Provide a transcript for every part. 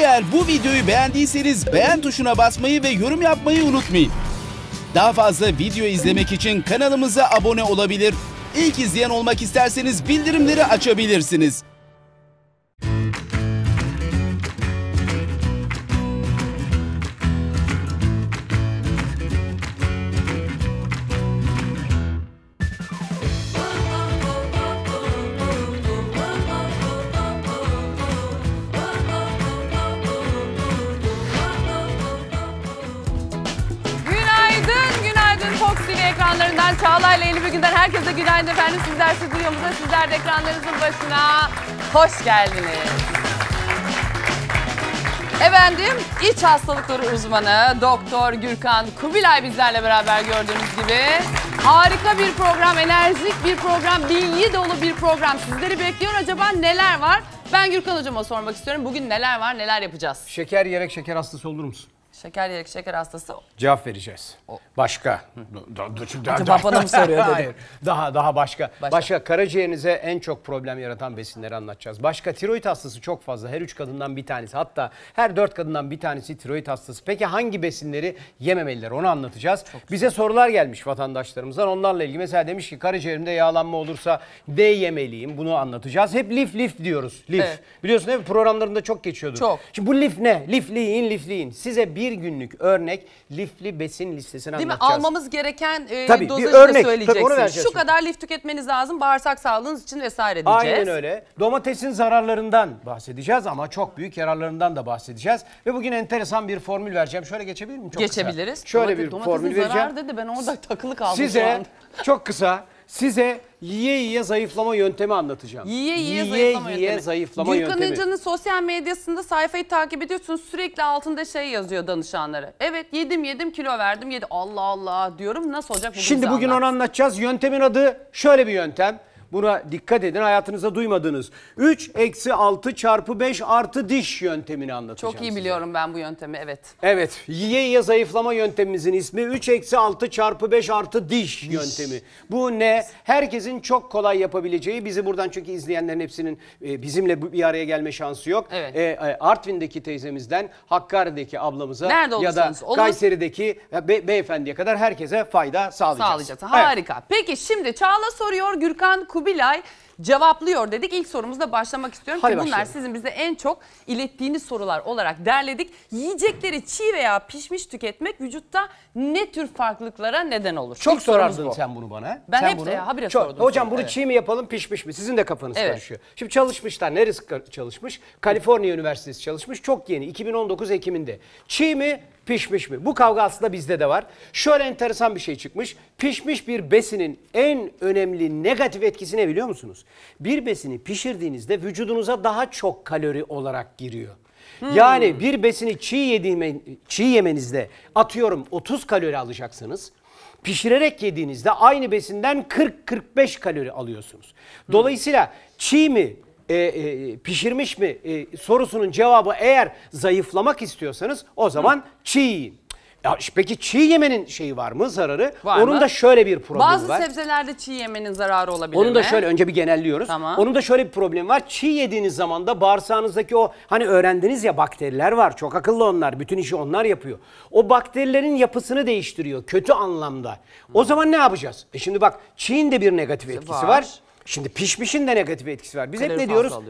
Eğer bu videoyu beğendiyseniz beğen tuşuna basmayı ve yorum yapmayı unutmayın. Daha fazla video izlemek için kanalımıza abone olabilir. İlk izleyen olmak isterseniz bildirimleri açabilirsiniz. Ekranlarından Çağla'yla yeni bir günden herkese günaydın efendim. Sizler stüdyomuzda, sizler de ekranlarınızın başına hoş geldiniz. Efendim, iç hastalıkları uzmanı Doktor Gürkan Kubilay bizlerle beraber gördüğünüz gibi. Harika bir program, enerjik bir program, bilgi dolu bir program sizleri bekliyor. Acaba neler var? Ben Gürkan hocama sormak istiyorum. Bugün neler var, neler yapacağız? Şeker yiyerek şeker hastası olur musun? Şeker yiyerek şeker hastası. Cevap vereceğiz. Başka. Acaba bana mı soruyor dedi. Hayır. Daha başka. Başka karaciğerinize en çok problem yaratan besinleri anlatacağız. Başka tiroid hastası çok fazla. Her 3 kadından bir tanesi. Hatta her 4 kadından bir tanesi tiroid hastası. Peki hangi besinleri yememeliler? Onu anlatacağız. Bize sorular gelmiş vatandaşlarımızdan. Onlarla ilgili mesela demiş ki karaciğerimde yağlanma olursa ne yemeliyim? Bunu anlatacağız. Hep lif diyoruz. Lif. Evet. Biliyorsun değil mi? Programlarında çok geçiyordur. Çok. Şimdi bu lif ne? Lifleyin. Size bir günlük örnek lifli besin listesini değil anlatacağız. Değil mi? Almamız gereken dozajı örnek, da söyleyeceksin. Şu kadar lif tüketmeniz lazım bağırsak sağlığınız için vesaire diyeceğiz. Aynen öyle. Domatesin zararlarından bahsedeceğiz ama çok büyük yararlarından da bahsedeceğiz. Ve bugün enteresan bir formül vereceğim. Şöyle geçebilir miyim? Çok geçebiliriz. Kısa. Şöyle bir formül vereceğim. Zarar dedi, ben orada takılı kaldım size, şu an. çok kısa. Size yiye zayıflama yöntemi anlatacağım. Yiye zayıflama yöntemi. Gürkan Hoca'nın sosyal medyasında sayfayı takip ediyorsunuz. Sürekli altında şey yazıyor danışanları. Evet yedim kilo verdim. Allah Allah diyorum. Nasıl olacak bu? Şimdi bugün onu anlatacağız. Yöntemin adı şöyle bir yöntem. Buna dikkat edin, hayatınızda duymadığınız 3-6 çarpı 5 artı diş yöntemini anlatacağım. Çok iyi biliyorum ben bu yöntemi, evet. Evet, yiye zayıflama yöntemimizin ismi 3-6 çarpı 5 artı diş yöntemi. Bu ne? Herkesin çok kolay yapabileceği, bizi buradan çünkü izleyenlerin hepsinin bizimle bir araya gelme şansı yok. Evet. Artvin'deki teyzemizden Hakkari'deki ablamıza ya da Kayseri'deki beyefendiye kadar herkese fayda sağlayacağız. Harika. Evet. Peki şimdi Çağla soruyor, Gürkan Kubilay cevaplıyor dedik. İlk sorumuzla başlamak istiyorum. Hadi bunlar sizin bize en çok ilettiğiniz sorular olarak derledik. Yiyecekleri çiğ veya pişmiş tüketmek vücutta ne tür farklılıklara neden olur? Çok sorardın sen bunu bana. Ben hep habire sordum. Hocam bunu çiğ mi yapalım, pişmiş mi? Sizin de kafanız karışıyor. Şimdi çalışmışlar. Neresi çalışmış? Kaliforniya Üniversitesi çalışmış. Çok yeni. 2019 Ekim'inde. Çiğ mi? Pişmiş mi? Bu kavga aslında bizde de var. Şöyle enteresan bir şey çıkmış. Pişmiş bir besinin en önemli negatif etkisi ne biliyor musunuz? Bir besini pişirdiğinizde vücudunuza daha çok kalori olarak giriyor. Yani bir besini çiğ yemenizde atıyorum 30 kalori alacaksınız. Pişirerek yediğinizde aynı besinden 40-45 kalori alıyorsunuz. Dolayısıyla çiğ mi? Pişirmiş mi sorusunun cevabı eğer zayıflamak istiyorsanız o zaman çiğ yiyin. Ya, peki çiğ yemenin şeyi var mı, zararı? Onun da şöyle bir problemi var. Bazı sebzelerde çiğ yemenin zararı olabilir Onun da şöyle önce bir genelliyoruz. Tamam. Onun da şöyle bir problemi var. Çiğ yediğiniz zaman da bağırsağınızdaki o hani öğrendiniz ya bakteriler var. Çok akıllı onlar. Bütün işi onlar yapıyor. O bakterilerin yapısını değiştiriyor kötü anlamda. O zaman ne yapacağız? Şimdi bak çiğin de bir negatif etkisi var. Şimdi pişmişin de negatif etkisi var. Biz hep ne diyoruz?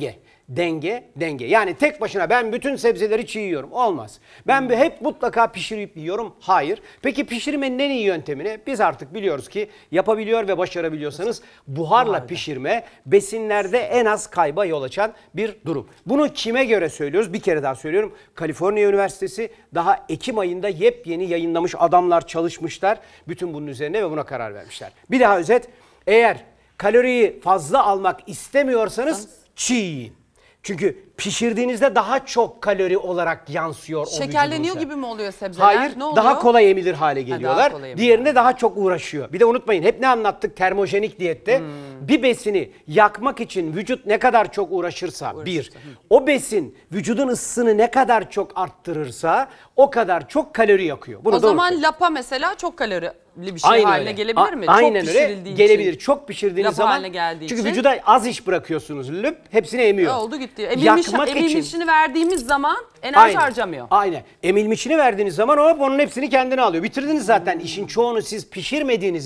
Denge. Yani tek başına ben bütün sebzeleri çiğ yiyorum. Olmaz. Ben hep mutlaka pişirip yiyorum. Hayır. Peki pişirmenin en iyi yöntemini biz artık biliyoruz ki yapabiliyor ve başarabiliyorsanız buharla pişirme besinlerde en az kayba yol açan bir durum. Bunu kime göre söylüyoruz? Bir kere daha söylüyorum. Kaliforniya Üniversitesi daha Ekim ayında yepyeni yayınlamış, adamlar çalışmışlar. Bütün bunun üzerine ve buna karar vermişler. Bir daha özet. Eğer kaloriyi fazla almak istemiyorsanız çiğ yiyin. Çünkü pişirdiğinizde daha çok kalori olarak yansıyor o vücudunuza. Şekerleniyor gibi mi oluyor sebzeler? Hayır, ne oluyor? daha kolay emilir hale geliyorlar. Diğerinde daha çok uğraşıyor. Bir de unutmayın hep ne anlattık termojenik diyette? Bir besini yakmak için vücut ne kadar çok uğraşırsa o besin vücudun ısısını ne kadar çok arttırırsa o kadar çok kalori yakıyor. Bunu o zaman lapa mesela çok kalorili bir şey haline gelebilir mi? Aynen çok öyle gelebilir. Çok pişirdiğiniz zaman çünkü vücuda az iş bırakıyorsunuz. Hepsini emiyor. Oldu gitti. Emilmiş açmak için. Emilmişini verdiğimiz zaman enerji harcamıyor. Aynen. Emilmişini verdiğiniz zaman o hep onun hepsini kendine alıyor. Bitirdiniz zaten. İşin çoğunu siz pişirdiğiniz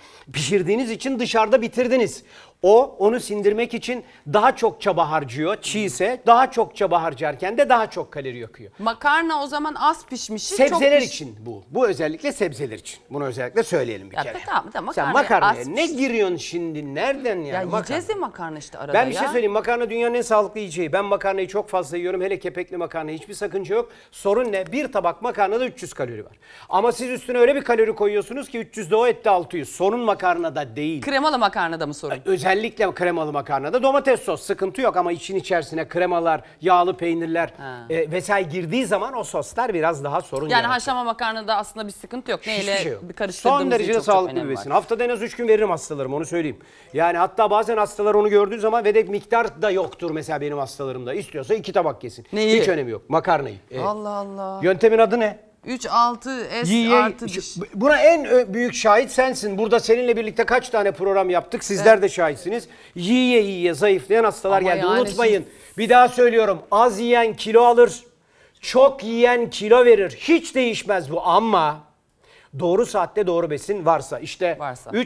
için dışarıda bitirdiniz. Onu sindirmek için daha çok çaba harcıyor. Çiğ ise daha çok çaba harcarken de daha çok kalori yakıyor. Makarna o zaman az pişmişi Sebzeler için bu. Bu özellikle sebzeler için. Bunu özellikle söyleyelim bir kere. Tamam, Sen makarnaya ne giriyorsun şimdi? Nereden yani? Ya yiyeceğiz ya makarna işte arada Ben bir şey söyleyeyim. Makarna dünyanın en sağlıklı yiyeceği. Ben makarnayı çok fazla yiyorum. Hele kepekli makarna. Hiçbir sakınca yok. Sorun ne? Bir tabak makarnada 300 kalori var. Ama siz üstüne öyle bir kalori koyuyorsunuz ki 300 de o ette 600. Sorun makarnada değil. Kremalı makarnada mı sorun? Özellikle kremalı makarnada domates sos sıkıntı yok ama için içerisine kremalar, yağlı peynirler vesaire girdiği zaman o soslar biraz daha sorun Yani yaratıyor. haşlama makarnada aslında bir sıkıntı yok. Hiçbir Neyle şey yok. bir karıştırdığımız Son derece çok sağlıklı önemi bir besin. var. Haftada en az 3 gün veririm hastalarıma, onu söyleyeyim. Yani hatta bazen hastalar onu gördüğü zaman ve de miktar da yoktur mesela benim hastalarımda. İstiyorsa 2 tabak yesin. Neyi? Hiç önemi yok. Makarnayı. Evet. Allah Allah. Yöntemin adı ne? 3-6 S artı diş. Buna en büyük şahit sensin. Burada seninle birlikte kaç tane program yaptık. Sizler de şahitsiniz. Yiye zayıflayan hastalar Ama geldi. yani Unutmayın. Bir daha söylüyorum. Az yiyen kilo alır. Çok yiyen kilo verir. Hiç değişmez bu ama doğru saatte doğru besin varsa. İşte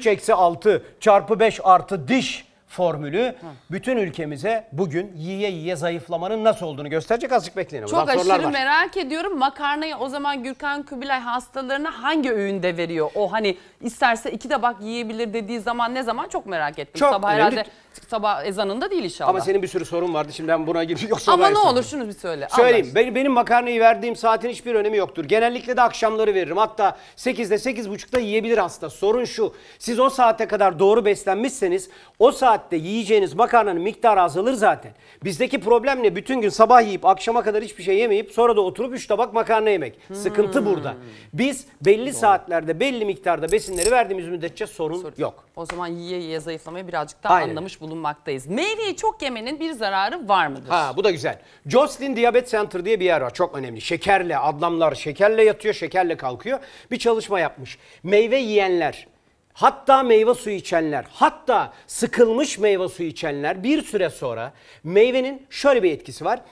3-6 çarpı 5 artı diş formülü bütün ülkemize bugün yiye zayıflamanın nasıl olduğunu gösterecek. Azıcık bekleyin. Çok aşırı merak ediyorum. Makarnayı o zaman Gürkan Kubilay hastalarına hangi öğünde veriyor? O hani isterse 2 tabak yiyebilir dediği zaman ne zaman, çok merak ettim. Çok sabah önemli. herhalde sabah ezanında değil inşallah. Ama senin bir sürü sorun vardı. Şimdi ben buna girip yoksa ama ne olur şunu bir söyle. Söyleyeyim. Benim makarnayı verdiğim saatin hiçbir önemi yoktur. Genellikle de akşamları veririm. Hatta 8'de 8.30'da yiyebilir hasta. Sorun şu. Siz o saate kadar doğru beslenmişseniz o saatte yiyeceğiniz makarnanın miktarı azalır zaten. Bizdeki problem ne? Bütün gün sabah yiyip akşama kadar hiçbir şey yemeyip sonra da oturup 3 tabak makarna yemek. Sıkıntı burada. Biz belli saatlerde belli miktarda besinleri verdiğimiz müddetçe sorun yok. O zaman yiye zayıflamayı birazcık daha anlamış bulunmaktayız. Meyveyi çok yemenin bir zararı var mıdır? Bu da güzel. Joslin Diabetes Center diye bir yer var. Çok önemli. Şekerle, adamlar şekerle yatıyor, şekerle kalkıyor. Bir çalışma yapmış. Meyve yiyenler, hatta meyve suyu içenler, hatta sıkılmış meyve suyu içenler bir süre sonra meyvenin şöyle bir etkisi var.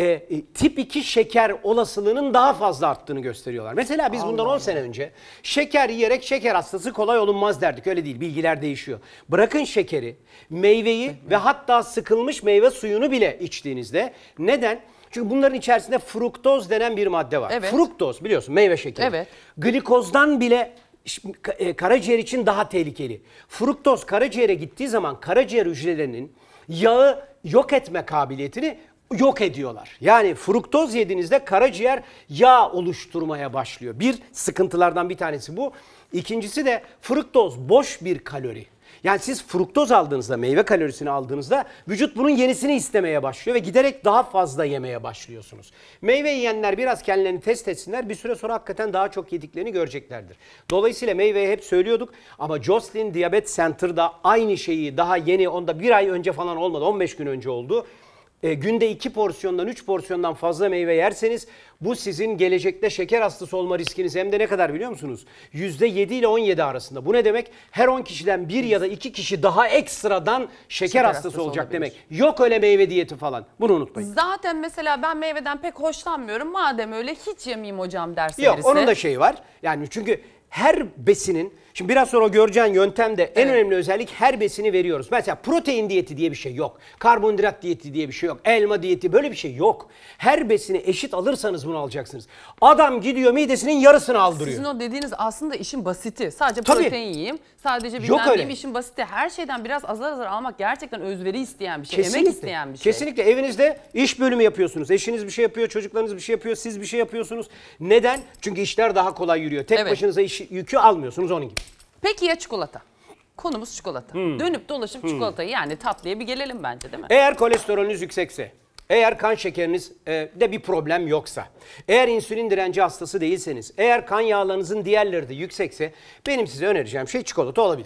Tip 2 şeker olasılığının daha fazla arttığını gösteriyorlar. Mesela biz bundan 10 sene önce şeker yiyerek şeker hastası kolay olunmaz derdik. Öyle değil. Bilgiler değişiyor. Bırakın şekeri, meyveyi ve hatta sıkılmış meyve suyunu bile içtiğinizde. Neden? Çünkü bunların içerisinde fruktoz denen bir madde var. Evet. Fruktoz biliyorsun meyve şekeri. Evet. Glikozdan bile karaciğer için daha tehlikeli. Fruktoz karaciğere gittiği zaman karaciğer hücrelerinin yağı yok etme kabiliyetini yok ediyorlar. Yani fruktoz yediğinizde karaciğer yağ oluşturmaya başlıyor. Bir sıkıntılardan bir tanesi bu. İkincisi de fruktoz boş bir kalori. Yani siz fruktoz aldığınızda, meyve kalorisini aldığınızda vücut bunun yenisini istemeye başlıyor ve giderek daha fazla yemeye başlıyorsunuz. Meyve yiyenler biraz kendilerini test etsinler. Bir süre sonra hakikaten daha çok yediklerini göreceklerdir. Dolayısıyla meyveyi hep söylüyorduk ama Joslin Diabetes Center'da aynı şeyi daha yeni, onda bir ay önce falan olmadı, 15 gün önce oldu. Günde 2 porsiyondan 3 porsiyondan fazla meyve yerseniz bu sizin gelecekte şeker hastası olma riskiniz hem de ne kadar biliyor musunuz? %7 ile 17 arasında. Bu ne demek? Her 10 kişiden 1 ya da 2 kişi daha ekstradan şeker hastası olacak olabilir. demek. Yok öyle meyve diyeti falan. Bunu unutmayın. Zaten mesela ben meyveden pek hoşlanmıyorum. Madem öyle hiç yemeyeyim hocam derse Yok birisi. onun da şeyi var. Yani çünkü her besinin, şimdi biraz sonra göreceğin yöntemde en önemli özellik her besini veriyoruz. Mesela protein diyeti diye bir şey yok. Karbonhidrat diyeti diye bir şey yok. Elma diyeti böyle bir şey yok. Her besini eşit alırsanız bunu alacaksınız. Adam gidiyor midesinin yarısını aldırıyor. Sizin o dediğiniz aslında işin basiti. Sadece Tabii. protein yiyeyim, sadece Yok bilmem öyle. neyim, işin basiti. Her şeyden biraz azar azar almak gerçekten özveri isteyen bir şey. Emek isteyen bir şey. Kesinlikle evinizde iş bölümü yapıyorsunuz. Eşiniz bir şey yapıyor, çocuklarınız bir şey yapıyor, siz bir şey yapıyorsunuz. Neden? Çünkü işler daha kolay yürüyor. Tek başınıza yükü almıyorsunuz onun gibi. Peki ya çikolata? Konumuz çikolata. Dönüp dolaşıp çikolatayı, yani tatlıya bir gelelim bence, değil mi? Eğer kolesterolünüz yüksekse, eğer kan şekeriniz de bir problem yoksa, eğer insülin direnci hastası değilseniz, eğer kan yağlarınızın diğerleri de yüksekse benim size önereceğim şey çikolata olabilir.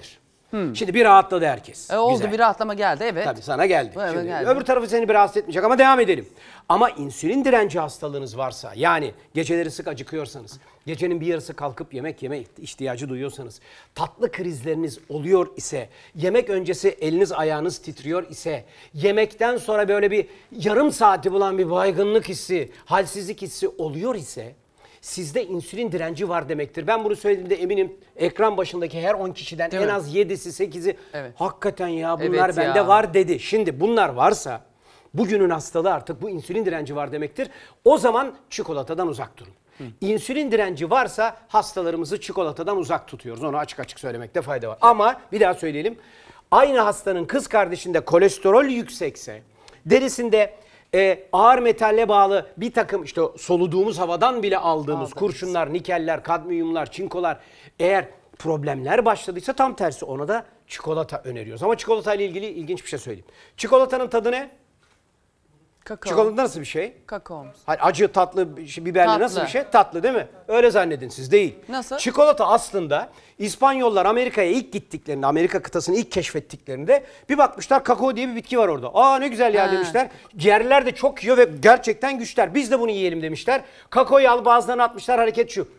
Şimdi bir rahatladı herkes. Oldu, Güzel. bir rahatlama geldi, evet. Tabii sana geldi. Evet, Şimdi geldi. öbür tarafı seni bir rahatsız etmeyecek ama devam edelim. Ama insülin direnci hastalığınız varsa, yani geceleri sık acıkıyorsanız, gecenin bir yarısı kalkıp yemek yeme ihtiyacı duyuyorsanız, tatlı krizleriniz oluyor ise, yemek öncesi eliniz ayağınız titriyor ise, yemekten sonra böyle bir yarım saati bulan bir baygınlık hissi, halsizlik hissi oluyor ise, sizde insülin direnci var demektir. Ben bunu söylediğimde eminim ekran başındaki her 10 kişiden Değil en mi? az 7'si 8'i Evet. hakikaten ya bunlar Evet bende ya. var dedi. Şimdi bunlar varsa bugünün hastalığı artık bu insülin direnci var demektir. O zaman çikolatadan uzak durun. İnsülin direnci varsa hastalarımızı çikolatadan uzak tutuyoruz. Onu açık açık söylemekte fayda var. Ama bir daha söyleyelim. Aynı hastanın kız kardeşinde kolesterol yüksekse, derisinde ağır metalle bağlı bir takım işte soluduğumuz havadan bile aldığımız kurşunlar, nikeller, kadmiyumlar, çinkolar eğer problemler başladıysa tam tersi ona da çikolata öneriyoruz. Ama çikolata ile ilgili ilginç bir şey söyleyeyim. Çikolatanın tadı ne? Kakao. Çikolata nasıl bir şey? Kakao. Hani acı, tatlı, biberli Tatlı. nasıl bir şey? Tatlı değil mi? Öyle zannedin siz, değil. Nasıl? Çikolata aslında İspanyollar Amerika'ya ilk gittiklerinde, Amerika kıtasını ilk keşfettiklerinde bir bakmışlar kakao diye bir bitki var orada. Aa ne güzel ya demişler. Ciğerliler de çok yiyor ve gerçekten güçler. Biz de bunu yiyelim demişler. Kakaoyu alıp ağızlarına atmışlar, hareket şu.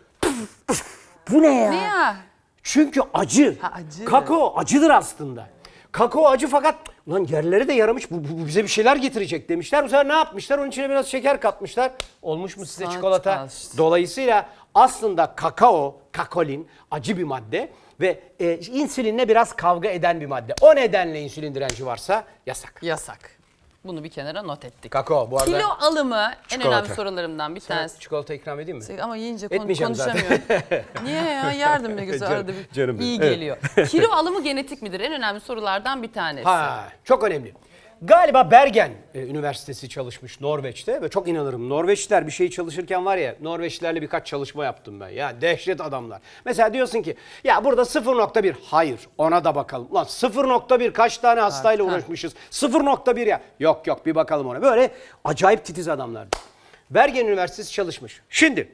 Bu ne ya? Ne ya? Çünkü acı. Ha, acı. Kakao acıdır aslında. Kakao acı fakat ulan yerleri de yaramış, bu bize bir şeyler getirecek demişler. Bu sefer ne yapmışlar? Onun içine biraz şeker katmışlar. Olmuş mu size Sana çikolata? çıkar. Dolayısıyla aslında kakao, kakolin acı bir madde ve insülinle biraz kavga eden bir madde. O nedenle insülin direnci varsa yasak. Yasak. Bunu bir kenara not ettik. Kakao bu arada. Kilo alımı en Çikolata. önemli sorularımdan bir tanesi. Çikolata ikram edeyim mi? Ama yiyince Etmeyeceğim zaten. konuşamıyorum. Niye ya? Yardım ne güzel, arada bir canım iyi benim. geliyor. Kilo alımı genetik midir? En önemli sorulardan bir tanesi. Ha, çok önemli. Galiba Bergen Üniversitesi çalışmış Norveç'te ve çok inanırım. Norveçliler bir şey çalışırken var ya, Norveçlilerle birkaç çalışma yaptım ben. Ya dehşet adamlar. Mesela diyorsun ki ya burada 0.1, hayır ona da bakalım. Ulan 0.1 kaç tane hastayla uğraşmışız. 0.1 ya. Yok bir bakalım ona. Böyle acayip titiz adamlar. Bergen Üniversitesi çalışmış. Şimdi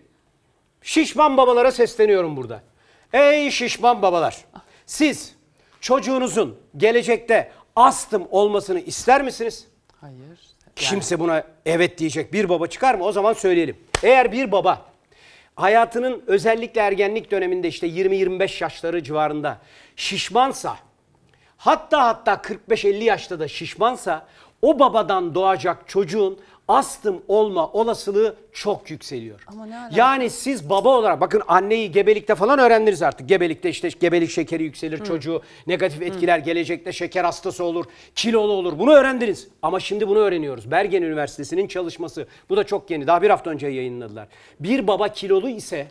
şişman babalara sesleniyorum burada. Ey şişman babalar. Siz çocuğunuzun gelecekte astım olmasını ister misiniz? Hayır. Kimse buna evet diyecek bir baba çıkar mı? O zaman söyleyelim. Eğer bir baba hayatının özellikle ergenlik döneminde işte 20-25 yaşları civarında şişmansa, hatta 45-50 yaşta da şişmansa, o babadan doğacak çocuğun astım olma olasılığı çok yükseliyor. Ama ne alaka? Yani siz baba olarak bakın, anneyi gebelikte falan öğrendiniz artık. Gebelikte işte gebelik şekeri yükselir, çocuğu negatif etkiler, gelecekte şeker hastası olur, kilolu olur. Bunu öğrendiniz. Ama şimdi bunu öğreniyoruz. Bergen Üniversitesi'nin çalışması. Bu da çok yeni. Daha bir hafta önce yayınladılar. Bir baba kilolu ise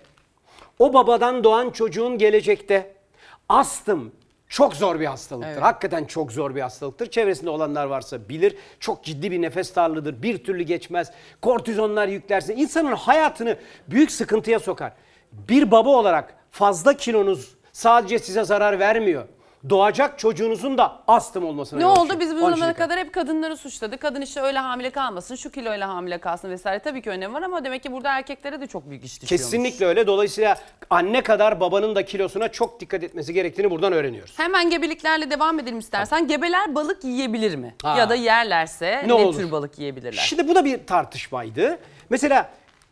o babadan doğan çocuğun gelecekte astım çok zor bir hastalıktır. Evet. Hakikaten çok zor bir hastalıktır. Çevresinde olanlar varsa bilir. Çok ciddi bir nefes darlığıdır. Bir türlü geçmez. Kortizonlar yüklerse insanın hayatını büyük sıkıntıya sokar. Bir baba olarak fazla kilonuz sadece size zarar vermiyor. Doğacak çocuğunuzun da astım olmasına Ne yol oldu? açıyor. Biz bu Onun için zamana dikkat. kadar hep kadınları suçladık. Kadın işte öyle hamile kalmasın, şu kiloyla hamile kalsın vesaire. Tabii ki önemi var ama demek ki burada erkeklere de çok büyük iş düşüyormuş. Kesinlikle öyle. Dolayısıyla anne kadar babanın da kilosuna çok dikkat etmesi gerektiğini buradan öğreniyoruz. Hemen gebeliklerle devam edelim istersen. Gebeler balık yiyebilir mi? Ha. Ya da yerlerse Ne ne olur? tür balık yiyebilirler? Şimdi bu da bir tartışmaydı. Mesela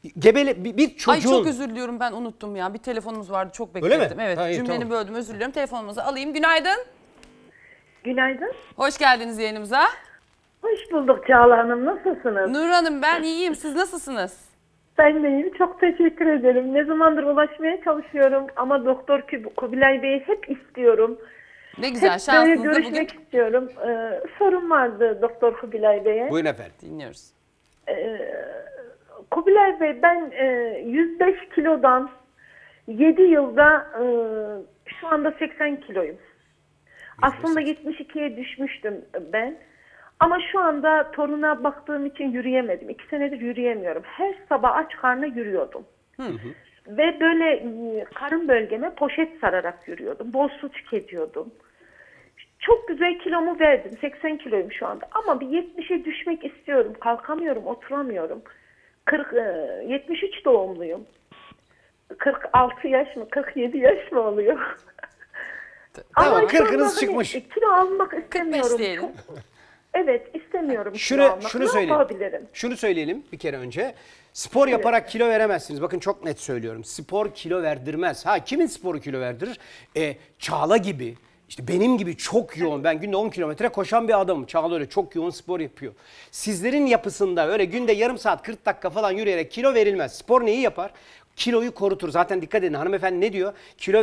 bir çocuğun... Ay çok özür diliyorum, ben unuttum ya. Bir telefonumuz vardı, çok Öyle mi? beklettim. Evet, Ha, iyi, cümleni tamam. böldüm, özür diliyorum. Telefonumuzu alayım. Günaydın. Günaydın. Hoş geldiniz yayınımıza. Hoş bulduk Çağla Hanım. Nasılsınız? Nur Hanım, ben iyiyim. Siz nasılsınız? Ben de iyiyim. Çok teşekkür ederim. Ne zamandır ulaşmaya çalışıyorum ama Doktor Kubilay Bey'i hep istiyorum. Ne güzel, Hep böyle şansınız da görüşmek bugün istiyorum. Sorum vardı Doktor Kubilay Bey'e. Buyurun efendim. dinliyoruz. Kubilay Bey, ben 105 kilodan 7 yılda şu anda 80 kiloyum. Aslında 72'ye düşmüştüm ben. Ama şu anda toruna baktığım için yürüyemedim. 2 senedir yürüyemiyorum. Her sabah aç karnına yürüyordum. Ve böyle karın bölgeme poşet sararak yürüyordum. Bol su tüketiyordum. Çok güzel kilomu verdim. 80 kiloyum şu anda. Ama bir 70'e düşmek istiyorum. Kalkamıyorum, oturamıyorum. 73 doğumluyum. 46 yaş mı, 47 yaş mı oluyor? Tamam, Ama şu 40'ınız anda çıkmış. Kilo almak istemiyorum. diyelim. Çok. Evet, istemiyorum kilo almak. Şunu Ne söyleyeyim. yapabilirim? Şunu söyleyelim bir kere önce. Spor yaparak kilo veremezsiniz. Bakın çok net söylüyorum. Spor kilo verdirmez. Ha, kimin sporu kilo verdirir? Çağla gibi, işte benim gibi çok yoğun. Ben günde 10 kilometre koşan bir adamım. Çağla öyle çok yoğun spor yapıyor. Sizlerin yapısında öyle günde yarım saat 40 dakika falan yürüyerek kilo verilmez. Spor neyi yapar? Kiloyu korutur. Zaten dikkat edin, hanımefendi ne diyor?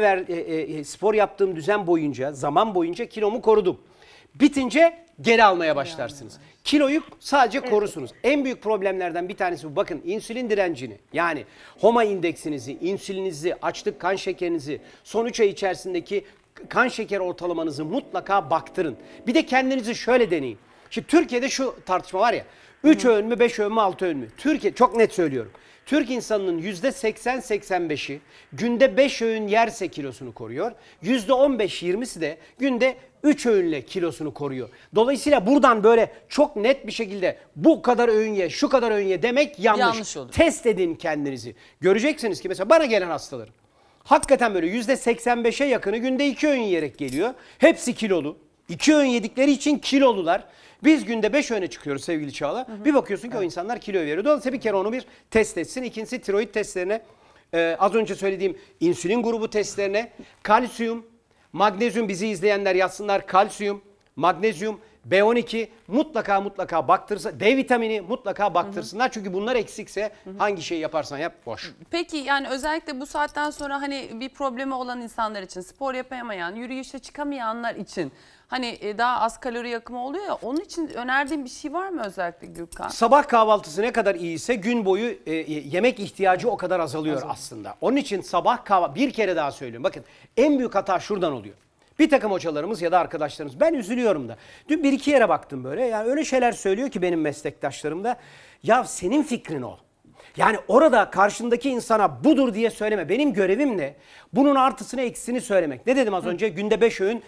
Spor yaptığım düzen boyunca, zaman boyunca kilomu korudum. Bitince geri almaya başlarsınız. Kiloyu sadece korursunuz. En büyük problemlerden bir tanesi bu. Bakın, insülin direncini, yani HOMA indeksinizi, insülinizi, açlık kan şekerinizi, son 3 ay içerisindeki kan şeker ortalamanızı mutlaka baktırın. Bir de kendinizi şöyle deneyin. Şimdi Türkiye'de şu tartışma var ya, 3 öğün mü, 5 öğün mü, 6 öğün mü? Türkiye, çok net söylüyorum. Türk insanının %80-85'i günde 5 öğün yerse kilosunu koruyor. %15-20'si de günde 3 öğünle kilosunu koruyor. Dolayısıyla buradan böyle çok net bir şekilde bu kadar öğün ye, şu kadar öğün ye demek yanlış. Yanlış olur. Test edin kendinizi. Göreceksiniz ki mesela bana gelen hastalarım hakikaten böyle %85'e yakını günde 2 öğün yiyerek geliyor. Hepsi kilolu. 2 öğün yedikleri için kilolular. Biz günde 5 öğüne çıkıyoruz sevgili Çağla. Bir bakıyorsun ki o insanlar kilo veriyor. Dolayısıyla bir kere onu bir test etsin. İkincisi tiroid testlerine, az önce söylediğim insülin grubu testlerine, kalsiyum, magnezyum, bizi izleyenler yazsınlar. Kalsiyum, magnezyum, B12 mutlaka baktırsın. D vitamini mutlaka baktırsınlar. Çünkü bunlar eksikse hangi şeyi yaparsan yap boş. Peki yani özellikle bu saatten sonra hani bir problemi olan insanlar için, spor yapamayan, yürüyüşe çıkamayanlar için hani daha az kalori yakımı oluyor ya, onun için önerdiğin bir şey var mı özellikle Gürkan? Sabah kahvaltısı ne kadar iyiyse gün boyu yemek ihtiyacı o kadar azalıyor aslında. Onun için sabah kahvaltı, bir kere daha söylüyorum. Bakın, en büyük hata şuradan oluyor. Bir takım hocalarımız ya da arkadaşlarımız, ben üzülüyorum da. Dün bir iki yere baktım böyle, yani öyle şeyler söylüyor ki benim meslektaşlarım da. Ya senin fikrin o. Yani orada karşındaki insana budur diye söyleme. Benim görevim ne? Bunun artısını eksisini söylemek. Ne dedim az önce? Günde 5 öğün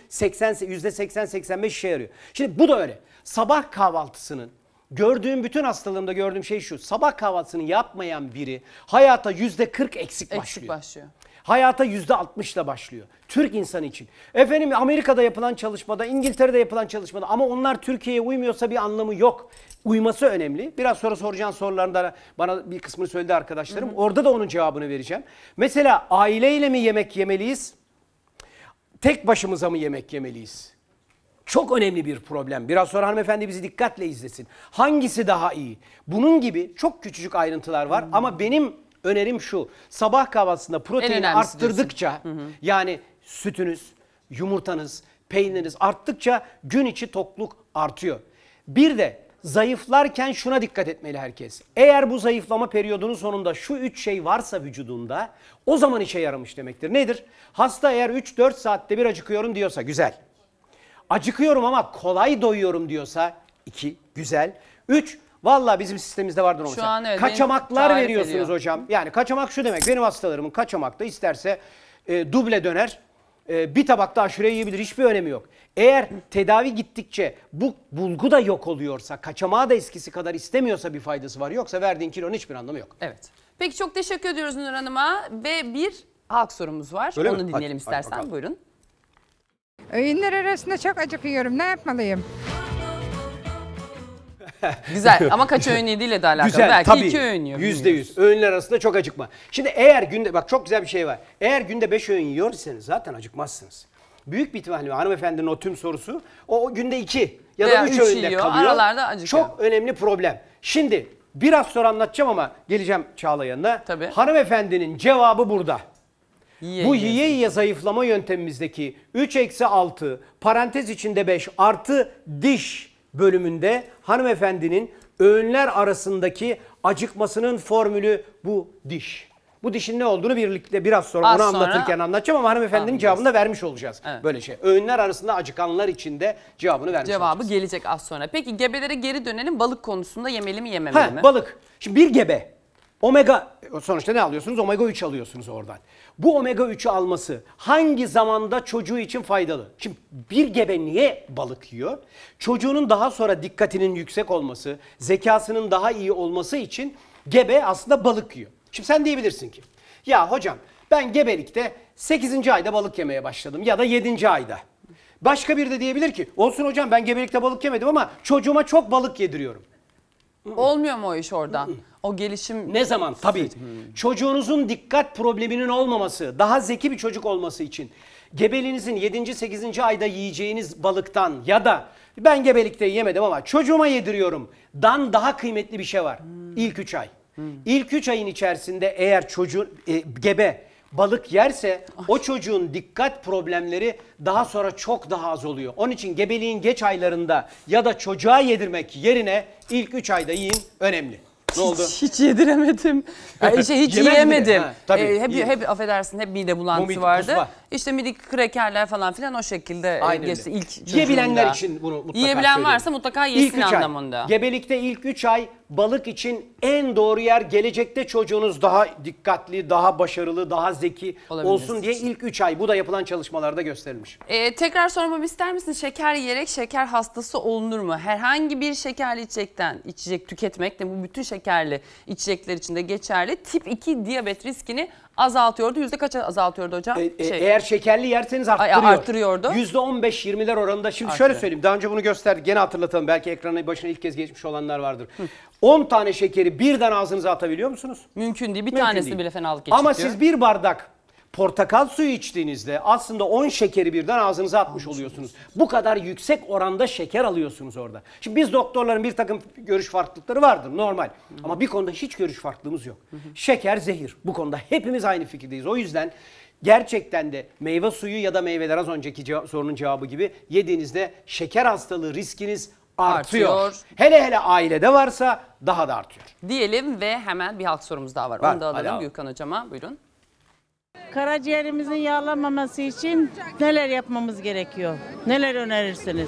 %80-85 işe yarıyor. Şimdi bu da öyle. Sabah kahvaltısının, gördüğüm bütün hastalığımda gördüğüm şey şu. Sabah kahvaltısını yapmayan biri hayata %40 eksik başlıyor. Hayata %60'la başlıyor. Türk insanı için. Efendim, Amerika'da yapılan çalışmada, İngiltere'de yapılan çalışmada, ama onlar Türkiye'ye uymuyorsa bir anlamı yok. Uyması önemli. Biraz sonra soracağın sorularında bana bir kısmını söyledi arkadaşlarım. Orada da onun cevabını vereceğim. Mesela aileyle mi yemek yemeliyiz? Tek başımıza mı yemek yemeliyiz? Çok önemli bir problem. Biraz sonra hanımefendi bizi dikkatle izlesin. Hangisi daha iyi? Bunun gibi çok küçücük ayrıntılar var ama benim önerim şu: sabah kahvaltısında proteini arttırdıkça, yani sütünüz, yumurtanız, peyniriniz arttıkça gün içi tokluk artıyor. Bir de zayıflarken şuna dikkat etmeli herkes. Eğer bu zayıflama periyodunun sonunda şu 3 şey varsa vücudunda, o zaman işe yaramış demektir. Nedir? Hasta eğer 3-4 saatte bir acıkıyorum diyorsa güzel. Acıkıyorum ama kolay doyuyorum diyorsa 2, güzel. 3, vallahi bizim sistemimizde vardır Şu an evet, kaçamaklar veriyorsunuz hocam. Yani kaçamak şu demek: benim hastalarımın kaçamakta isterse duble döner, bir tabakta aşure yiyebilir, hiçbir önemi yok. Eğer tedavi gittikçe bu bulgu da yok oluyorsa, kaçamağı da eskisi kadar istemiyorsa bir faydası var. Yoksa verdiğin kilonun hiçbir anlamı yok. Evet. Peki, çok teşekkür ediyoruz Nur Hanım'a ve bir halk sorumuz var. Öyle Onu mi? dinleyelim Hadi istersen. bakalım. Buyurun. Öğünler arasında çok acıkıyorum. Ne yapmalıyım? Güzel ama kaç öğün yediğiyle de alakalı. Güzel, Belki tabii. 2 öğün yiyor. %100. Öğünler arasında çok acıkma. Şimdi eğer günde, bak çok güzel bir şey var. Eğer günde 5 öğün yiyorsanız zaten acıkmazsınız. Büyük bir ihtimalle hanımefendinin o tüm sorusu o günde 2 ya da Veya 3 üç öğünde yiyor, kalıyor. aralarda acıkıyor. Çok önemli problem. Şimdi biraz sonra anlatacağım ama geleceğim Çağla yanına. Tabii. Hanımefendinin cevabı burada. Bu Yiye. yiye zayıflama yöntemimizdeki 3-6 parantez içinde 5 artı diş bölümünde hanımefendinin öğünler arasındaki acıkmasının formülü bu diş. Bu dişin ne olduğunu birlikte biraz sonra Az onu sonra anlatırken anlatacağım ama hanımefendinin cevabını da vermiş olacağız. Evet. Böyle şey. Öğünler arasında acıkanlar için de cevabını vermiş Cevabı olacağız. gelecek az sonra. Peki, gebelere geri dönelim. Balık konusunda yemeli mi, yememeli mi? Balık. Şimdi bir gebe omega, sonuçta ne alıyorsunuz? Omega 3 alıyorsunuz oradan. Bu omega 3'ü alması hangi zamanda çocuğu için faydalı? Şimdi bir gebe niye balık yiyor? Çocuğunun daha sonra dikkatinin yüksek olması, zekasının daha iyi olması için gebe aslında balık yiyor. Şimdi sen diyebilirsin ki, ya hocam Ben gebelikte 8. ayda balık yemeye başladım ya da 7. ayda. Başka biri de diyebilir ki olsun hocam ben gebelikte balık yemedim ama çocuğuma çok balık yediriyorum. Olmuyor mu o iş oradan? O gelişim... Ne zaman? Tabii. Çocuğunuzun dikkat probleminin olmaması, daha zeki bir çocuk olması için gebeliğinizin 7. 8. ayda yiyeceğiniz balıktan ya da ben gebelikte yemedim ama çocuğuma yediriyorum dan daha kıymetli bir şey var. İlk 3 ay. İlk 3 ayın içerisinde eğer gebe balık yerse o çocuğun dikkat problemleri daha sonra çok daha az oluyor. Onun için gebeliğin geç aylarında ya da çocuğa yedirmek yerine ilk 3 ayda yiyin önemli. Ne oldu? Hiç yediremedim. Hiç Yemez mi? yiyemedim. Ha, tabii, Hep affedersin hep mide bulantısı mide vardı. kusma. İşte mide krekerler falan filan o şekilde Aynen geçti öyle. ilk çocuğumda. Yiyebilenler için bunu mutlaka Yiyebilen söylüyorum. varsa mutlaka yesin İlk 3 ay. anlamında. Gebelikte ilk 3 ay balık için en doğru yer, gelecekte çocuğunuz daha dikkatli, daha başarılı, daha zeki Olabilmesi olsun diye ilk 3 ay. Bu da yapılan çalışmalarda gösterilmiş. Tekrar sormamı ister misin? Şeker yiyerek şeker hastası olunur mu? Herhangi bir şekerli içecek tüketmek de bu bütün şekerli içecekler için de geçerli. Tip 2 diyabet riskini azaltıyordu. Yüzde kaça azaltıyordu hocam? Eğer şekerli yerseniz arttırıyor. Arttırıyordu. %15-20'ler oranında. Şimdi Arttırıyor. şöyle söyleyeyim. Daha önce bunu gösterdik. Gene hatırlatalım. Belki ekranın başına ilk kez geçmiş olanlar vardır. 10 tane şekeri birden ağzınıza atabiliyor musunuz? Mümkün değil. Bir Mümkün tanesi değil. bile fenalık geçiriyor. Ama siz bir bardak portakal suyu içtiğinizde aslında 10 şekeri birden ağzınıza atmış oluyorsunuz. Bu kadar yüksek oranda şeker alıyorsunuz orada. Şimdi biz doktorların bir takım görüş farklılıkları vardır normal. Ama bir konuda hiç görüş farklılığımız yok. Şeker zehir. Bu konuda hepimiz aynı fikirdeyiz. O yüzden gerçekten de meyve suyu ya da meyveler az önceki sorunun cevabı gibi yediğinizde şeker hastalığı riskiniz artıyor. Hele ailede varsa daha da artıyor. Diyelim ve hemen bir halk sorumuz daha var. Var, Onu da hadi alalım abi. Gürkan hocama. Buyurun. Karaciğerimizin yağlanmaması için neler yapmamız gerekiyor? Neler önerirsiniz?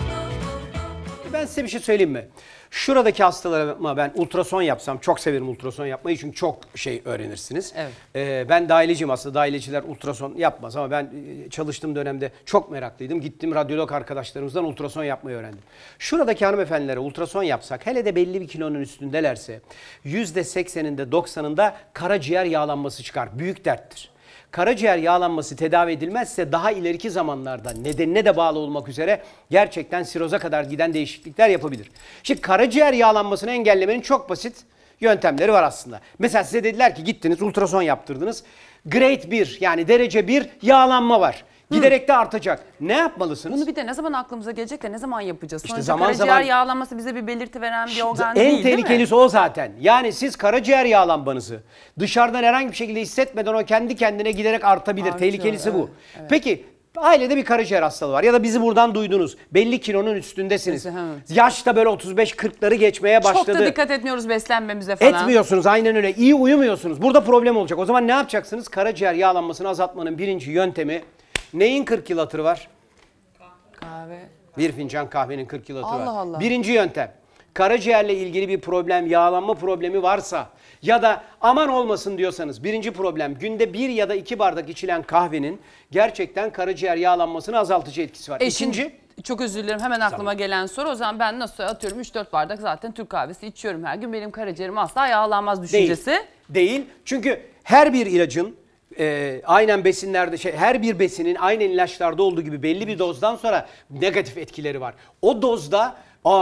Ben size bir şey söyleyeyim mi? Şuradaki hastalarıma ben ultrason yapsam, çok severim ultrason yapmayı çünkü çok şey öğrenirsiniz. Evet. Ben dahileciyim aslında, dahileciler ultrason yapmaz ama ben çalıştığım dönemde çok meraklıydım. Gittim radyolog arkadaşlarımızdan ultrason yapmayı öğrendim. Şuradaki hanımefendilere ultrason yapsak, hele de belli bir kilonun üstündelerse %80'inde 90'ında karaciğer yağlanması çıkar. Büyük derttir. Karaciğer yağlanması tedavi edilmezse daha ileriki zamanlarda nedenine de bağlı olmak üzere gerçekten siroza kadar giden değişiklikler yapabilir. Şimdi karaciğer yağlanmasını engellemenin çok basit yöntemleri var aslında. Mesela size dediler ki gittiniz ultrason yaptırdınız. Grade 1 yani derece 1 yağlanma var. Giderek de artacak. Ne yapmalısınız? Bunu bir de ne zaman aklımıza gelecek de ne zaman yapacağız? İşte Sonuçta zaman karaciğer zaman- yağlanması bize bir belirti veren bir organ değil, En değil mi? tehlikelisi o zaten. Yani siz karaciğer yağlanmanızı dışarıdan herhangi bir şekilde hissetmeden o kendi kendine giderek artabilir. Artıyor, Tehlikelisi bu. evet. Peki ailede bir karaciğer hastalığı var ya da bizi buradan duydunuz. Belli kilonun üstündesiniz. Mesela, Yaşta böyle 35-40'ları geçmeye başladı. Çok da dikkat etmiyoruz beslenmemize falan. Etmiyorsunuz, aynen öyle. İyi uyumuyorsunuz. Burada problem olacak. O zaman ne yapacaksınız? Karaciğer yağlanmasını azaltmanın birinci yöntemi, neyin 40 yıl hatırı var? Kahve. Bir fincan kahvenin 40 yıl hatırı var. Allah Allah. Birinci yöntem. Karaciğerle ilgili bir problem, yağlanma problemi varsa ya da aman olmasın diyorsanız birinci problem günde 1 ya da 2 bardak içilen kahvenin gerçekten karaciğer yağlanmasını azaltıcı etkisi var. İkinci, Çok özür dilerim hemen aklıma gelen soru. O zaman ben nasıl atıyorum 3-4 bardak zaten Türk kahvesi içiyorum her gün. Benim karaciğerim asla yağlanmaz düşüncesi. Değil. Çünkü her bir ilacın aynen besinlerde her bir besinin aynen ilaçlarda olduğu gibi belli bir dozdan sonra negatif etkileri var. O dozda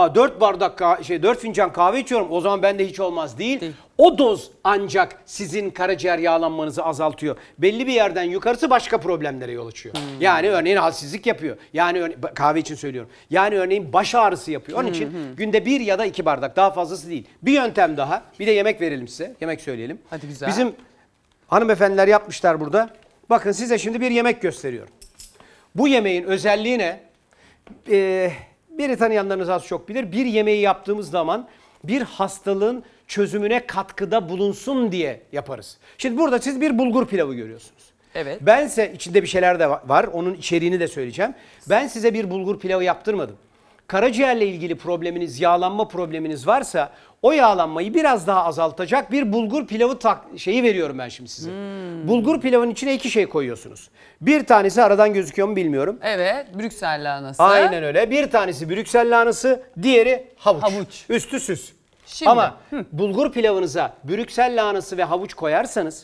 4 fincan kahve içiyorum o zaman bende hiç olmaz değil. O doz ancak sizin karaciğer yağlanmanızı azaltıyor. Belli bir yerden yukarısı başka problemlere yol açıyor. Yani örneğin halsizlik yapıyor. Yani kahve için söylüyorum. Yani örneğin baş ağrısı yapıyor. Onun için günde 1 ya da 2 bardak daha fazlası değil. Bir yöntem daha. Bir de yemek verelim size. Yemek söyleyelim. Hadi güzel. Bizim hanımefendiler yapmışlar burada. Bakın size şimdi bir yemek gösteriyorum. Bu yemeğin özelliği ne? Beni tanıyanlarınız az çok bilir. Bir yemeği yaptığımız zaman bir hastalığın çözümüne katkıda bulunsun diye yaparız. Şimdi burada siz bir bulgur pilavı görüyorsunuz. Evet. Bense içinde bir şeyler de var. Onun içeriğini de söyleyeceğim. Ben size bir bulgur pilavı yaptırmadım. Karaciğerle ilgili probleminiz, yağlanma probleminiz varsa o yağlanmayı biraz daha azaltacak bir bulgur pilavı şeyi veriyorum ben şimdi size. Bulgur pilavının içine 2 şey koyuyorsunuz. Bir tanesi aradan gözüküyor mu bilmiyorum. Evet, Brüksel lahanası. Aynen öyle. Bir tanesi Brüksel lahanası, diğeri havuç. Havuç. Üstü süs. Şimdi, Ama bulgur pilavınıza Brüksel lahanası ve havuç koyarsanız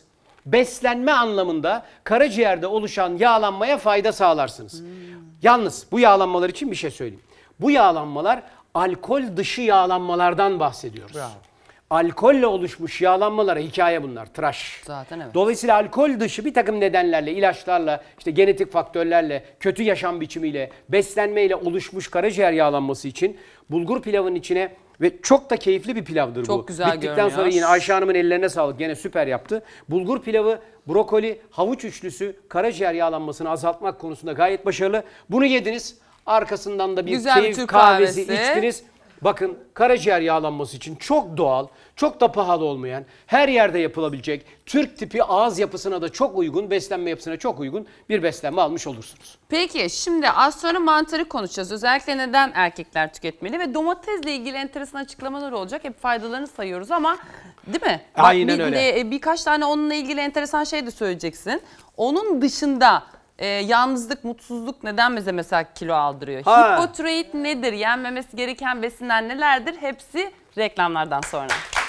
beslenme anlamında karaciğerde oluşan yağlanmaya fayda sağlarsınız. Yalnız bu yağlanmalar için bir şey söyleyeyim. Bu yağlanmalar alkol dışı yağlanmalardan bahsediyoruz. Bravo. Alkolle oluşmuş yağlanmalara hikaye bunlar, tıraş. Zaten evet. Dolayısıyla alkol dışı bir takım nedenlerle, ilaçlarla, işte genetik faktörlerle, kötü yaşam biçimiyle, beslenmeyle oluşmuş karaciğer yağlanması için bulgur pilavının içine ve çok da keyifli bir pilavdır bu. Çok güzel Bittikten görünüyor. sonra yine Ayşe Hanım'ın ellerine sağlık. Gene süper yaptı. Bulgur pilavı, brokoli, havuç üçlüsü karaciğer yağlanmasını azaltmak konusunda gayet başarılı. Bunu yediniz. Arkasından da bir Güzel bir keyif Türk kahvesi kahvesi. içtiniz. Bakın karaciğer yağlanması için çok doğal, çok da pahalı olmayan, her yerde yapılabilecek, Türk tipi ağız yapısına da çok uygun, beslenme yapısına çok uygun bir beslenme almış olursunuz. Peki şimdi az sonra mantarı konuşacağız. Özellikle neden erkekler tüketmeli ve domatesle ilgili enteresan açıklamalar olacak. Hep faydalarını sayıyoruz ama değil mi? Aynen öyle. Birkaç tane onunla ilgili enteresan şey de söyleyeceksin. Onun dışında yalnızlık, mutsuzluk neden bize mesela kilo aldırıyor? Hipotiroid nedir? Yenmemesi gereken besinler nelerdir? Hepsi reklamlardan sonra.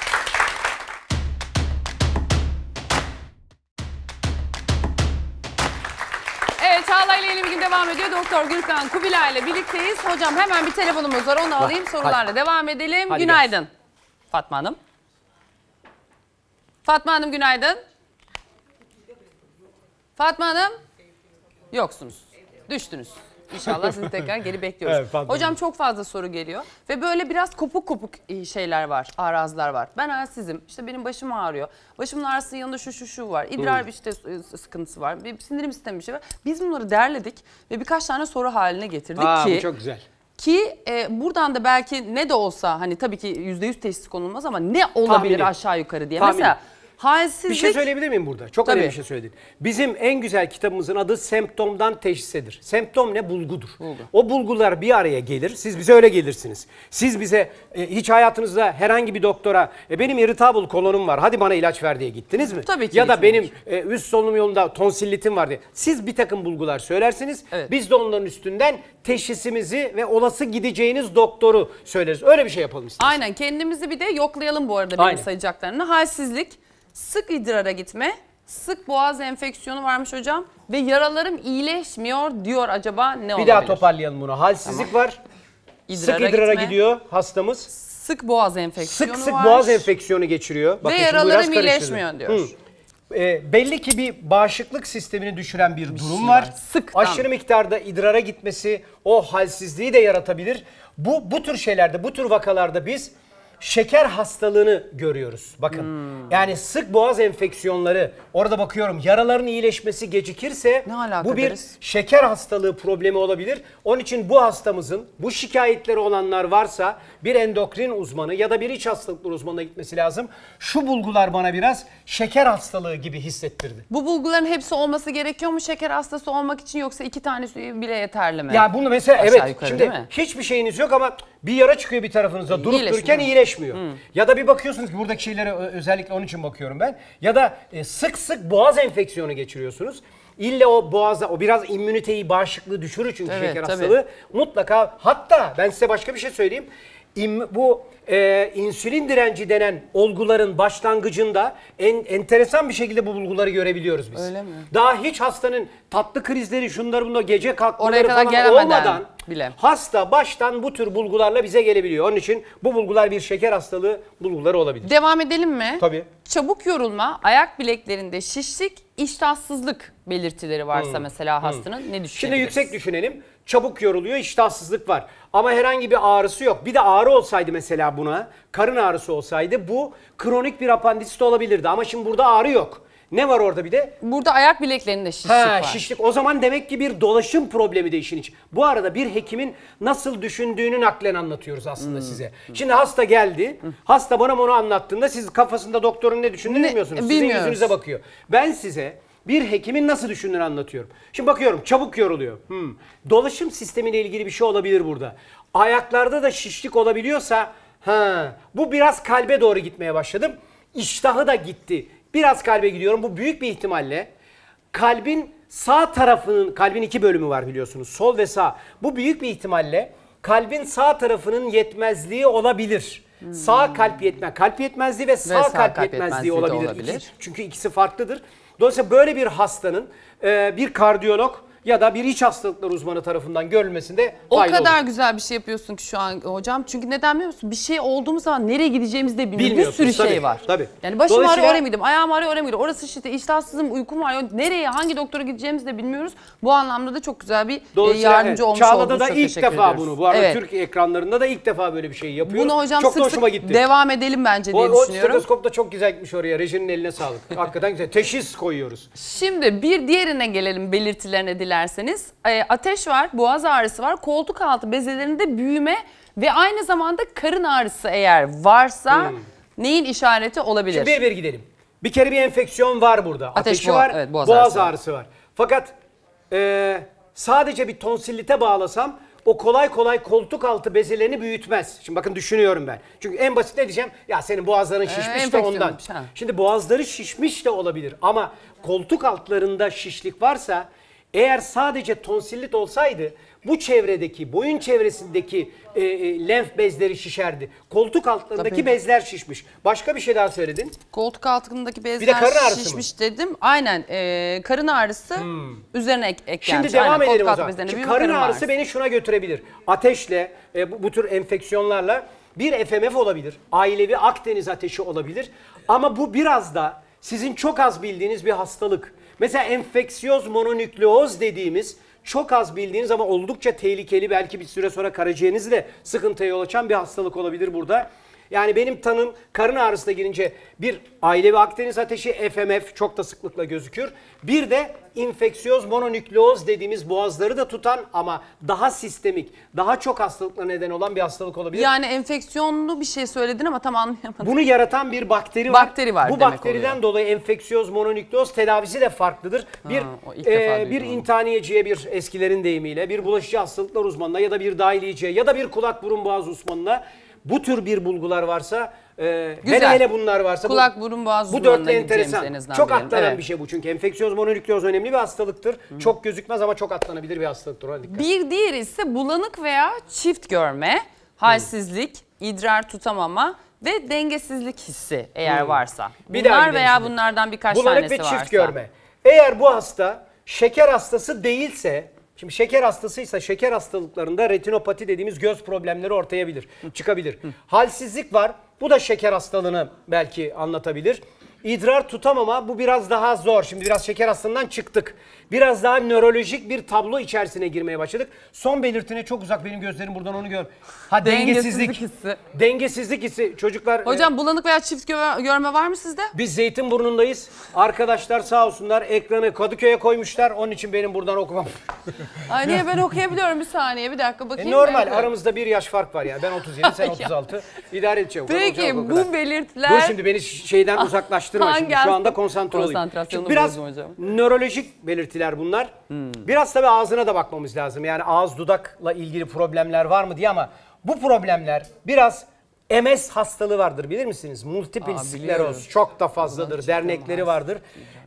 Evet, Çağla ile Yeni Bir Gün devam ediyor. Doktor Gürkan Kubilay ile birlikteyiz. Hocam hemen bir telefonumuz var, onu alayım. Sorularla devam edelim. Hadi Günaydın. gelsin. Fatma Hanım. Fatma Hanım günaydın. Fatma Hanım. Yoksunuz. Düştünüz. İnşallah sizi tekrar geri bekliyoruz. Evet, Fatma Hocam Hanım. çok fazla soru geliyor. Ve böyle biraz kopuk kopuk şeyler var, arazlar var. Ben halsizim. İşte benim başım ağrıyor. Başımın ağrısının yanında şu var. İdrar işte sıkıntısı var. Bir sindirim sistemi bir şey var. Biz bunları derledik ve birkaç tane soru haline getirdik ki. Bu çok güzel. Ki buradan da belki ne de olsa hani tabii ki %100 teşhis konulmaz ama ne olabilir Tahmini. aşağı yukarı diye. Tahmini. Mesela halsizlik. Bir şey söyleyebilir miyim burada? Çok Tabii. önemli bir şey söyledin. Bizim en güzel kitabımızın adı Semptomdan Teşhisedir. Semptom ne? Bulgudur. O bulgular bir araya gelir. Siz bize öyle gelirsiniz. Siz bize hiç hayatınızda herhangi bir doktora benim irritable kolonum var, hadi bana ilaç ver diye gittiniz mi? Tabii ki Ya da gitmedik. benim üst solunum yolunda tonsillitim var diye. Siz bir takım bulgular söylersiniz. Evet. Biz de onların üstünden teşhisimizi ve olası gideceğiniz doktoru söyleriz. Öyle bir şey yapalım isterseniz. Aynen, kendimizi bir de yoklayalım bu arada benim Aynen. sayacaklarını. Halsizlik, sık idrara gitme, sık boğaz enfeksiyonu varmış hocam ve yaralarım iyileşmiyor diyor, acaba ne olabilir? Bir daha toparlayalım bunu. Halsizlik var. Sık idrara gitme, gidiyor hastamız. sık boğaz enfeksiyonu Sık var boğaz enfeksiyonu geçiriyor. Bakın ve şimdi bu biraz yaralarım karıştırdı. iyileşmiyor diyor. Belli ki bir bağışıklık sistemini düşüren bir durum şey var. var. Sıktan. Aşırı miktarda idrara gitmesi o halsizliği de yaratabilir. Bu tür şeylerde, bu tür vakalarda biz şeker hastalığını görüyoruz. Bakın yani sık boğaz enfeksiyonları, orada bakıyorum yaraların iyileşmesi gecikirse Ne alaka bu bir deriz? şeker hastalığı problemi olabilir. Onun için bu hastamızın bu şikayetleri olanlar varsa bir endokrin uzmanı ya da bir iç hastalıkları uzmanına gitmesi lazım. Şu bulgular bana biraz şeker hastalığı gibi hissettirdi. Bu bulguların hepsi olması gerekiyor mu şeker hastası olmak için, yoksa 2 tanesi bile yeterli mi? Ya bunu mesela Aşağı evet yukarı, şimdi değil mi? hiçbir şeyiniz yok ama bir yara çıkıyor bir tarafınıza durup İyileşmiyor. dururken iyileşmiyor. Ya da bir bakıyorsunuz ki buradaki şeylere özellikle onun için bakıyorum ben. Ya da sık sık boğaz enfeksiyonu geçiriyorsunuz. İlle o boğaza, o biraz immüniteyi, bağışıklığı düşürür çünkü Evet, şeker tabii. hastalığı. Mutlaka, hatta ben size başka bir şey söyleyeyim. Bu insülin direnci denen olguların başlangıcında enteresan bir şekilde bu bulguları görebiliyoruz biz. Öyle mi? Daha hiç hastanın tatlı krizleri, şunları bunlar, gece Oraya kalkmaları kadar falan gelemeden olmadan bile. hasta baştan bu tür bulgularla bize gelebiliyor. Onun için bu bulgular bir şeker hastalığı bulguları olabilir. Devam edelim mi? Tabii. Çabuk yorulma, ayak bileklerinde şişlik, iştahsızlık belirtileri varsa mesela hastanın ne düşünebiliriz? Şimdi yüksek düşünelim. Çabuk yoruluyor, iştahsızlık var. Ama herhangi bir ağrısı yok. Bir de ağrı olsaydı mesela buna, karın ağrısı olsaydı bu kronik bir apandisit olabilirdi. Ama şimdi burada ağrı yok. Ne var orada bir de? Burada ayak bileklerinde şişlik var. Şişlik. O zaman demek ki bir dolaşım problemi de işin içi. Bu arada bir hekimin nasıl düşündüğünü naklen anlatıyoruz aslında size. Şimdi hasta geldi. Hasta bana onu anlattığında siz kafasında doktorun ne düşündüğünü bilmiyorsunuz. Sizin bilmiyoruz. yüzünüze bakıyor. Ben size bir hekimin nasıl düşündüğünü anlatıyorum. Şimdi bakıyorum çabuk yoruluyor. Dolaşım sistemiyle ilgili bir şey olabilir burada. Ayaklarda da şişlik olabiliyorsa bu biraz kalbe doğru gitmeye başladım. İştahı da gitti. Biraz kalbe gidiyorum. Bu büyük bir ihtimalle kalbin sağ tarafının, kalbin 2 bölümü var biliyorsunuz. Sol ve sağ. Bu büyük bir ihtimalle kalbin sağ tarafının yetmezliği olabilir. Sağ kalp yetmezliği ve sağ kalp yetmezliği olabilir. olabilir. Çünkü ikisi farklıdır. Dolayısıyla böyle bir hastanın bir kardiyolog ya da bir iç hastalıklar uzmanı tarafından görülmesinde O fayda kadar olur. güzel bir şey yapıyorsun ki şu an hocam. Çünkü neden biliyor musun? Bir şey olduğumuz zaman nereye gideceğimizi de bilmiyoruz. Bir Bilmiyorsunuz, sürü şey tabii, var. tabii. Yani başım Dolayısıyla- ağrıyor oraya mı gideyim? Ayağım ağrıyor oraya mı gideyim? Orası işte iştahsızım, uykum var. Nereye, hangi doktora gideceğimizi de bilmiyoruz. Bu anlamda da çok güzel bir yardımcı olmuş Çağla'da oldunuz. da Çok ilk teşekkür defa ediyoruz. bunu. Bu arada Evet. Türk ekranlarında da ilk defa böyle bir şey yapıyor. Bunu hocam çok sık da hoşuma sık gitti. devam edelim bence diye O düşünüyorum. stetoskop da çok güzel gitmiş oraya. Rejinin eline sağlık. Hakikaten güzel. Teşhis koyuyoruz. Şimdi bir diğerine gelelim belirtilerine dilerseniz. Ateş var, boğaz ağrısı var, koltuk altı bezelerinde büyüme ve aynı zamanda karın ağrısı eğer varsa neyin işareti olabilir? Şimdi bir gidelim. Bir kere bir enfeksiyon var burada. Ateşi boğaz- var, evet, boğaz boğaz ağrısı ağrısı var. Fakat sadece bir tonsillite bağlasam o kolay kolay koltuk altı bezelerini büyütmez. Şimdi bakın düşünüyorum ben. Çünkü en basit ne diyeceğim? Ya senin boğazların şişmiş de enfeksiyonmuş, ondan. ha. Şimdi boğazları şişmiş de olabilir ama koltuk altlarında şişlik varsa eğer sadece tonsillit olsaydı bu çevredeki, boyun çevresindeki lenf bezleri şişerdi. Koltuk altlarındaki Tabii. bezler şişmiş. Başka bir şey daha söyledin. Koltuk altındaki de bezler karın ağrısı şişmiş dedim. Aynen karın ağrısı üzerine eklenmiş. Şimdi devam Aynen, edelim koltuk o altı zaman. bezlerinde Şimdi büyüme, karın ağrısı ağrısı. beni şuna götürebilir. Ateşle, bu tür enfeksiyonlarla bir FMF olabilir. Ailevi Akdeniz ateşi olabilir. Ama bu biraz da sizin çok az bildiğiniz bir hastalık. Mesela enfeksiyoz mononükleoz dediğimiz çok az bildiğiniz ama oldukça tehlikeli, belki bir süre sonra karaciğerinizi de sıkıntıya yol açan bir hastalık olabilir burada. Yani benim tanım karın ağrısına girince bir ailevi Akdeniz ateşi FMF çok da sıklıkla gözükür. Bir de infeksiyoz mononükleoz dediğimiz boğazları da tutan ama daha sistemik, daha çok hastalıkla neden olan bir hastalık olabilir. Yani enfeksiyonlu bir şey söyledin ama tam anlayamadım. Bunu yaratan bir bakteri var. Bakteri var Bu demek bakteriden oluyor. dolayı enfeksiyoz mononükleoz tedavisi de farklıdır. o ilk defa duydum Bir onu. intihaniyeciye, bir eskilerin deyimiyle, bir bulaşıcı hastalıklar uzmanına ya da bir dahiliyeciye ya da bir kulak burun boğaz uzmanına bu tür bir bulgular varsa, hele hele bunlar varsa Kulak, burun, boğaz bu uzmanına dörtlü gideceğimiz en enteresan. azından Çok bilelim. atlanan Evet. bir şey bu çünkü enfeksiyoz mononükleoz önemli bir hastalıktır. Çok gözükmez ama çok atlanabilir bir hastalıktır. Ona dikkat. Bir diğeri ise bulanık veya çift görme, halsizlik, idrar tutamama ve dengesizlik hissi eğer varsa. Bir daha Bunlar gidelim veya şimdi. bunlardan birkaç Bulanık tanesi ve varsa. çift görme. Eğer bu hasta şeker hastası değilse, şimdi şeker hastasıysa şeker hastalıklarında retinopati dediğimiz göz problemleri ortaya çıkabilir. Halsizlik var. Bu da şeker hastalığını belki anlatabilir. İdrar tutamama bu biraz daha zor. Şimdi biraz şeker hastalığından çıktık. Biraz daha nörolojik bir tablo içerisine girmeye başladık. Son belirtine çok uzak, benim gözlerim buradan onu gör. Ha dengesizlik. hissi. Dengesizlik hissi. Çocuklar Hocam bulanık veya çift görme var mı sizde? biz Zeytinburnu'ndayız. Arkadaşlar sağ olsunlar ekranı Kadıköy'e koymuşlar. Onun için benim buradan okumam. Ay niye, ben okuyabiliyorum, bir saniye bir dakika bakayım. Normal, Ben- aramızda bir yaş fark var ya. Ben 37, sen 36. İdare edeceğim. Peki bu belirtiler... Dur şimdi beni şeyden uzaklaştırma. Hangi Şimdi. Şu anda konsantre olayım. konsantrasyonumu Şimdi biraz bozdum hocam. nörolojik belirtiler bunlar. Biraz tabii ağzına da bakmamız lazım. Yani ağız dudakla ilgili problemler var mı diye ama bu problemler biraz MS hastalığı vardır, bilir misiniz? Multiple biliyorum. skleroz çok da fazladır. Dernekleri vardır.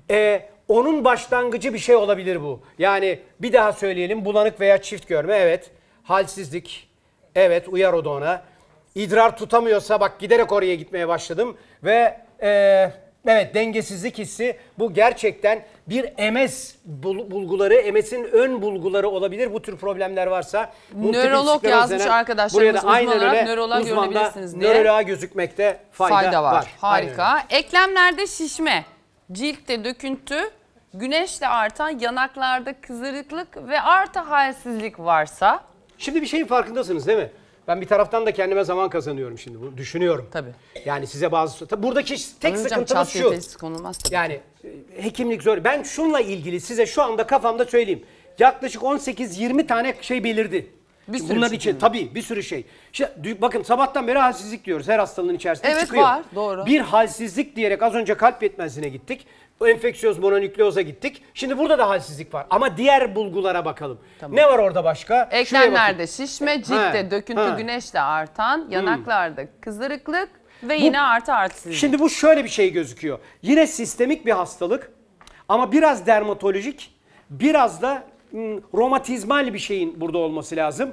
Onun başlangıcı bir şey olabilir bu. Yani bir daha söyleyelim, bulanık veya çift görme, evet. Halsizlik, evet, uyar o da ona. İdrar tutamıyorsa bak giderek oraya gitmeye başladım ve evet, dengesizlik hissi, bu gerçekten bir MS bulguları, MS'in ön bulguları olabilir. Bu tür problemler varsa. Nörolog Multiple yazmış denen, arkadaşlarımız, buraya da uzman aynen olarak öyle, nöroloğa uzmanda görünebilirsiniz diye. nöroloğa gözükmekte fayda var. Aynen öyle. Harika. Eklemlerde şişme, ciltte döküntü, güneşle artan yanaklarda kızarıklık ve artı halsizlik varsa... Şimdi bir şeyin farkındasınız değil mi? Ben bir taraftan da kendime zaman kazanıyorum şimdi. Bunu düşünüyorum. Tabii. Yani size tabii buradaki tek Hocam, sıkıntımız şahsiyet şu. testi konulmaz tabii. Yani hekimlik zor. Ben şunla ilgili size şu anda kafamda söyleyeyim. Yaklaşık 18-20 tane şey belirdi. Bir Şimdi sürü bunların şey. için tabii bir sürü şey. İşte bakın sabahtan beri halsizlik diyoruz. Her hastalığın içerisinde Evet, çıkıyor. var, doğru. Bir halsizlik diyerek az önce kalp yetmezliğine gittik. Enfeksiyoz mononükleoza gittik. Şimdi burada da halsizlik var. Ama diğer bulgulara bakalım. Ne var orada başka? Şuraya bakın. Eklemlerde şişme, ciltte Ha, döküntü, ha. güneşle artan, yanaklarda kızarıklık ve yine artı halsizlik. Şimdi bu şöyle bir şey gözüküyor. Yine sistemik bir hastalık ama biraz dermatolojik, biraz da romatizmal bir şeyin burada olması lazım.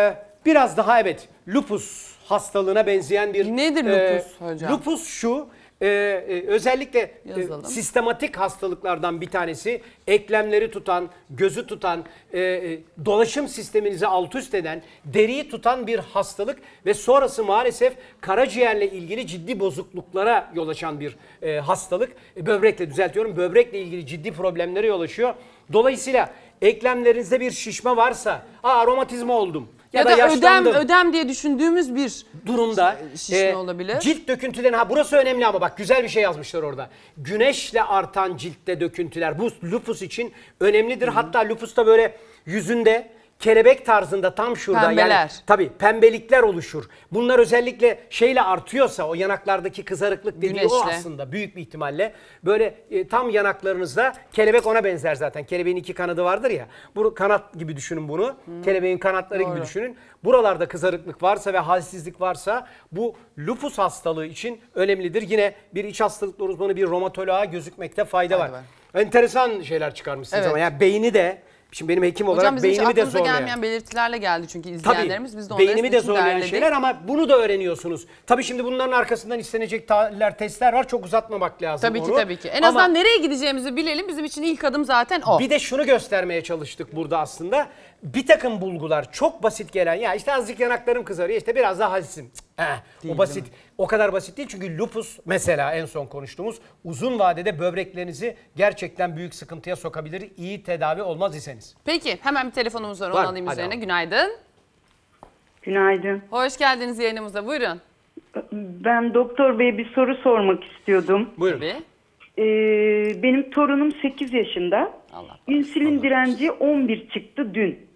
Biraz daha evet lupus hastalığına benzeyen bir... Nedir lupus hocam? Lupus şu, Özellikle Yazalım. sistematik hastalıklardan bir tanesi, eklemleri tutan, gözü tutan, dolaşım sisteminizi alt üst eden, deriyi tutan bir hastalık ve sonrası maalesef karaciğerle ilgili ciddi bozukluklara yol açan bir hastalık. Böbrekle düzeltiyorum, böbrekle ilgili ciddi problemlere yol açıyor. Dolayısıyla eklemlerinizde bir şişme varsa, romatizma oldum Ya da da yaşlandım ödem diye düşündüğümüz bir durumda şişme olabilir. cilt döküntüleri, burası önemli ama bak güzel bir şey yazmışlar orada. Güneşle artan ciltte döküntüler bu lupus için önemlidir. Hatta lupusta böyle yüzünde kelebek tarzında tam şurada Pembeler. yani tabii pembelikler oluşur. Bunlar özellikle şeyle artıyorsa o yanaklardaki kızarıklık dediği o Güneşle. aslında büyük bir ihtimalle böyle tam yanaklarınızda kelebek ona benzer zaten. Kelebeğin 2 kanadı vardır ya. Bu kanat gibi düşünün bunu. Kelebeğin kanatları gibi düşünün. Buralarda kızarıklık varsa ve halsizlik varsa bu lupus hastalığı için önemlidir. Yine bir iç hastalıklar uzmanı bir romatoloğa gözükmekte fayda var. Enteresan şeyler çıkarmışsınız Evet. ama yani beyni de şimdi benim hekim olarak Hocam bizim hiç beynimi de aklımıza zorlayan. gelmeyen belirtilerle geldi çünkü Tabii izleyenlerimiz. Biz de onları beynimi sizin de için zorlayan derledik. şeyler ama bunu da öğreniyorsunuz. Tabii şimdi bunların arkasından istenecek tahliller, testler var. Çok uzatmamak lazım Tabii ki onu. tabii ki. En Ama azından nereye gideceğimizi bilelim. Bizim için ilk adım zaten o. bir de şunu göstermeye çalıştık burada aslında. Bir takım bulgular çok basit gelen, ya işte azıcık yanaklarım kızarıyor, işte biraz daha halsizim. O basit. O kadar basit değil çünkü lupus mesela en son konuştuğumuz uzun vadede böbreklerinizi gerçekten büyük sıkıntıya sokabilir. İyi tedavi olmaz iseniz. Peki hemen bir telefonumuz var. Onu Var, alayım hadi üzerine. al. Günaydın. Günaydın. Hoş geldiniz yayınımıza. Buyurun. Ben doktor bey bir soru sormak istiyordum. Buyurun. Tabii. Benim torunum 8 yaşında. Allah İnsülin direnci 11 çıktı dün.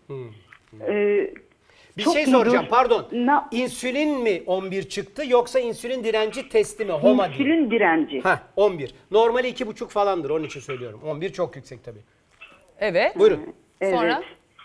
Bir Çok şey mudur? soracağım pardon. Na- İnsülin mi 11 çıktı yoksa insülin direnci testi mi? HOMA diye. İnsülin direnci. 11. Normali 2,5 falandır onun için söylüyorum. 11 çok yüksek tabii. Evet. Buyurun. Evet. Sonra?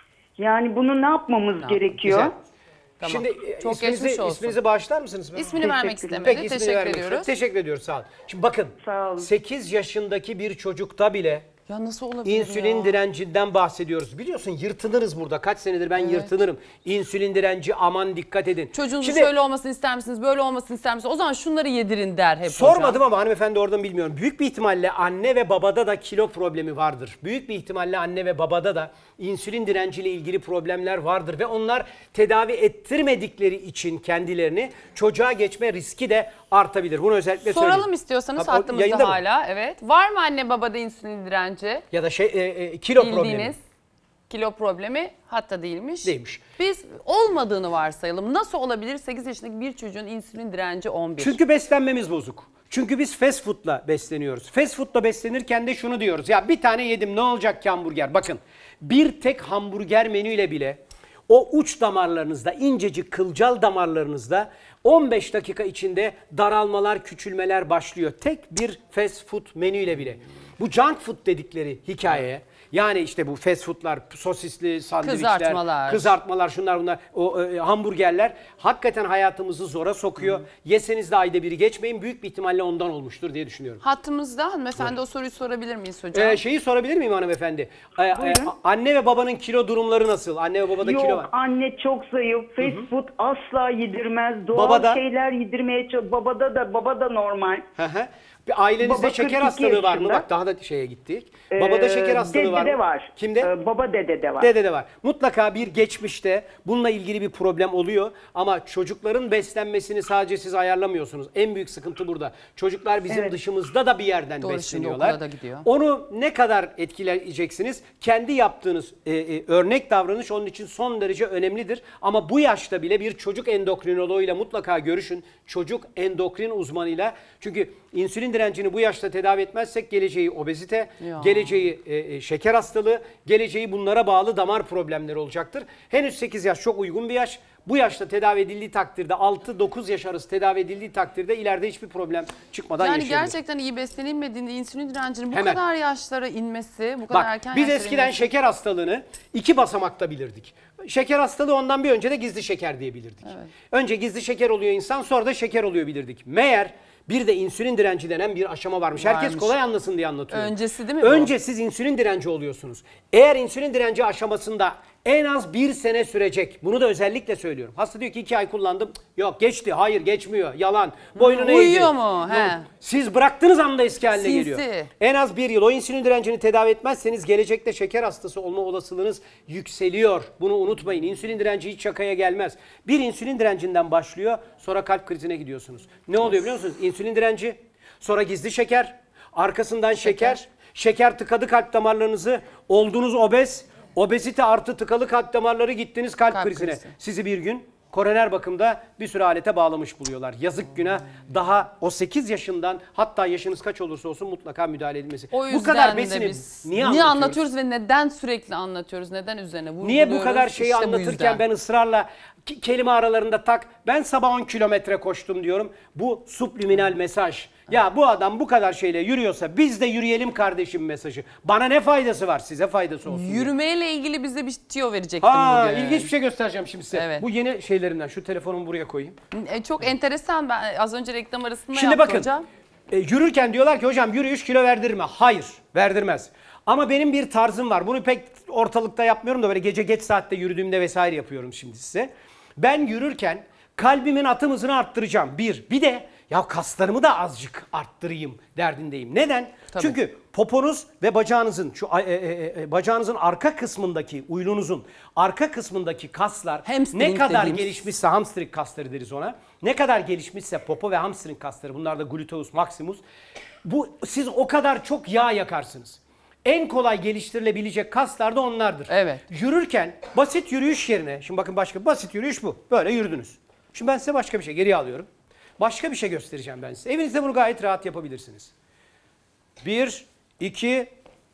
Yani bunu ne yapmamız gerekiyor? Güzel. Tamam. Şimdi Çok geçmiş olsun. isminizi bağışlar mısınız? İsmini vermek Teşekkür istemedi. Peki ismini Teşekkür vermek ediyoruz. istedim. Teşekkür ediyoruz sağ olun. Şimdi bakın Sağ olun. 8 yaşındaki bir çocukta bile Ya nasıl olabilir insülin ya? direncinden bahsediyoruz. Biliyorsun yırtınırız burada. Kaç senedir ben yırtınırım. İnsülin direnci aman dikkat edin. Çocuğunuzun Şimdi, şöyle olmasını ister misiniz, böyle olmasını ister misiniz? O zaman şunları yedirin der hep sormadım hocam. ama hanımefendi oradan bilmiyorum. Büyük bir ihtimalle anne ve babada da kilo problemi vardır. Büyük bir ihtimalle anne ve babada da insülin direnciyle ilgili problemler vardır. Ve onlar tedavi ettirmedikleri için kendilerini çocuğa geçme riski de artabilir. Bunu özellikle söyleyeyim. Soralım istiyorsanız Ha, o hattımızda yayında mı? hala. Evet. Var mı anne babada insülin direnci? Ya da kilo problemi. Bildiğiniz kilo problemi hatta değilmiş. Değilmiş. Biz olmadığını varsayalım. Nasıl olabilir 8 yaşındaki bir çocuğun insülin direnci 11? Çünkü beslenmemiz bozuk. Çünkü biz fast food'la besleniyoruz. Fast food'la beslenirken de şunu diyoruz. Ya bir tane yedim ne olacak ki hamburger? Bakın bir tek hamburger menüyle bile o uç damarlarınızda, incecik kılcal damarlarınızda 15 dakika içinde daralmalar, küçülmeler başlıyor. Tek bir fast food menüyle bile. Bu junk food dedikleri hikayeye, yani işte bu fast foodlar, sosisli sandviçler, kızartmalar, şunlar bunlar, hamburgerler hakikaten hayatımızı zora sokuyor. Yeseniz de ayda biri geçmeyin. Büyük bir ihtimalle ondan olmuştur diye düşünüyorum. Hattımızda hanımefendi o soruyu sorabilir miyiz hocam? Şeyi sorabilir miyim hanımefendi? Anne ve babanın kilo durumları nasıl? Anne ve babada kilo var. Yok, anne çok zayıf. Fast food asla yedirmez. Doğal Babada? şeyler yedirmeye Baba da normal. Bir ailenizde Baba şeker 42 hastalığı var mı? yaşında. Bak daha da şeye gittik. Babada şeker hastalığı var mı? Dedede var. Kimde? Baba dedede var. Dedede var. Mutlaka bir geçmişte bununla ilgili bir problem oluyor ama çocukların beslenmesini sadece siz ayarlamıyorsunuz. En büyük sıkıntı burada. Çocuklar bizim dışımızda da bir yerden Doğru, şimdi besleniyorlar. okula da gidiyor. Onu ne kadar etkileyeceksiniz? Kendi yaptığınız örnek davranış onun için son derece önemlidir. Ama bu yaşta bile bir çocuk endokrinoloğuyla mutlaka görüşün. Çocuk endokrin uzmanıyla. Çünkü insülin direncini bu yaşta tedavi etmezsek geleceği obezite, Ya. geleceği şeker hastalığı, geleceği bunlara bağlı damar problemleri olacaktır. Henüz 8 yaş çok uygun bir yaş. Bu yaşta tedavi edildiği takdirde 6-9 yaş arası tedavi edildiği takdirde ileride hiçbir problem çıkmadan Yani yaşayabilir. gerçekten iyi beslenilmediğinde insülin direncinin bu Hemen. kadar yaşlara inmesi, bu kadar Bak erken biz yaşlara eskiden inmesi. şeker hastalığını 2 basamakta bilirdik. Şeker hastalığı ondan bir önce de gizli şeker diye bilirdik. Önce gizli şeker oluyor insan, sonra da şeker oluyor bilirdik. Meğer bir de insülin direnci denen bir aşama varmış. Herkes Varmış. kolay anlasın diye anlatıyorum. Öncesi değil mi bu? Önce siz insülin direnci oluyorsunuz. Eğer insülin direnci aşamasında En az 1 sene sürecek. Bunu da özellikle söylüyorum. Hasta diyor ki 2 ay kullandım. Yok geçti. Hayır geçmiyor. Yalan. Boynuna eğdi. Uyuyor mu? He. Yok. Siz bıraktığınız anda eski haline Sinsi. geliyor. En az 1 yıl o insülin direncini tedavi etmezseniz gelecekte şeker hastası olma olasılığınız yükseliyor. Bunu unutmayın. İnsülin direnci hiç şakaya gelmez. Bir insülin direncinden başlıyor, sonra kalp krizine gidiyorsunuz. Ne oluyor biliyor musunuz? İnsülin direnci, sonra gizli şeker, arkasından şeker. Şeker tıkadı kalp damarlarınızı, oldunuz obez, obezite artı tıkalı kalp damarları, gittiniz kalp krizine. krizi. Sizi bir gün koroner bakımda bir sürü alete bağlamış buluyorlar. Yazık günah. Daha o 8 yaşından, hatta yaşınız kaç olursa olsun mutlaka müdahale edilmesi. O yüzden Bu kadar de besini biz niye niye anlatıyoruz? anlatıyoruz ve neden sürekli anlatıyoruz? Neden üzerine vurguluyoruz? Niye bu kadar şeyi İşte bu anlatırken yüzden. ben ısrarla kelime aralarında tak, ben sabah 10 kilometre koştum diyorum. Bu subliminal mesaj. Ya bu adam bu kadar şeyle yürüyorsa biz de yürüyelim kardeşim mesajı. Bana ne faydası var, size faydası olsun diye. Yürümeyle ilgili bize bir tüyo verecektim bugün. İlginç bir şey göstereceğim şimdi size. Evet. Bu yeni şeylerimden. Şu telefonumu buraya koyayım. Çok enteresan. Ben az önce reklam arasında Şimdi yaptım bakın. hocam. Yürürken diyorlar ki hocam yürüyüş kilo verdirir mi? Hayır, verdirmez. Ama benim bir tarzım var. Bunu pek ortalıkta yapmıyorum da böyle gece geç saatte yürüdüğümde vesaire yapıyorum şimdi size. Ben yürürken kalbimin atım hızını arttıracağım. Bir de ya kaslarımı da azıcık arttırayım derdindeyim. Neden? Tabii. Çünkü poponuz ve bacağınızın bacağınızın arka kısmındaki, uylunuzun arka kısmındaki kaslar Hamstring ne kadar dediğimiz. gelişmişse, hamstring kasları deriz ona. Ne kadar gelişmişse popo ve hamstring kasları, bunlar da gluteus maximus. Siz o kadar çok yağ yakarsınız. En kolay geliştirilebilecek kaslar da onlardır. Evet. Yürürken basit yürüyüş yerine, şimdi bakın başka basit yürüyüş bu. Böyle yürüdünüz. Şimdi ben size başka bir şey geriye alıyorum. Başka bir şey göstereceğim ben size. Evinizde bunu gayet rahat yapabilirsiniz. 1, 2,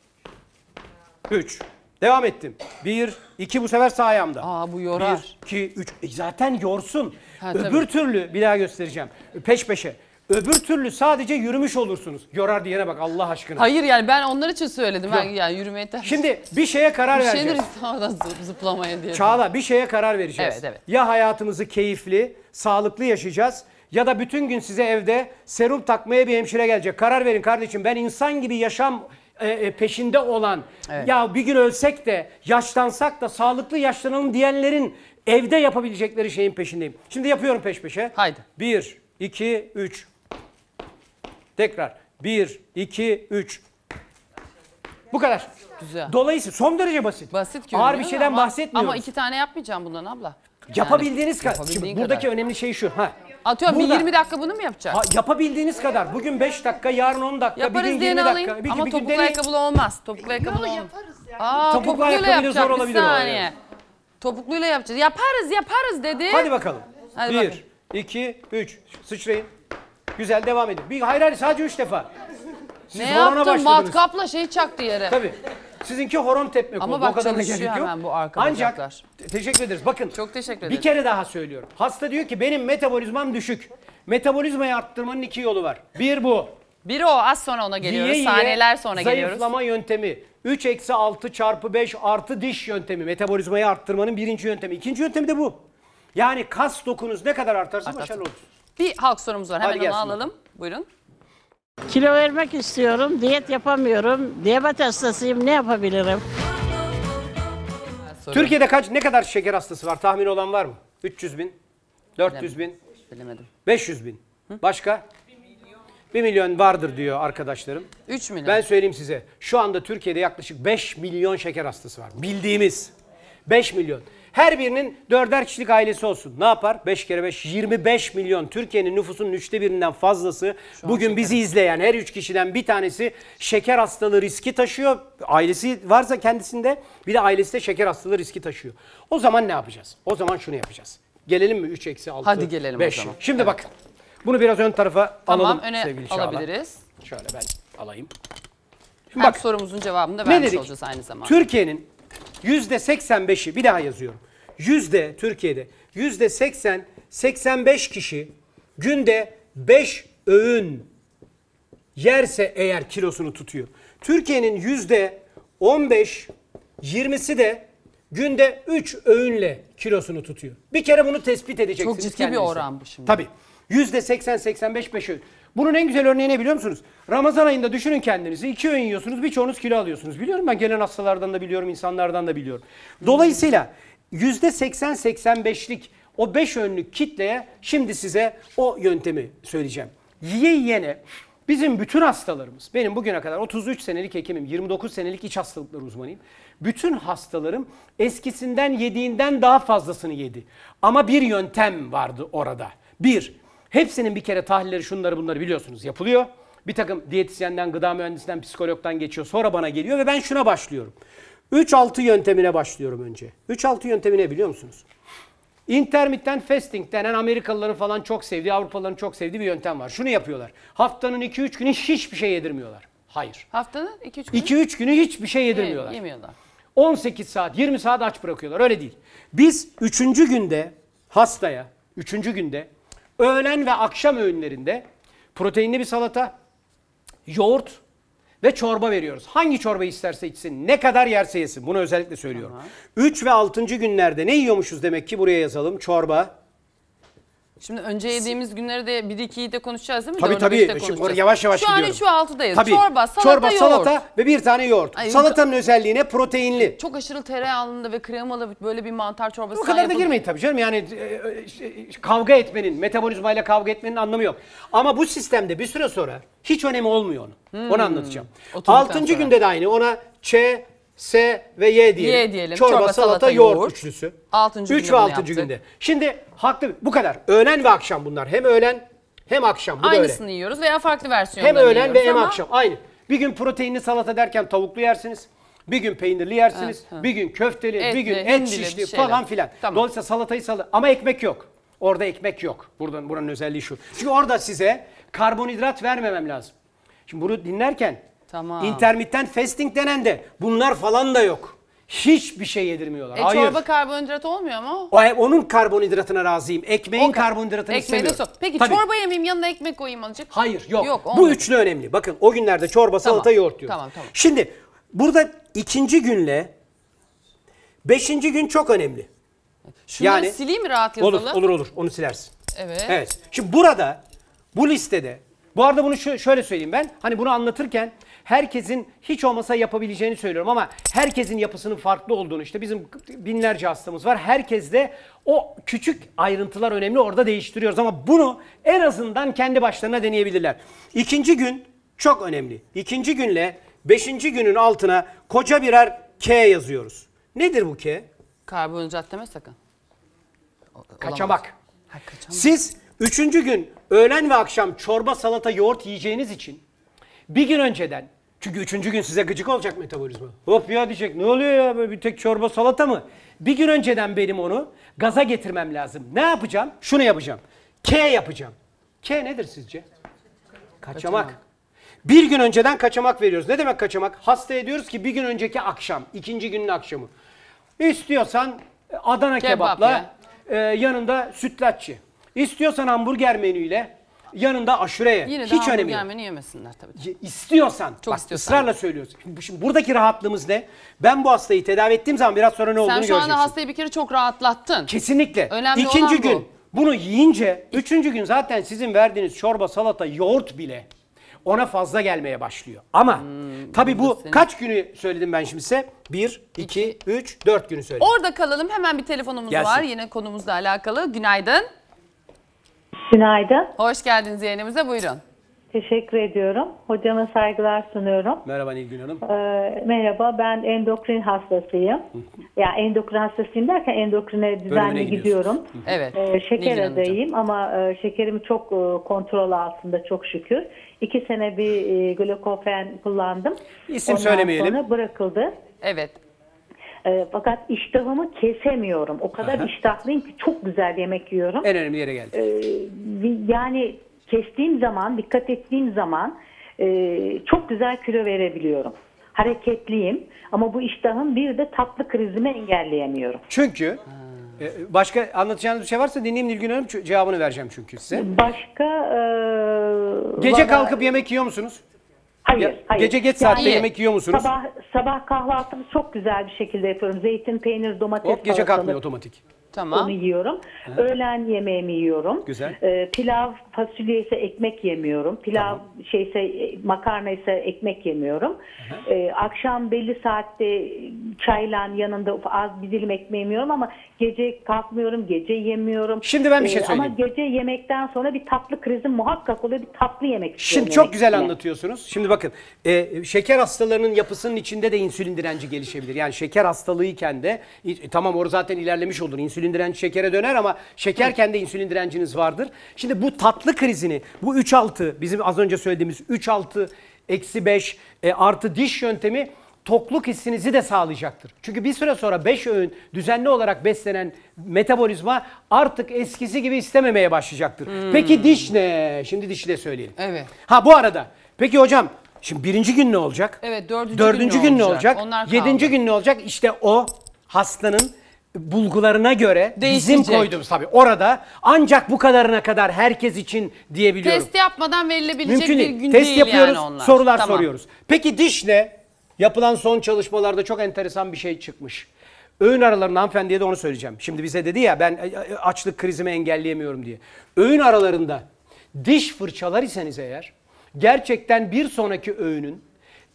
3. Devam ettim. 1, 2 bu sefer sağ ayağımda. Bu yorar. 1, 2, 3. Zaten yorsun. Ha, Öbür tabii. türlü bir daha göstereceğim. Peş peşe. Öbür türlü sadece yürümüş olursunuz. Yorar diyene bak Allah aşkına. Hayır yani ben onlar için söyledim. Ben Yok. yani yürümeye tercih. Şimdi bir şeye karar vereceğiz. Üşeniriz sağdan zıplamaya diye. Çağla, bir şeye karar vereceğiz. Evet, evet. Ya hayatımızı keyifli, sağlıklı yaşayacağız ya da bütün gün size evde serum takmaya bir hemşire gelecek. Karar verin kardeşim, ben insan gibi yaşam peşinde olan, Evet. ya bir gün ölsek de yaşlansak da sağlıklı yaşlanalım diyenlerin evde yapabilecekleri şeyin peşindeyim. Şimdi yapıyorum peş peşe. Haydi. 1, 2, 3. Tekrar. 1, 2, 3. Bu kadar. Güzel. Dolayısıyla son derece basit. Basit görünüyor. Ağır bir şeyden ama, bahsetmiyoruz. Ama 2 tane yapmayacağım bundan abla. Yapabildiğiniz kadar. yapabildiğin Şimdi buradaki kadar. önemli şey şu. Atıyorum bir Burada- 20 dakika bunu mu yapacağız? Yapabildiğiniz kadar. Bugün 5 dakika, yarın 10 dakika, bir Yaparız gün diye 20 ne dakika. alayım? Bir, Ama bir gün topuklu deneyin. ayakkabılı olmaz. Topuklu ayakkabılı olmaz. Topuklu Topukluyla ayakkabıyla yapacağız. zor olabilir Bir o, saniye. Topukluyla yapacağız. Yaparız dedi. Hadi bakalım. Hadi 1, bakayım. 2, 3. Sıçrayın. Güzel, devam edin. Hayır sadece 3 defa. Siz Ne horona yaptın? başladınız. Matkapla çaktı yere. Tabii. Sizinki horon tepmek Ama oldu. bak o kadarına çalışıyor gerek yok. hemen bu arka Ancak bacaklar. teşekkür ederiz. Bakın. Çok teşekkür Bir ederim. kere daha söylüyorum. Hasta diyor ki benim metabolizmam düşük. Metabolizmayı arttırmanın 2 yolu var. Bir bu. Biri o, az sonra ona geliyoruz. Yiye yiye Saniyeler sonra geliyoruz. zayıflama yöntemi. 3-6 × 5 artı diş yöntemi. Metabolizmayı arttırmanın birinci yöntemi. İkinci yöntemi de bu. Yani kas dokunuz ne kadar artarsa başarılı olursunuz. Bir halk sorumuz var. Hadi Hemen onu gelsin alalım. Buyurun. Kilo vermek istiyorum, diyet yapamıyorum. Diyabet hastasıyım, ne yapabilirim? Soru. Türkiye'de ne kadar şeker hastası var? Tahmin olan var mı? 300 bin, 400 bin, Bilemedim. 500 bin. Başka? 1 milyon vardır diyor arkadaşlarım. 3 milyon. Ben söyleyeyim size. Şu anda Türkiye'de yaklaşık 5 milyon şeker hastası var. Bildiğimiz 5 milyon. Her birinin 4'er kişilik ailesi olsun. Ne yapar? 5 kere 5, 25 milyon. Türkiye'nin nüfusunun 1/3'ünden fazlası bugün bizi izleyen her 3 kişiden bir tanesi şeker hastalığı riski taşıyor. Ailesi varsa kendisinde, bir de ailesi de şeker hastalığı riski taşıyor. O zaman ne yapacağız? O zaman şunu yapacağız. Gelelim mi 3-6, Hadi gelelim o 5. zaman. Şimdi bakın. Bunu biraz ön tarafa Tamam, alalım öne sevgili Çağla. alabiliriz. Şöyle ben alayım. Hem Bak, sorumuzun cevabını da ne vermiş dedik? olacağız aynı zamanda. Türkiye'nin %85'i, bir daha yazıyorum. Türkiye'de %80-85 kişi günde 5 öğün yerse eğer kilosunu tutuyor. Türkiye'nin %15-20'si de günde 3 öğünle kilosunu tutuyor. Bir kere bunu tespit edeceksiniz Çok ciddi bir kendinize. oran bu şimdi. Tabii. %80-85 5 öğün. Bunun en güzel örneği ne biliyor musunuz? Ramazan ayında düşünün kendinizi. 2 öğün yiyorsunuz, birçoğunuz kilo alıyorsunuz. Biliyorum, ben gelen hastalardan da biliyorum, insanlardan da biliyorum. Dolayısıyla %80-85'lik o 5 öğünlük kitleye şimdi size o yöntemi söyleyeceğim. Yiye yiyene bizim bütün hastalarımız, benim bugüne kadar 33 senelik hekimim, 29 senelik iç hastalıkları uzmanıyım. Bütün hastalarım eskisinden yediğinden daha fazlasını yedi. Ama bir yöntem vardı orada. Hepsinin bir kere tahlilleri, şunları bunları biliyorsunuz yapılıyor. Bir takım diyetisyenden, gıda mühendisinden, psikologdan geçiyor. Sonra bana geliyor ve ben şuna başlıyorum. 3-6 yöntemine başlıyorum önce. 3-6 yöntemi ne biliyor musunuz? Intermittent fasting denen Amerikalıların falan çok sevdiği, Avrupalıların çok sevdiği bir yöntem var. Şunu yapıyorlar. Haftanın 2-3 günü hiçbir şey yedirmiyorlar. Hayır. Haftanın 2-3 günü? 2-3 günü hiçbir şey yedirmiyorlar. Yemiyorlar. 18 saat, 20 saat aç bırakıyorlar. Öyle değil. Biz 3. günde hastaya, 3. günde öğlen ve akşam öğünlerinde proteinli bir salata, yoğurt ve çorba veriyoruz. Hangi çorbayı isterse içsin, ne kadar yerse yesin. Bunu özellikle söylüyorum. 3 ve 6. günlerde ne yiyormuşuz demek ki buraya yazalım. Çorba. Şimdi önce yediğimiz günleri de 1-2'yi de konuşacağız değil mi? Tabii 4'ü, tabii. 5'te Şimdi konuşacağız. yavaş yavaş şu gidiyorum. Şu an 6'dayız. Tabii. Çorba, salata, yoğurt. Salata ve bir tane yoğurt. Ay, Salatanın özelliği ne? Proteinli. Çok aşırı tereyağlı ve kremalı böyle bir mantar çorbası. O kadar da girmeyin tabii canım. Yani kavga etmenin, metabolizmayla kavga etmenin anlamı yok. Ama bu sistemde bir süre sonra hiç önemi olmuyor onun. Onu anlatacağım. Oturduktan 6. sonra. günde de aynı. Ona Ç, S ve Y diyelim. Y diyelim. Çorba, salata, yoğurt üçlüsü. 6. 3 günde ve bunu 6. yaptık. günde. Şimdi haklı bu kadar. Öğlen ve akşam bunlar. Hem öğlen hem akşam. Bu da öyle. Aynısını yiyoruz veya farklı versiyonlarını Hem öğlen ve yiyoruz hem ama akşam. Aynı. Bir gün proteinli salata derken tavuklu yersiniz. Bir gün peynirli yersiniz. Bir gün köfteli, bir gün Etli, et hindili şişli bir şeyler. falan filan. Tamam. Dolayısıyla salatayı ama ekmek yok. Orada ekmek yok. Buranın özelliği şu. Çünkü orada size karbonhidrat vermemem lazım. Şimdi bunu dinlerken Tamam. intermittent fasting denen de bunlar falan da yok. Hiçbir şey yedirmiyorlar. Hayır. Çorba karbonhidrat olmuyor mu? Onun karbonhidratına razıyım. Ekmeğin O- karbonhidratını Ekmeği de istemiyorum. Peki Tabii. çorba yemeyeyim, yanına ekmek koyayım azıcık. Hayır, yok. Yok, Bu olmadı. üçlü önemli. Bakın o günlerde çorba, salata, Tamam, yoğurt diyoruz. tamam. Şimdi burada 2. günle 5. gün çok önemli. Şunları sileyim mi rahat yazalım? Olur. Onu silersin. Evet. Evet. Şimdi burada bu listede bu arada bunu şöyle söyleyeyim ben. Hani bunu anlatırken herkesin hiç olmasa yapabileceğini söylüyorum ama herkesin yapısının farklı olduğunu, işte bizim binlerce hastamız var. Herkeste o küçük ayrıntılar önemli, orada değiştiriyoruz ama bunu en azından kendi başlarına deneyebilirler. 2. gün çok önemli. 2. günle 5. günün altına koca birer K yazıyoruz. Nedir bu K? Karbonhidrat deme sakın. Kaçamak. Kaçamak. Siz 3. gün öğlen ve akşam çorba, salata, yoğurt yiyeceğiniz için bir gün önceden, çünkü 3. gün size gıcık olacak metabolizma. Hop ya diyecek, ne oluyor ya böyle bir tek çorba salata mı? Bir gün önceden benim onu gaza getirmem lazım. Ne yapacağım? Şunu yapacağım. K yapacağım. K nedir sizce? Kaçamak. Bir gün önceden kaçamak veriyoruz. Ne demek kaçamak? Hastaya diyoruz ki bir gün önceki akşam, 2. günün akşamı. İstiyorsan Adana kebapla yanında sütlaççı. İstiyorsan hamburger menüyle yanında aşureye. Yine de Hiç önemi hamburger yok. menü yemesinler tabii. İstiyorsan. Çok bak istiyorsan. ısrarla söylüyoruz. Şimdi buradaki rahatlığımız ne? Ben bu hastayı tedavi ettiğim zaman biraz sonra ne olduğunu Sen şu göreceksin. anda hastayı bir kere çok rahatlattın. Kesinlikle. Önemli İkinci olan bu. gün bunu yiyince 3. gün zaten sizin verdiğiniz çorba, salata, yoğurt bile ona fazla gelmeye başlıyor. Ama tabii bu senin- kaç günü söyledim ben şimdi size? 1, 2, 3, 4 günü söyledim. Orada kalalım. Hemen bir telefonumuz Gelsin. var. Yine konumuzla alakalı. Günaydın. Günaydın. Hoş geldiniz yayınımıza. Buyurun. Teşekkür ediyorum. Hocama saygılar sunuyorum. Merhaba Nilgün Hanım. Merhaba, ben endokrin hastasıyım. Ya endokrin hastasıyım derken endokrine düzenli gidiyorum. Evet. Şeker Nilgün Hanımcığım. adayım ama şekerimi çok kontrol altında çok şükür. 2 sene bir glukofen kullandım. İsim Ondan söylemeyelim. sonra bırakıldı. Evet. Fakat iştahımı kesemiyorum. O kadar iştahlıyım ki çok güzel yemek yiyorum. En önemli yere geldi. Yani kestiğim zaman, dikkat ettiğim zaman çok güzel kilo verebiliyorum. Hareketliyim ama bu iştahım bir de tatlı krizimi engelleyemiyorum. Çünkü başka anlatacağınız bir şey varsa dinleyeyim Nilgün Hanım, cevabını vereceğim çünkü size. Başka... Gece kalkıp yemek yiyor musunuz? Hayır, hayır. Gece geç saatte Yani yemek yiyor musunuz? Sabah kahvaltımı çok güzel bir şekilde yapıyorum. Zeytin, peynir, domates Hop gece salatalık. kalkmıyor otomatik. Tamam. Onu yiyorum. Öğlen yemeğimi yiyorum. Güzel. Pilav, fasulye ise ekmek yemiyorum. Pilav makarna ise ekmek yemiyorum. Akşam belli saatte çayla yanında az bir dilim ekmeği yiyorum ama gece kalkmıyorum, gece yemiyorum. Şimdi ben bir şey söyleyeyim. Ama gece yemekten sonra bir tatlı krizim muhakkak oluyor. Bir tatlı yemek istiyorum. Şimdi çok güzel yemek anlatıyorsunuz. Şimdi bakın şeker hastalarının yapısının içinde de insülin direnci gelişebilir. Yani şeker hastalığıyken de tamam o zaten ilerlemiş olur. İnsülin direnci şekere döner ama şekerken de insülin direnciniz vardır. Şimdi bu tatlı krizini bu 3-6 bizim az önce söylediğimiz 3-6-5 artı diş yöntemi tokluk hissinizi de sağlayacaktır. Çünkü bir süre sonra 5 öğün düzenli olarak beslenen metabolizma artık eskisi gibi istememeye başlayacaktır. Peki diş ne? Şimdi dişi de söyleyelim. Evet. Ha bu arada peki hocam şimdi 1. gün ne olacak? Evet, 4. gün ne olacak? Onlar kaldı. 7. gün ne olacak? İşte o hastanın bulgularına göre bizim Değişecek. koyduğumuz tabii orada ancak bu kadarına kadar herkes için diyebiliyorum. Test yapmadan verilebilecek Mümkün bir değil. gün Test değil yapıyoruz, yani onlar. sorular Tamam. soruyoruz. Peki diş ne? Yapılan son çalışmalarda çok enteresan bir şey çıkmış. Öğün aralarında hanımefendiye de onu söyleyeceğim. Şimdi bize dedi ya ben açlık krizimi engelleyemiyorum diye. Öğün aralarında diş fırçalar iseniz eğer gerçekten bir sonraki öğünün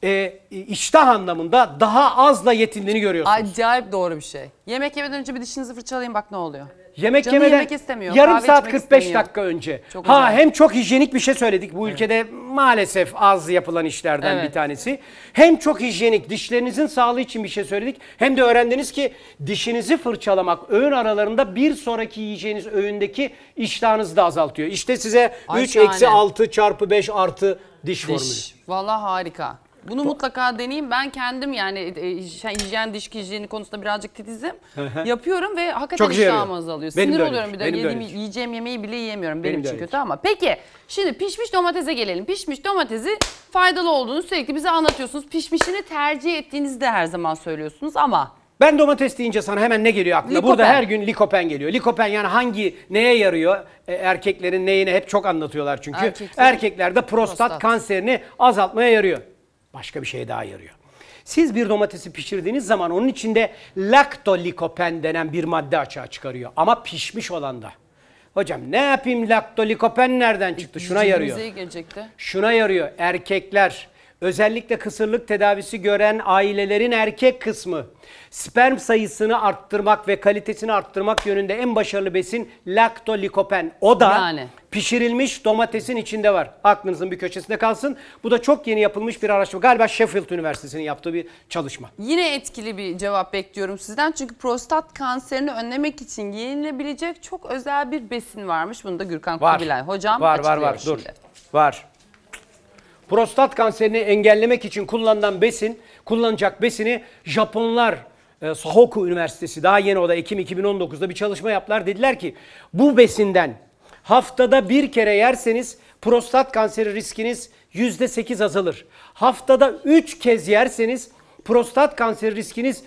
iştah anlamında daha azla yetindiğini görüyorsunuz. Acayip doğru bir şey. Yemek yemeden önce bir dişinizi fırçalayın bak ne oluyor. Yemek Canı yemeden yemek istemiyor, yarım kahve saat içmek 45 istemiyor. dakika önce. Çok acayip. Hem çok hijyenik bir şey söyledik. Bu ülkede maalesef az yapılan işlerden Evet. bir tanesi. Hem çok hijyenik dişlerinizin sağlığı için bir şey söyledik. Hem de öğrendiniz ki dişinizi fırçalamak öğün aralarında bir sonraki yiyeceğiniz öğündeki iştahınızı da azaltıyor. İşte size Ay 3 şahane. eksi 6 çarpı 5 artı diş formülü. Vallahi harika. Bunu mutlaka deneyeyim. Ben kendim yani hijyen, diş hijyeni konusunda birazcık titizim. Yapıyorum ve hakikaten Çok işe yarıyor. iştahım azalıyor. Benim de Sinir öyle. oluyorum bir de. Benim de öyle. Yiyeceğim yemeği bile yiyemiyorum. Benim Benim de için öyle. kötü ama. Peki şimdi pişmiş domatese gelelim. Pişmiş domatesi faydalı olduğunu sürekli bize anlatıyorsunuz. Pişmişini tercih ettiğinizi de her zaman söylüyorsunuz ama... Ben domates deyince sana hemen ne geliyor aklına? Likopen. Burada her gün likopen geliyor. Likopen yani neye yarıyor? Erkeklerin neyine hep çok anlatıyorlar çünkü. Erkeklerde prostat kanserini azaltmaya yarıyor. Başka bir şeye daha yarıyor. Siz bir domatesi pişirdiğiniz zaman onun içinde laktolikopen denen bir madde açığa çıkarıyor. Ama pişmiş olanda. Hocam ne yapayım laktolikopen nereden çıktı? Şuna yarıyor. Bize gelecekti. Şuna yarıyor. Erkekler özellikle kısırlık tedavisi gören ailelerin erkek kısmı sperm sayısını arttırmak ve kalitesini arttırmak yönünde en başarılı besin laktolikopen. O da pişirilmiş domatesin içinde var. Aklınızın bir köşesinde kalsın. Bu da çok yeni yapılmış bir araştırma. Galiba Sheffield Üniversitesi'nin yaptığı bir çalışma. Yine etkili bir cevap bekliyorum sizden. Çünkü prostat kanserini önlemek için yenilebilecek çok özel bir besin varmış. Bunu da Gürkan Kubilay hocam açıklıyor Dur. şimdi. Var. Prostat kanserini engellemek için kullanacak besini Japonlar Sahoku Üniversitesi daha yeni o da Ekim 2019'da bir çalışma yaptılar. Dediler ki bu besinden haftada bir kere yerseniz prostat kanseri riskiniz %8 azalır. Haftada 3 kez yerseniz prostat kanseri riskiniz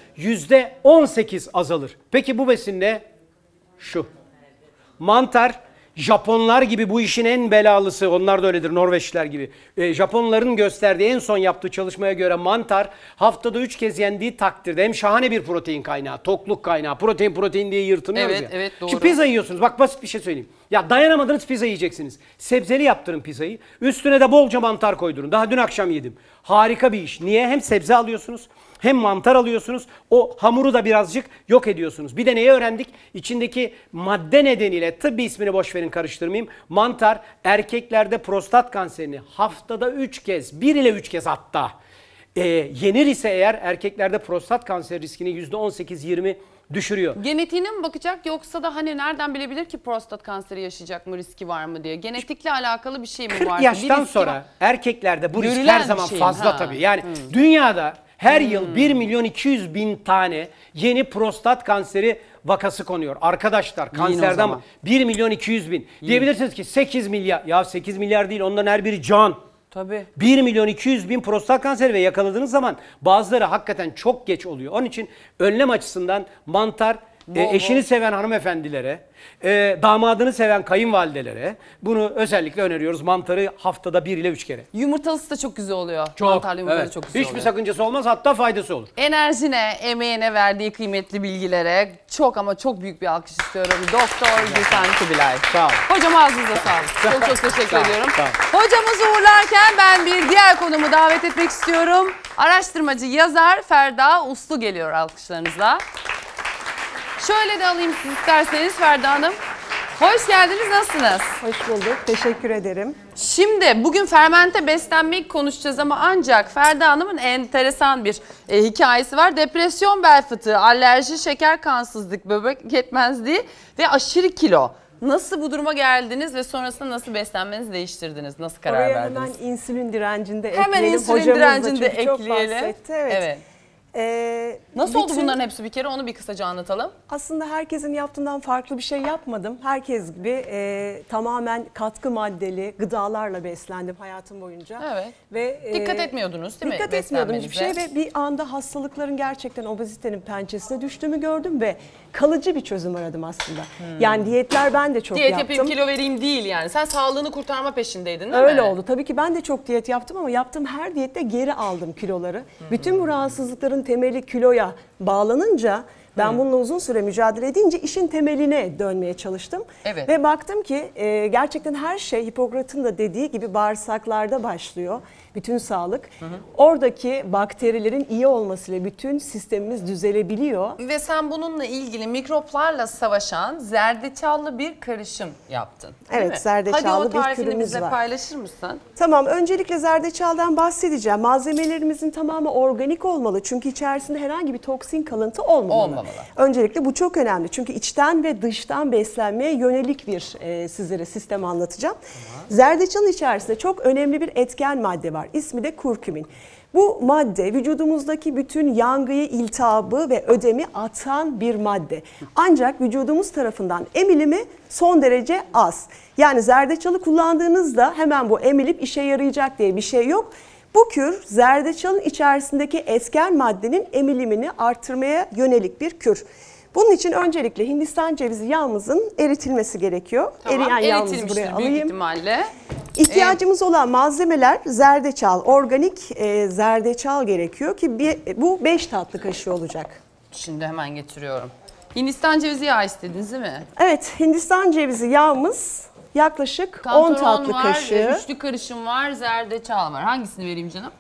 %18 azalır. Peki bu besin ne? Şu. Mantar. Japonlar gibi bu işin en belalısı, onlar da öyledir Norveçliler gibi. Japonların gösterdiği en son yaptığı çalışmaya göre mantar haftada 3 kez yendiği takdirde hem şahane bir protein kaynağı, tokluk kaynağı, protein diye yırtınıyoruz ya. Evet doğru. Şimdi pizza yiyorsunuz, bak basit bir şey söyleyeyim. Ya dayanamadınız pizza yiyeceksiniz. Sebzeli yaptırın pizzayı, üstüne de bolca mantar koydurun. Daha dün akşam yedim. Harika bir iş. Niye? Hem sebze alıyorsunuz, hem mantar alıyorsunuz. O hamuru da birazcık yok ediyorsunuz. Bir de neyi öğrendik? İçindeki madde nedeniyle tıbbi ismini boş verin karıştırmayayım. Mantar erkeklerde prostat kanserini haftada 3 kez, 1 ile 3 kez hatta yenir ise eğer erkeklerde prostat kanseri riskini %18-20 düşürüyor. Genetiğine mi bakacak yoksa da hani nereden bilebilir ki prostat kanseri yaşayacak mı, riski var mı diye? Genetikle alakalı bir şey mi var? 40 yaştan sonra erkeklerde bu risk Görülen her bir zaman şey mi? fazla Ha. tabii. Yani dünyada her yıl 1.200.000 tane yeni prostat kanseri vakası konuyor. Arkadaşlar kanserden 1.200.000. Diyebilirsiniz ki 8 milyar. Ya 8 milyar değil, onların her biri can. Tabii. 1.200.000 prostat kanseri ve yakaladığınız zaman bazıları hakikaten çok geç oluyor. Onun için önlem açısından mantar eşini seven hanımefendilere, damadını seven kayınvalidelere bunu özellikle öneriyoruz. Mantarı haftada 1 ile 3 kere. Yumurtalısı da çok güzel oluyor. Çok, Mantarlı yumurtalı evet. çok güzel Hiçbir oluyor. sakıncası olmaz, hatta faydası olur. Enerjine, emeğine verdiği kıymetli bilgilere çok ama çok büyük bir alkış istiyorum. Doktor Gürkan Kubilay. Sağ ol. Hocam ağzınıza sağlık. Çok teşekkür Sağ ol, ediyorum. sağ ol. Hocamızı uğurlarken ben bir diğer konumu davet etmek istiyorum. Araştırmacı, yazar Ferda Uslu geliyor alkışlarınızla. Şöyle de alayım siz isterseniz Ferda Hanım. Hoş geldiniz, nasılsınız? Hoş bulduk, teşekkür ederim. Şimdi bugün fermente beslenmeyi konuşacağız ama ancak Ferda Hanım'ın enteresan bir hikayesi var. Depresyon, bel fıtığı, alerji, şeker kansızlık, böbrek yetmezliği ve aşırı kilo. Nasıl bu duruma geldiniz ve sonrasında nasıl beslenmenizi değiştirdiniz? Nasıl karar Oraya verdiniz? hemen insülin direncinde Hemen ekleyelim. insülin Hocamız da direncinde çünkü çok ekleyelim. bahsetti. Evet. Nasıl oldu bütün- bunların hepsi bir kere? Onu bir kısaca anlatalım. Aslında herkesin yaptığından farklı bir şey yapmadım. Herkes gibi tamamen katkı maddeli gıdalarla beslendim hayatım boyunca. Evet. Ve Dikkat etmiyordunuz değil mi? Dikkat etmiyordum hiçbir şey beslenmenize? ve bir anda hastalıkların gerçekten obezitenin pençesine düştüğümü gördüm ve kalıcı bir çözüm aradım aslında. Yani diyetler ben de çok Diyet yaptım. yapayım, kilo vereyim değil yani. Sen sağlığını kurtarma peşindeydin değil mi? Öyle oldu. Tabii ki ben de çok diyet yaptım ama yaptığım her diyette geri aldım kiloları. Bütün bu rahatsızlıkların temeli kiloya bağlanınca ben bununla uzun süre mücadele edince işin temeline dönmeye çalıştım. Evet. Ve baktım ki gerçekten her şey Hipokrat'ın da dediği gibi bağırsaklarda başlıyor. Bütün sağlık. Oradaki bakterilerin iyi olmasıyla bütün sistemimiz düzelebiliyor. Ve sen bununla ilgili mikroplarla savaşan zerdeçallı bir karışım yaptın. Değil Evet, mi? zerdeçallı Hadi o bir tarifini kürümüz bizle var. paylaşır mısın? Tamam, öncelikle zerdeçaldan bahsedeceğim. Malzemelerimizin tamamı organik olmalı. Çünkü içerisinde herhangi bir toksin kalıntı olmamalı. Olmamalı. Öncelikle bu çok önemli. Çünkü içten ve dıştan beslenmeye yönelik bir sizlere sistem anlatacağım. Zerdeçalın içerisinde çok önemli bir etken madde var. İsmi de kurkumin. Bu madde vücudumuzdaki bütün yangıyı, iltihabı ve ödemi atan bir madde. Ancak vücudumuz tarafından emilimi son derece az. Yani zerdeçalı kullandığınızda hemen bu emilip işe yarayacak diye bir şey yok. Bu kür zerdeçalın içerisindeki etken maddenin emilimini artırmaya yönelik bir kür. Bunun için öncelikle Hindistan cevizi yağımızın eritilmesi gerekiyor. Eriyen yağımızı eritilmiştir buraya büyük alayım. ihtimalle. İhtiyacımız olan malzemeler zerdeçal, organik zerdeçal gerekiyor ki bu 5 tatlı kaşığı olacak. Şimdi hemen getiriyorum. Hindistan cevizi yağı istediniz değil mi? Evet, Hindistan cevizi yağımız yaklaşık 10 Kantaron tatlı var, kaşığı. üçlü karışım var, zerdeçal var. Hangisini vereyim canım?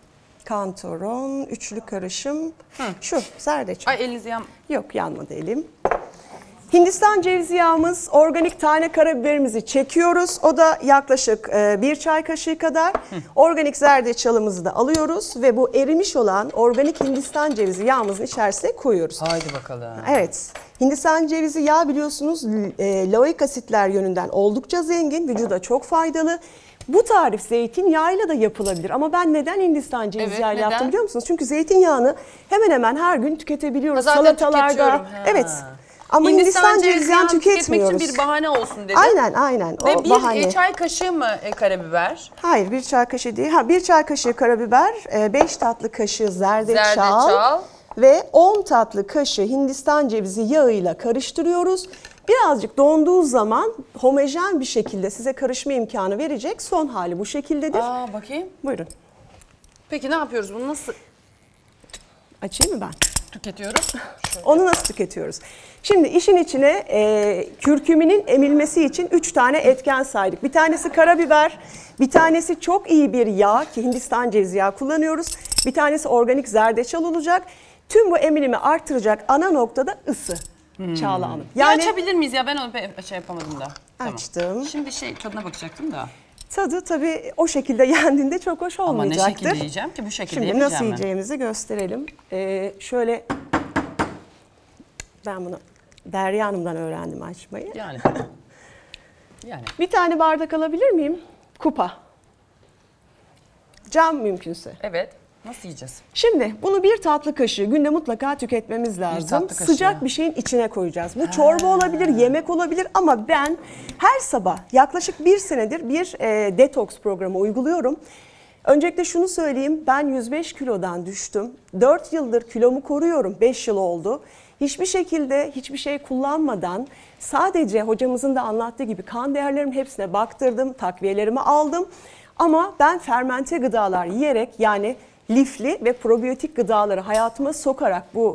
Kantaron, üçlü karışım. Şu zerdeçal. Ay elinizi Yok, yanmadı elim. Hindistan cevizi yağımız, organik tane karabiberimizi çekiyoruz. O da yaklaşık 1 çay kaşığı kadar. Organik zerdeçalımızı da alıyoruz ve bu erimiş olan organik Hindistan cevizi yağımızın içerisine koyuyoruz. Haydi bakalım. Evet. Hindistan cevizi yağı biliyorsunuz laoik asitler yönünden oldukça zengin, vücuda çok faydalı. Bu tarif zeytinyağıyla da yapılabilir ama ben neden Hindistan cevizi Evet, yağıyla neden? yaptım biliyor musunuz? Çünkü zeytinyağını hemen hemen her gün tüketebiliyoruz Zaten salatalarda. tüketiyorum. Ha. Evet. Ama Hindistan cevizi yağını tüketmek tüketmiyoruz. için bir bahane olsun dedi. Aynen. Ve O bir bahane. çay kaşığı mı karabiber? Hayır, 1 çay kaşığı değil. 1 çay kaşığı karabiber, 5 tatlı kaşığı zerdeçal ve 10 tatlı kaşığı Hindistan cevizi yağıyla karıştırıyoruz. Birazcık donduğu zaman homojen bir şekilde size karışma imkanı verecek. Son hali bu şekildedir. Bakayım. Buyurun. Peki ne yapıyoruz? Bunu nasıl Açayım mı ben? tüketiyoruz? Onu nasıl tüketiyoruz? Şimdi işin içine kürküminin emilmesi için 3 tane etken saydık. Bir tanesi karabiber, bir tanesi çok iyi bir yağ ki Hindistan cevizi yağı kullanıyoruz. Bir tanesi organik zerdeçal olacak. Tüm bu emilimi artıracak ana noktada ısı. Çağla Hanım. Yani açabilir miyiz ya? Ben onu şey yapamadım da. Açtım. Tamam. Şimdi tadına bakacaktım da. Tadı tabii o şekilde yendiğinde çok hoş olmayacaktır. Ama ne şekilde yiyeceğim ki bu şekilde Şimdi yemeyeceğim nasıl ben. yiyeceğimizi gösterelim. Şöyle ben bunu Derya Hanım'dan öğrendim açmayı. Yani. Bir tane bardak alabilir miyim? Kupa. Cam mümkünse. Evet. Nasıl yiyeceğiz? Şimdi bunu 1 tatlı kaşığı günde mutlaka tüketmemiz lazım. tatlı kaşığı. Sıcak bir şeyin içine koyacağız. Bu çorba olabilir, yemek olabilir ama ben her sabah yaklaşık 1 senedir bir detoks programı uyguluyorum. Öncelikle şunu söyleyeyim, ben 105 kilodan düştüm. 4 yıldır kilomu koruyorum, 5 yıl oldu. Hiçbir şekilde hiçbir şey kullanmadan sadece hocamızın da anlattığı gibi kan değerlerimin hepsine baktırdım, takviyelerimi aldım. Ama ben fermente gıdalar yiyerek, yani lifli ve probiyotik gıdaları hayatıma sokarak bu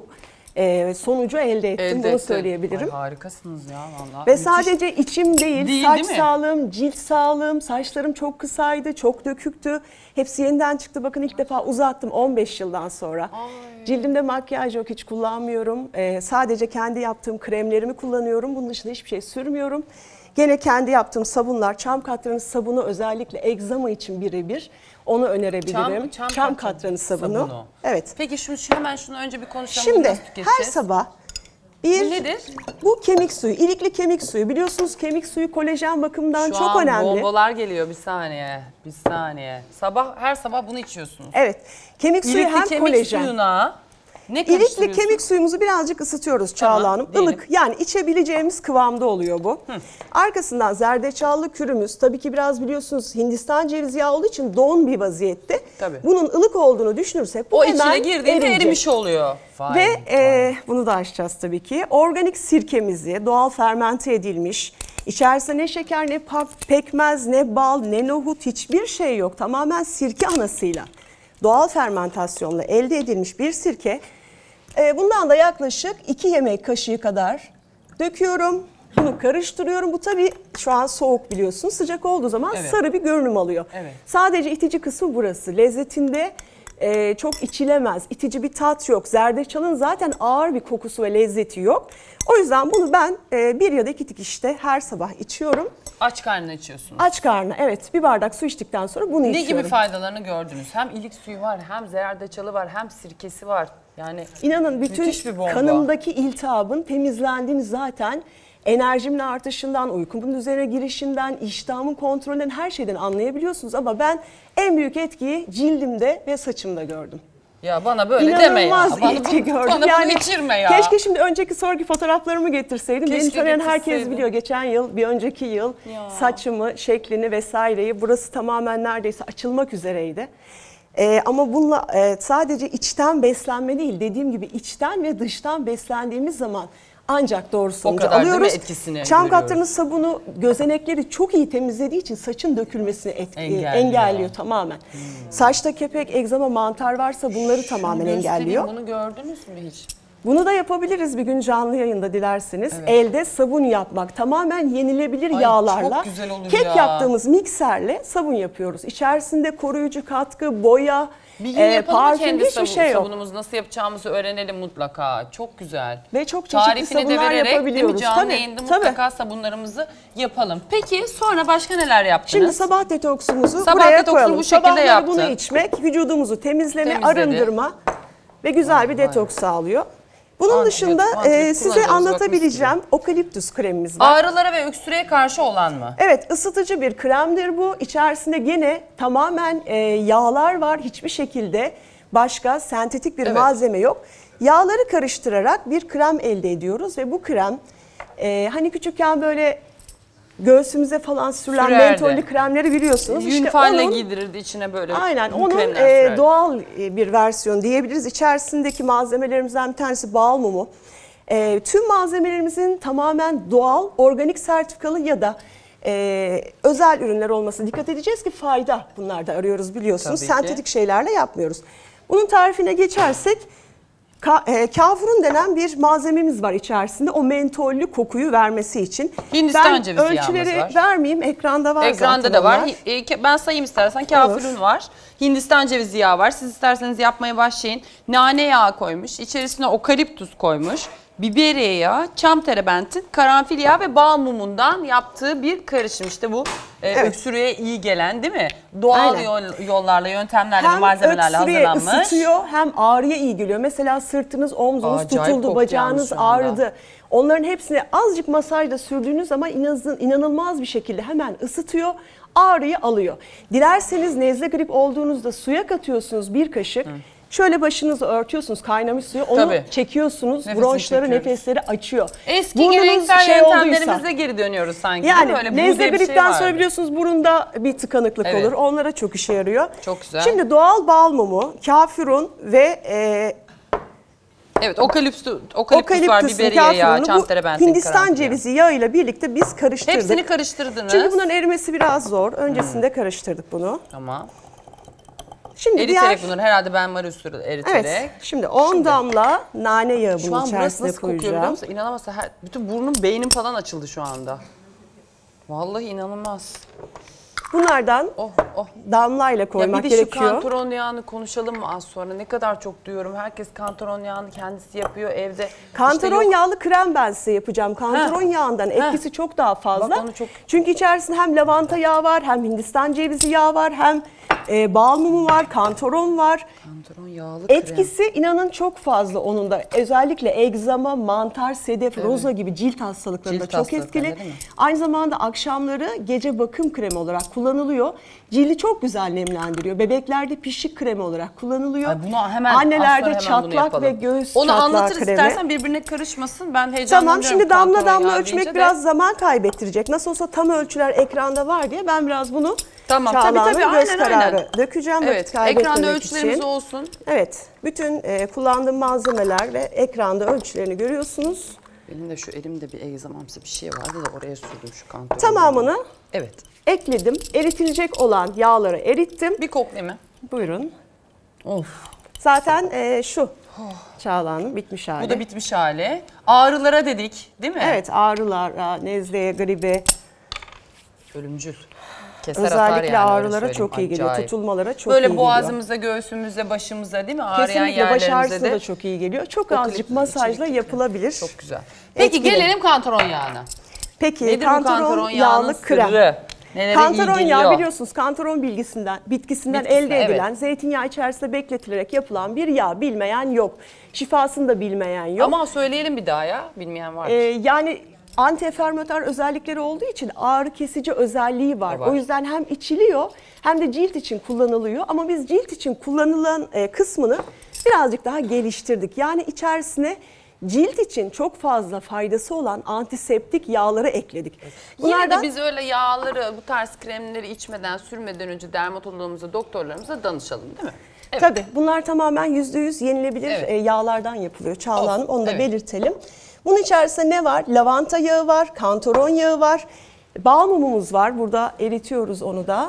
sonucu elde ettim. Bunu söyleyebilirim. Ay, harikasınız ya vallahi. Ve Müthiş. sadece içim değil, saç değil mi? sağlığım, cilt sağlığım, saçlarım çok kısaydı, çok döküktü. Hepsi yeniden çıktı. Bakın ilk defa uzattım 15 yıldan sonra. Cildimde makyaj yok, hiç kullanmıyorum. Sadece kendi yaptığım kremlerimi kullanıyorum. Bunun dışında hiçbir şey sürmüyorum. Gene kendi yaptığım sabunlar, çam katranı sabunu özellikle egzama için birebir. Onu önerebilirim. Çam katranı sabunu. Evet. Peki hemen şunu önce bir konuşalım. Şimdi Nasıl tüketeceğiz? her sabah Bu nedir? Bu kemik suyu, ilikli kemik suyu. Biliyorsunuz kemik suyu kolajen bakımından Şu çok an önemli. bombalar geliyor, bir saniye. Bir saniye. Her sabah bunu içiyorsunuz. Evet. Kemik suyu İlikli hem kemik kolajen. suyuna ne İlikli karıştırıyorsun? kemik suyumuzu birazcık ısıtıyoruz Çağla Hanım. diyelim. Ilık, yani içebileceğimiz kıvamda oluyor bu. Arkasından zerdeçallı kürümüz, tabii ki biraz biliyorsunuz Hindistan cevizi yağı olduğu için don bir vaziyette. Tabii. Bunun ılık olduğunu düşünürsek bu O hemen içine girdiğinde eriyecek. erimiş oluyor. Vay, Ve bunu da açacağız tabii ki. Organik sirkemizi, doğal fermente edilmiş, içerisinde ne şeker, ne pekmez, ne bal, ne nohut, hiçbir şey yok. Tamamen sirke anasıyla, doğal fermentasyonla elde edilmiş bir sirke. Bundan da yaklaşık 2 yemek kaşığı kadar döküyorum. Bunu karıştırıyorum. Bu tabii şu an soğuk biliyorsunuz. Sıcak olduğu zaman sarı bir görünüm alıyor. Evet. Sadece itici kısmı burası. Lezzetinde çok içilemez. İtici bir tat yok. Zerdeçalın zaten ağır bir kokusu ve lezzeti yok. O yüzden bunu ben 1 ya da 2 dikişte her sabah içiyorum. Aç karnına içiyorsunuz. Aç karnına, evet, bir bardak su içtikten sonra bunu Ne içiyorum. gibi faydalarını gördünüz? Hem ilik suyu var, hem zerdeçalı var, hem sirkesi var. Yani İnanın bütün müthiş bir bomba. kanımdaki iltihabın temizlendiğini zaten enerjimin artışından, uykumun üzerine girişinden, iştahımın kontrolünden, her şeyden anlayabiliyorsunuz. Ama ben en büyük etkiyi cildimde ve saçımda gördüm. Ya bana böyle deme ya. İnanılmaz Bana, etki gördüm. bana bunu içirme ya. Keşke şimdi önceki sonraki fotoğraflarımı getirseydim. Beni Keşke tanıyan herkes getirseydin. biliyor. Geçen yıl, bir önceki yıl saçımı, şeklini vesaireyi, burası tamamen neredeyse açılmak üzereydi. Ama bununla sadece içten beslenme değil, dediğim gibi içten ve dıştan beslendiğimiz zaman ancak doğru sonucu kadar değil mi alıyoruz. etkisini Çam görüyoruz. katranı sabunu gözenekleri çok iyi temizlediği için saçın dökülmesini engelliyor tamamen. Saçta kepek, egzama, mantar varsa bunları tamamen engelliyor. Bunu gördünüz mü hiç? Bunu da yapabiliriz bir gün canlı yayında dilerseniz. Elde sabun yapmak, tamamen yenilebilir yağlarla. çok güzel olur kek ya. yaptığımız mikserle sabun yapıyoruz. İçerisinde koruyucu katkı, boya, Bir gün yapalım mı parfüm, kendi hiçbir şey yok. sabunumuzu nasıl yapacağımızı öğrenelim mutlaka. Çok güzel. Ve çok çeşitli Tarifini de sabunlar vererek, yapabiliyoruz. değil mi, canlı Tabii, yayında tabii. mutlaka sabunlarımızı yapalım. Peki sonra başka neler yaptınız? Şimdi sabah detoksumuzu Sabah buraya detoksunu koyalım. bu şekilde Sabahları yaptı. bunu içmek vücudumuzu temizleme, Temizledi. arındırma ve güzel bir detoks sağlıyor. Bunun dışında antibiyotik size kullanacağız, anlatabileceğim okaliptüs kremimiz var. Ağrılara ve öksürüğe karşı olan mı? Evet, ısıtıcı bir kremdir bu. İçerisinde gene tamamen yağlar var. Hiçbir şekilde başka sentetik bir malzeme yok. Yağları karıştırarak bir krem elde ediyoruz ve bu krem hani küçükken böyle göğsümüze falan sürülen mentollü kremleri biliyorsunuz. Yünfalle giydirirdi içine böyle. Aynen, bu onun kremler sürerdi. doğal bir versiyon diyebiliriz. İçerisindeki malzemelerimizden bir tanesi bal mumu. Tüm malzemelerimizin tamamen doğal, organik sertifikalı ya da özel ürünler olmasına dikkat edeceğiz ki fayda bunlarda arıyoruz biliyorsunuz. Tabii ki. Sentetik şeylerle yapmıyoruz. Bunun tarifine geçersek kafurun denen bir malzememiz var içerisinde, o mentollü kokuyu vermesi için. Hindistan cevizi yağımız ölçüleri var. vermeyeyim, ekranda var Ekranda zaten da var. onlar. Ben sayayım istersen. Kafurun var. Hindistan cevizi yağı var. Siz isterseniz yapmaya başlayın. Nane yağı koymuş. İçerisine okaliptus koymuş. Biberiye yağı, çam terebentin, karanfil yağı ve bal mumundan yaptığı bir karışım. İşte bu öksürüğe iyi gelen, değil mi? Doğal yollarla, yöntemlerle ve malzemelerle hazırlanmış. Hem ısıtıyor hem ağrıya iyi geliyor. Mesela sırtınız, omzunuz Acayip tutuldu, koktu bacağınız yalnız şu anda. ağrıdı. Onların hepsini azıcık masajda sürdüğünüz zaman inanılmaz bir şekilde hemen ısıtıyor, ağrıyı alıyor. Dilerseniz nezle grip olduğunuzda suya katıyorsunuz bir kaşık. Şöyle başınızı örtüyorsunuz, kaynamış suyu, onu çekiyorsunuz, Nefesini bronşları, çekiyoruz. nefesleri açıyor. Eski Burnunuz geleneksel yöntemlerimize olduysa, geri dönüyoruz sanki. yani Öyle nezle bir şey gripten vardı. sonra biliyorsunuz burunda bir tıkanıklık Evet. olur. Onlara çok işe yarıyor. Çok güzel. Şimdi doğal bal mumu, kafurun ve Evet, okaliptüs var, biberiye yağı, çam terebentin, Hindistan karanfil cevizi yağıyla birlikte biz karıştırdık. Hepsini karıştırdınız. Çünkü bunların erimesi biraz zor. Öncesinde karıştırdık bunu. Tamam. Şimdi Eriterek bunları herhalde benmari usulü eriterek. Evet. Şimdi 10 damla nane yağı Şu bunun an burası içerisine nasıl kokuyor biliyor koyacağım. musun? İnanamazsın. Bütün burnum, beynim falan açıldı şu anda. Vallahi inanılmaz. Bunlardan damlayla Ya koymak bir de gerekiyor. şu kantaron yağını konuşalım mı az sonra? Ne kadar çok duyuyorum. Herkes kantaron yağını kendisi yapıyor evde. Kantaron İşte yağlı krem ben size yapacağım. Kantaron yağından etkisi çok daha fazla. Bak onu çok... Çünkü içerisinde hem lavanta yağı var, hem Hindistan cevizi yağı var, hem bal mumu var, kantaron var. Kantaron yağlı Etkisi inanın çok fazla onun da. Özellikle egzama, mantar, sedef, roza gibi cilt hastalıklarında Cilt çok hastalıklarında etkili. değil mi? Aynı zamanda akşamları gece bakım kremi olarak kullanılıyor. Cildi çok güzel nemlendiriyor. Bebeklerde pişik kremi olarak kullanılıyor. Ay bunu hemen, Annelerde hemen çatlak ve göğüs onu çatlağı anlatır kremi. istersen, birbirine karışmasın. Ben heyecanlanıyorum. Tamam, şimdi damla kantaron damla yağı ölçmek deyince biraz zaman kaybettirecek. Nasıl olsa tam ölçüler ekranda var diye ben biraz bunu Çağla'nın göz aynen, kararı dökeceğim. Evet, vakit ekranda kaybetmemek ölçülerimiz için. olsun. Evet, bütün kullandığım malzemeler ve ekranda ölçülerini görüyorsunuz. Benim de şu elimde bir egzamamsı bir şey vardı da oraya sürdüm şu kantaron. Tamamını evet. ekledim. Eritilecek olan yağları erittim. Bir koklayayım mı? Buyurun. Of. Zaten şu Çağla'nın bitmiş hali. Bu da bitmiş hali. Ağrılara dedik değil mi? Evet, ağrılara, nezleye, gribe. Ölümcül. Keser atar Özellikle yani, ağrılara çok iyi geliyor. Acayip. Tutulmalara çok iyi Böyle geliyor. boğazımıza, göğsümüze, başımıza değil mi? Ağrıyan Kesinlikle baş yerlerimize ağrısına de. da çok iyi geliyor. Çok Okaliptüs azıcık masajla içerikli. yapılabilir. Çok güzel. Peki Etkili. gelelim kantaron yağına. Peki Nedir bu kantaron yağının yağlı krem. sırrı? Nelere Kantaron iyi geliyor? yağı biliyorsunuz kantaron bitkisinden elde edilen, evet. zeytinyağı içerisinde bekletilerek yapılan bir yağ. Bilmeyen yok. Şifasını da bilmeyen yok. Ama söyleyelim bir daha ya. Bilmeyen var. Yani antienflamatuar özellikleri olduğu için ağrı kesici özelliği var. var. O yüzden hem içiliyor hem de cilt için kullanılıyor. Ama biz cilt için kullanılan kısmını birazcık daha geliştirdik. Yani içerisine cilt için çok fazla faydası olan antiseptik yağları ekledik. Yine de biz öyle yağları, bu tarz kremleri içmeden, sürmeden önce dermatologumuza, doktorlarımıza danışalım değil mi? Evet. Tabii bunlar tamamen %100 yenilebilir Evet. yağlardan yapılıyor Çağla Hanım. Onu da evet. belirtelim. Bunun içerisinde ne var? Lavanta yağı var, kantaron yağı var, bal mumumuz var. Burada eritiyoruz onu da.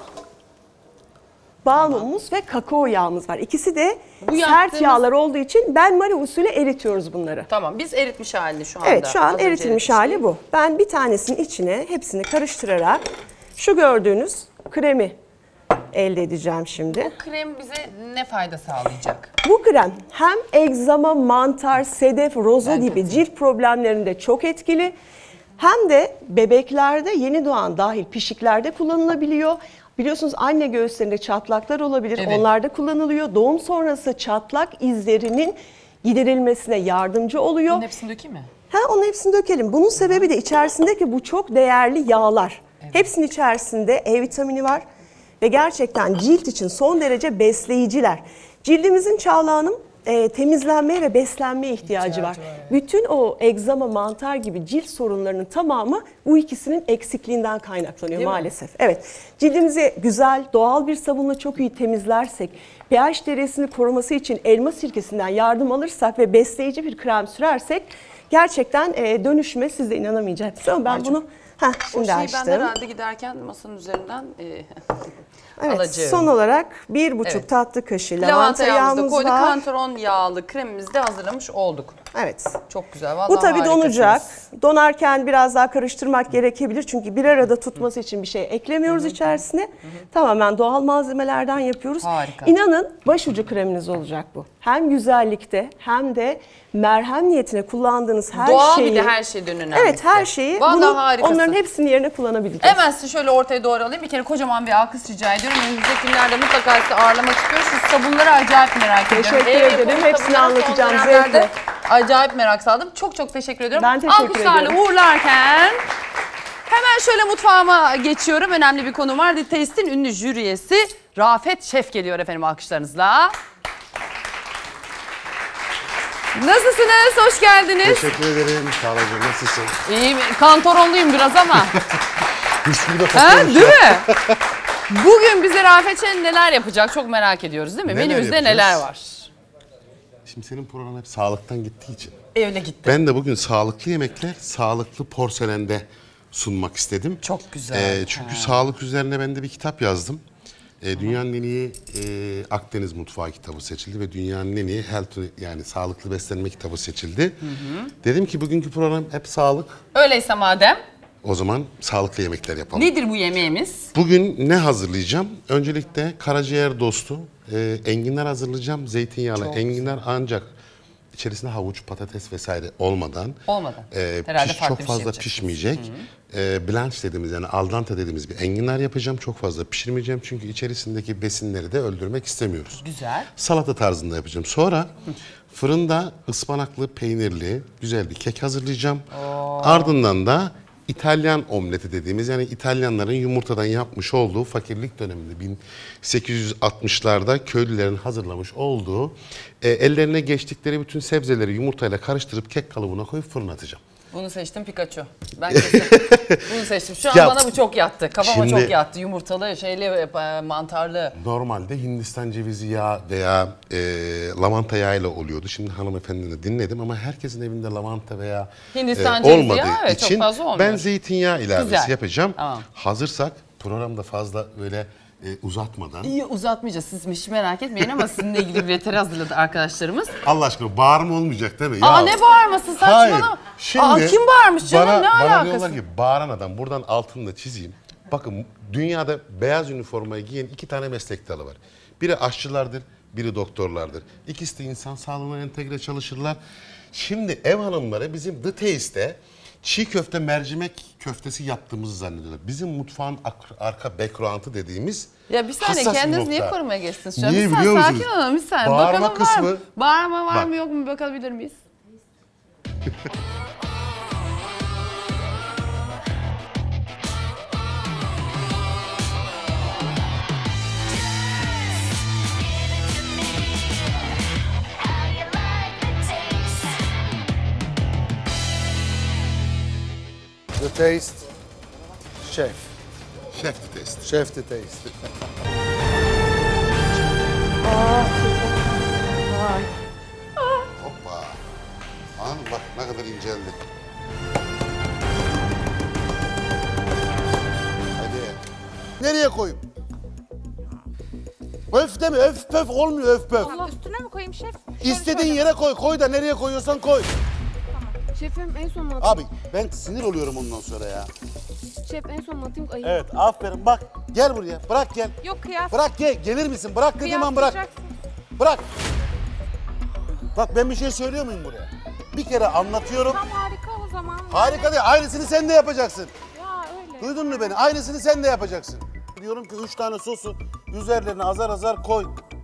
Bal mumumuz ve kakao yağımız var. İkisi de sert yağlar olduğu için benmari usulü eritiyoruz bunları. Tamam, biz eritmiş halini şu anda. Evet, şu an az önce eritilmiş hali bu. Ben bir tanesinin içine hepsini karıştırarak şu gördüğünüz kremi elde edeceğim şimdi. Bu krem bize ne fayda sağlayacak? Bu krem hem egzama, mantar, sedef, roza gibi cilt problemlerinde çok etkili. Hem de bebeklerde, yeni doğan dahil pişiklerde kullanılabiliyor. Biliyorsunuz anne göğüslerinde çatlaklar olabilir. Evet. Onlarda kullanılıyor. Doğum sonrası çatlak izlerinin giderilmesine yardımcı oluyor. Bunun hepsini dökeyim mi? Onun hepsini dökelim. Bunun sebebi de içerisindeki bu çok değerli yağlar. Evet. Hepsinin içerisinde E vitamini var. Ve gerçekten cilt için son derece besleyiciler. Cildimizin Çağla Hanım temizlenmeye ve beslenmeye ihtiyacı var. Evet. Bütün o egzama, mantar gibi cilt sorunlarının tamamı bu ikisinin eksikliğinden kaynaklanıyor değil maalesef. Mi? Evet. Cildimizi güzel, doğal bir sabunla çok iyi temizlersek, pH değerini koruması için elma sirkesinden yardım alırsak ve besleyici bir krem sürersek gerçekten dönüşüme siz de inanamayacaksınız. Ama ben bunu şimdi açtım. O şeyi ben herhalde giderken masanın üzerinden evet, alacağım. Son olarak 1,5 tatlı kaşığı lavanta yağımız koyduk. var. Kantaron yağlı kremimizi de hazırlamış olduk. Evet. Çok güzel. Vallahi bu tabii harikasınız. donacak. Donarken biraz daha karıştırmak gerekebilir. Çünkü bir arada tutması için bir şey eklemiyoruz içerisine. Tamamen doğal malzemelerden yapıyoruz. Harika. İnanın başucu kreminiz olacak bu. Hem güzellikte hem de merhem niyetine kullandığınız her doğal şeyi. Bir de her şeyden önemlisi. Evet, her şeyi. Onların hepsinin yerine kullanabileceğiz. Hemen sizi şöyle ortaya doğru alayım. Bir kere kocaman bir alkış rica ediyorum. Önümüzdeki günlerde mutlaka sizi ağırlamak istiyoruz. Şu sabunları acayip merak ediyorum. Teşekkür ederim. Hepsini anlatacağım zevkle. Acayip merak saldım. Çok çok teşekkür ediyorum. Ben teşekkür Alkışlarla ederim. uğurlarken hemen şöyle mutfağıma geçiyorum. Önemli bir konu var. The Taste'in ünlü jüri üyesi Rafet Şef geliyor efendim alkışlarınızla. Nasılsınız? Hoş geldiniz. Teşekkür ederim. Çağla'cığım nasılsın? İyiyim. Kantoronluyum biraz ama. Üstümü de patlamış. Değil mi? Bugün bize Rafet Şef neler yapacak çok merak ediyoruz değil mi? Neler Menümüzde yapacağız? neler var? Şimdi senin programın hep sağlıktan gittiği için. Öyle gitti. Ben de bugün sağlıklı yemekler sağlıklı porselende sunmak istedim. Çok güzel. Çünkü sağlık üzerine ben de bir kitap yazdım. Dünyanın en iyi Akdeniz mutfağı kitabı seçildi ve dünyanın en iyi health, yani sağlıklı beslenme kitabı seçildi. Dedim ki bugünkü program hep sağlık. Öyleyse madem. O zaman sağlıklı yemekler yapalım. Nedir bu yemeğimiz? Bugün ne hazırlayacağım? Öncelikle karaciğer dostu enginar hazırlayacağım. Zeytinyağlı enginar, ancak içerisinde havuç, patates vesaire olmadan. Herhalde farklı çok bir şey fazla yapacaksınız. pişmeyecek. Blanch dediğimiz, yani al dente dediğimiz bir enginar yapacağım. Çok fazla pişirmeyeceğim çünkü içerisindeki besinleri de öldürmek istemiyoruz. Güzel. Salata tarzında yapacağım. Sonra fırında ıspanaklı, peynirli güzel bir kek hazırlayacağım. Ardından da İtalyan omleti dediğimiz, yani İtalyanların yumurtadan yapmış olduğu, fakirlik döneminde 1860'larda köylülerin hazırlamış olduğu ellerine geçtikleri bütün sebzeleri yumurtayla karıştırıp kek kalıbına koyup fırına atacağım. Bunu seçtim Pikachu. Ben kesin bunu seçtim. Şu an Ya, bana bu çok yattı. Kafama şimdi- çok yattı. Yumurtalı, şeyli, mantarlı. Normalde Hindistan cevizi yağı veya lavanta yağıyla oluyordu. Şimdi hanımefendini dinledim ama herkesin evinde lavanta veya Hindistan cevizi olmadığı yağı, evet, çok için fazla olmuyor. ben zeytinyağı ilavesi Güzel. yapacağım. Tamam. Hazırsak programda fazla öyle uzatmadan. İyi, uzatmayacağız. Siz hiç merak etmeyin ama sizinle ilgili bir veteri hazırladı arkadaşlarımız. Allah aşkına bağırma olmayacak değil mi? Aa, Ya, ne bağırması, saçmalama. Şimdi Kim bağırmış canım, bana, ne Bana alakası? diyorlar ki bağıran adam, buradan altını da çizeyim. Bakın, dünyada beyaz üniformayı giyen 2 tane meslek dalı var. Biri aşçılardır, biri doktorlardır. İkisi de insan sağlığına entegre çalışırlar. Şimdi ev hanımları bizim The Taste'te çiğ köfte, mercimek köftesi yaptığımızı zannediyorlar. Bizim mutfağın arka background'ı dediğimiz Ya bir saniye, hassas bir kendiniz niye nokta. korumaya geçtiniz şu an? Niye Bir saniye, biliyor sakin musunuz? olun bir saniye. Bağırma Bakalım var mı? kısmı- Bağırma var Bak. mı yok mu, bir bakabilir miyiz? The Taste Şef. Chef The Taste. Şef the taste. Hoppa. Anladın mı? Bak ne kadar inceldi. Hadi. Nereye koyayım? Öf deme, öf pöf olmuyor, öf pöf. Üstüne mi koyayım şef? İstediğin yere koy, koy da nereye koyuyorsan koy. Şefim en son mu Abi ben sinir oluyorum ondan sonra ya. Şef en son mu atayım? Ay. Evet, aferin, bak gel buraya, bırak gel. Yok kıyas. Bırak gel, gelir misin? Bırak dediğim an bırak. Bırak. Bak ben bir şey söylüyor muyum buraya? Bir kere anlatıyorum. Tam harika o zaman. Harika değil, aynısını sen de yapacaksın. Ya öyle. Duydun mu beni? Aynısını sen de yapacaksın. Diyorum ki 3 tane sosu üzerlerine azar azar koy.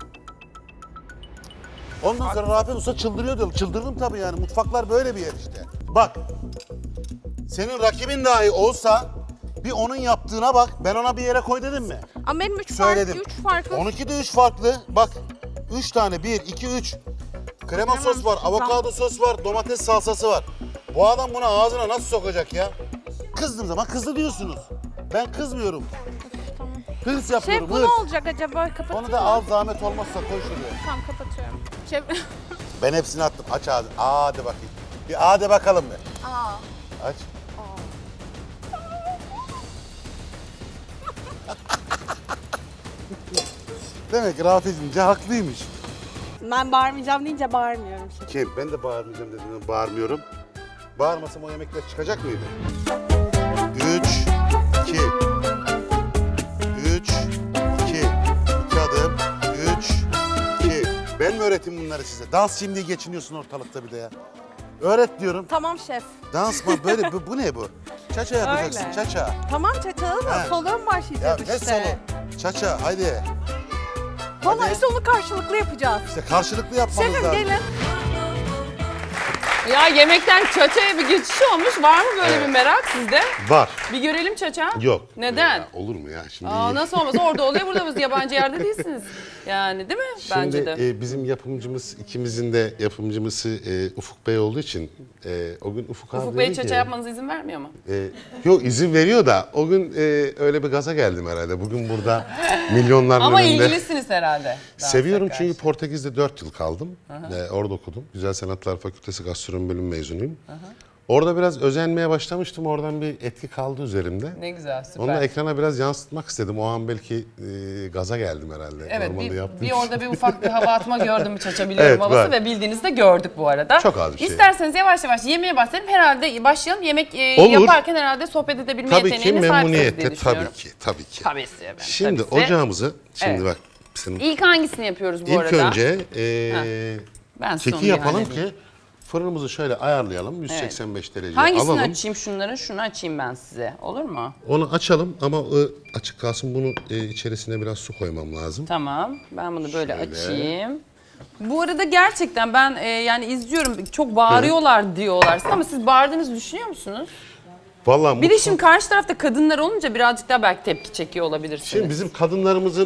Ondan sonra Rafet Usta çıldırıyor diyor. Çıldırdım tabii yani. Mutfaklar böyle bir yer işte. Bak. Senin rakibin dahi olsa bir onun yaptığına bak. Ben ona bir yere koy dedim mi? Ama benim 3 Söyledim. farklı, 3 farklı. 12 de 3 farklı. Bak. 3 tane. 1, 2, 3. Krema sos var, avokado sos var, domates salsası var. Bu adam bunu ağzına nasıl sokacak ya? Kızdığım zaman kızdı diyorsunuz. Ben kızmıyorum. Tamam. Hırs Şef yapıyorum, bu hırs. ne olacak acaba? Kapatayım Onu da mı? al, zahmet olmazsa koy şuraya. Tamam kapatıyorum. Şef. Ben hepsini attım. Aç ağzını. Hadi bakayım. Bir hadi bakalım bir. Aç. Demek ki Rafet İnce haklıymış. Ben bağırmayacağım deyince bağırmıyorum şef. Kim? Ben de bağırmayacağım dediğimden bağırmıyorum. Bağırmasam o yemekler çıkacak mıydı? 3, 2, 3, 2, 2 adım, 3, 2. Ben mi öğreteyim bunları size? Dans şimdi geçiniyorsun ortalıkta bir de ya. Öğret diyorum. Tamam şef. Dans mı? Böyle bu ne bu? Çaça yapacaksın, Öyle. çaça. Tamam çaçalı da He. soluğa mı Ya başlayacağız ne işte? solu? Çaça, haydi. Valla işte onu karşılıklı yapacağız. İşte karşılıklı yapmamız Şefim lazım. gelin. Ya yemekten çaçaya bir geçiş olmuş. Var mı böyle bir merak sizde? Var. Bir görelim çaça. Yok. Neden? Ya, olur mu ya? Şimdi Nasıl olmaz? Orada oluyor, burada biz yabancı yerde değilsiniz. Yani değil mi? Bence de. Şimdi bizim yapımcımız, ikimizin de yapımcımızı Ufuk Bey olduğu için o gün Ufuk abi Ufuk Bey dedi çaça ki, yapmanıza izin vermiyor mu? yok izin veriyor da o gün öyle bir gaza geldim herhalde. Bugün burada milyonların Ama önünde. ilgilisiniz herhalde. Seviyorum çünkü Portekiz'de 4 yıl kaldım. Orada okudum. Güzel Sanatlar Fakültesi Gastronomi Bölümü mezunuyum. Orada biraz özenmeye başlamıştım. Oradan bir etki kaldı üzerimde. Ne güzel, süper. Onu da ekrana biraz yansıtmak istedim. O an belki gaza geldim herhalde. Evet, Normalde bir orada bir ufak bir hava atma gördüm, çaça biliyorum Evet, havası var. ve bildiğinizi de gördük bu arada. Çok az bir şey. İsterseniz yavaş yavaş yemeğe başlayalım. Herhalde başlayalım. Yemek Olur. yaparken herhalde sohbet edebilme Tabii ki yeteneğine sahipsiniz diye memnuniyetle, düşünüyorum. tabii ki. Tabii Şimdi tabii. ocağımızı, şimdi Evet. bak. Senin İlk hangisini yapıyoruz bu İlk arada? önce Ben size onu keki bir yapalım halledeyim. ki fırınımızı şöyle ayarlayalım. 185 dereceye Hangisini alalım. açayım şunları? Şunu açayım ben size. Olur mu? Onu açalım ama açık kalsın. Bunu içerisine biraz su koymam lazım. Tamam. Ben bunu böyle Şöyle. açayım. Bu arada gerçekten ben yani izliyorum. Çok bağırıyorlar diyorlar. Ama siz bağırdığınızı düşünüyor musunuz? Vallahi Bir de şimdi karşı tarafta kadınlar olunca birazcık daha belki tepki çekiyor olabilirsiniz. Şimdi bizim kadınlarımızın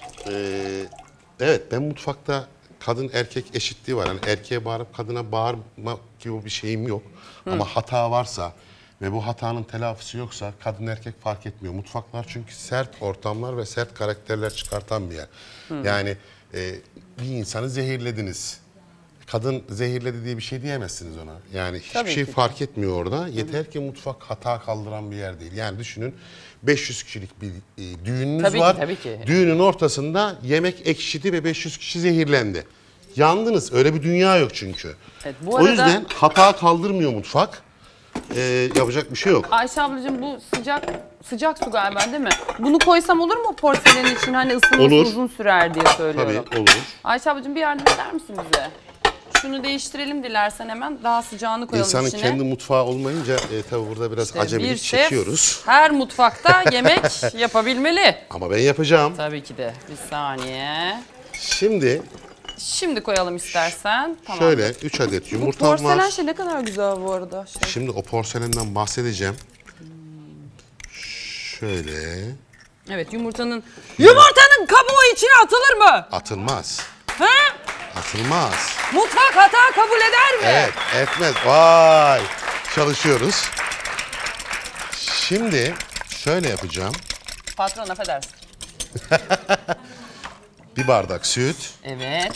evet ben mutfakta kadın erkek eşitliği var. Yani erkeğe bağırıp kadına bağırma gibi bir şeyim yok. Ama hata varsa ve bu hatanın telafisi yoksa kadın erkek fark etmiyor. Mutfaklar çünkü sert ortamlar ve sert karakterler çıkartan bir yer. Yani bir insanı zehirlediniz. Kadın zehirledi diye bir şey diyemezsiniz ona. Yani hiçbir Tabii şey ki. fark etmiyor orada. Yeter ki mutfak hata kaldıran bir yer değil. Yani düşünün 500 kişilik bir düğününüz Tabii ki, var. tabii ki. Düğünün ortasında yemek ekşidi ve 500 kişi zehirlendi. Yandınız. Öyle bir dünya yok çünkü. Evet, bu O arada- yüzden hata kaldırmıyor mutfak. Yapacak bir şey yok. Ayşe ablacığım bu sıcak su galiba değil mi? Bunu koysam olur mu porselenin için? Hani ısınması Olur. uzun sürer diye söylüyorum. Tabii olur. Ayşe ablacığım bir yardım eder misin bize? Şunu değiştirelim dilersen hemen. Daha sıcağını koyalım İnsanın içine. kendi mutfağı olmayınca tabii burada biraz İşte acemilik bir şef çekiyoruz. her mutfakta yemek yapabilmeli. Ama ben yapacağım. Tabii ki de. Bir saniye. Şimdi Koyalım istersen. Tamam. şöyle 3 adet Bu yumurtam porselen var. şey ne kadar güzel bu arada. Şimdi o porselenden bahsedeceğim. Şöyle Evet yumurtanın kabuğu içine atılır mı? atılmaz. Ha? Atılmaz. Mutfak hata kabul eder mi? Evet, etmez. Vay! Çalışıyoruz. Şimdi şöyle yapacağım. Patron affedersin. Bir bardak süt, Evet.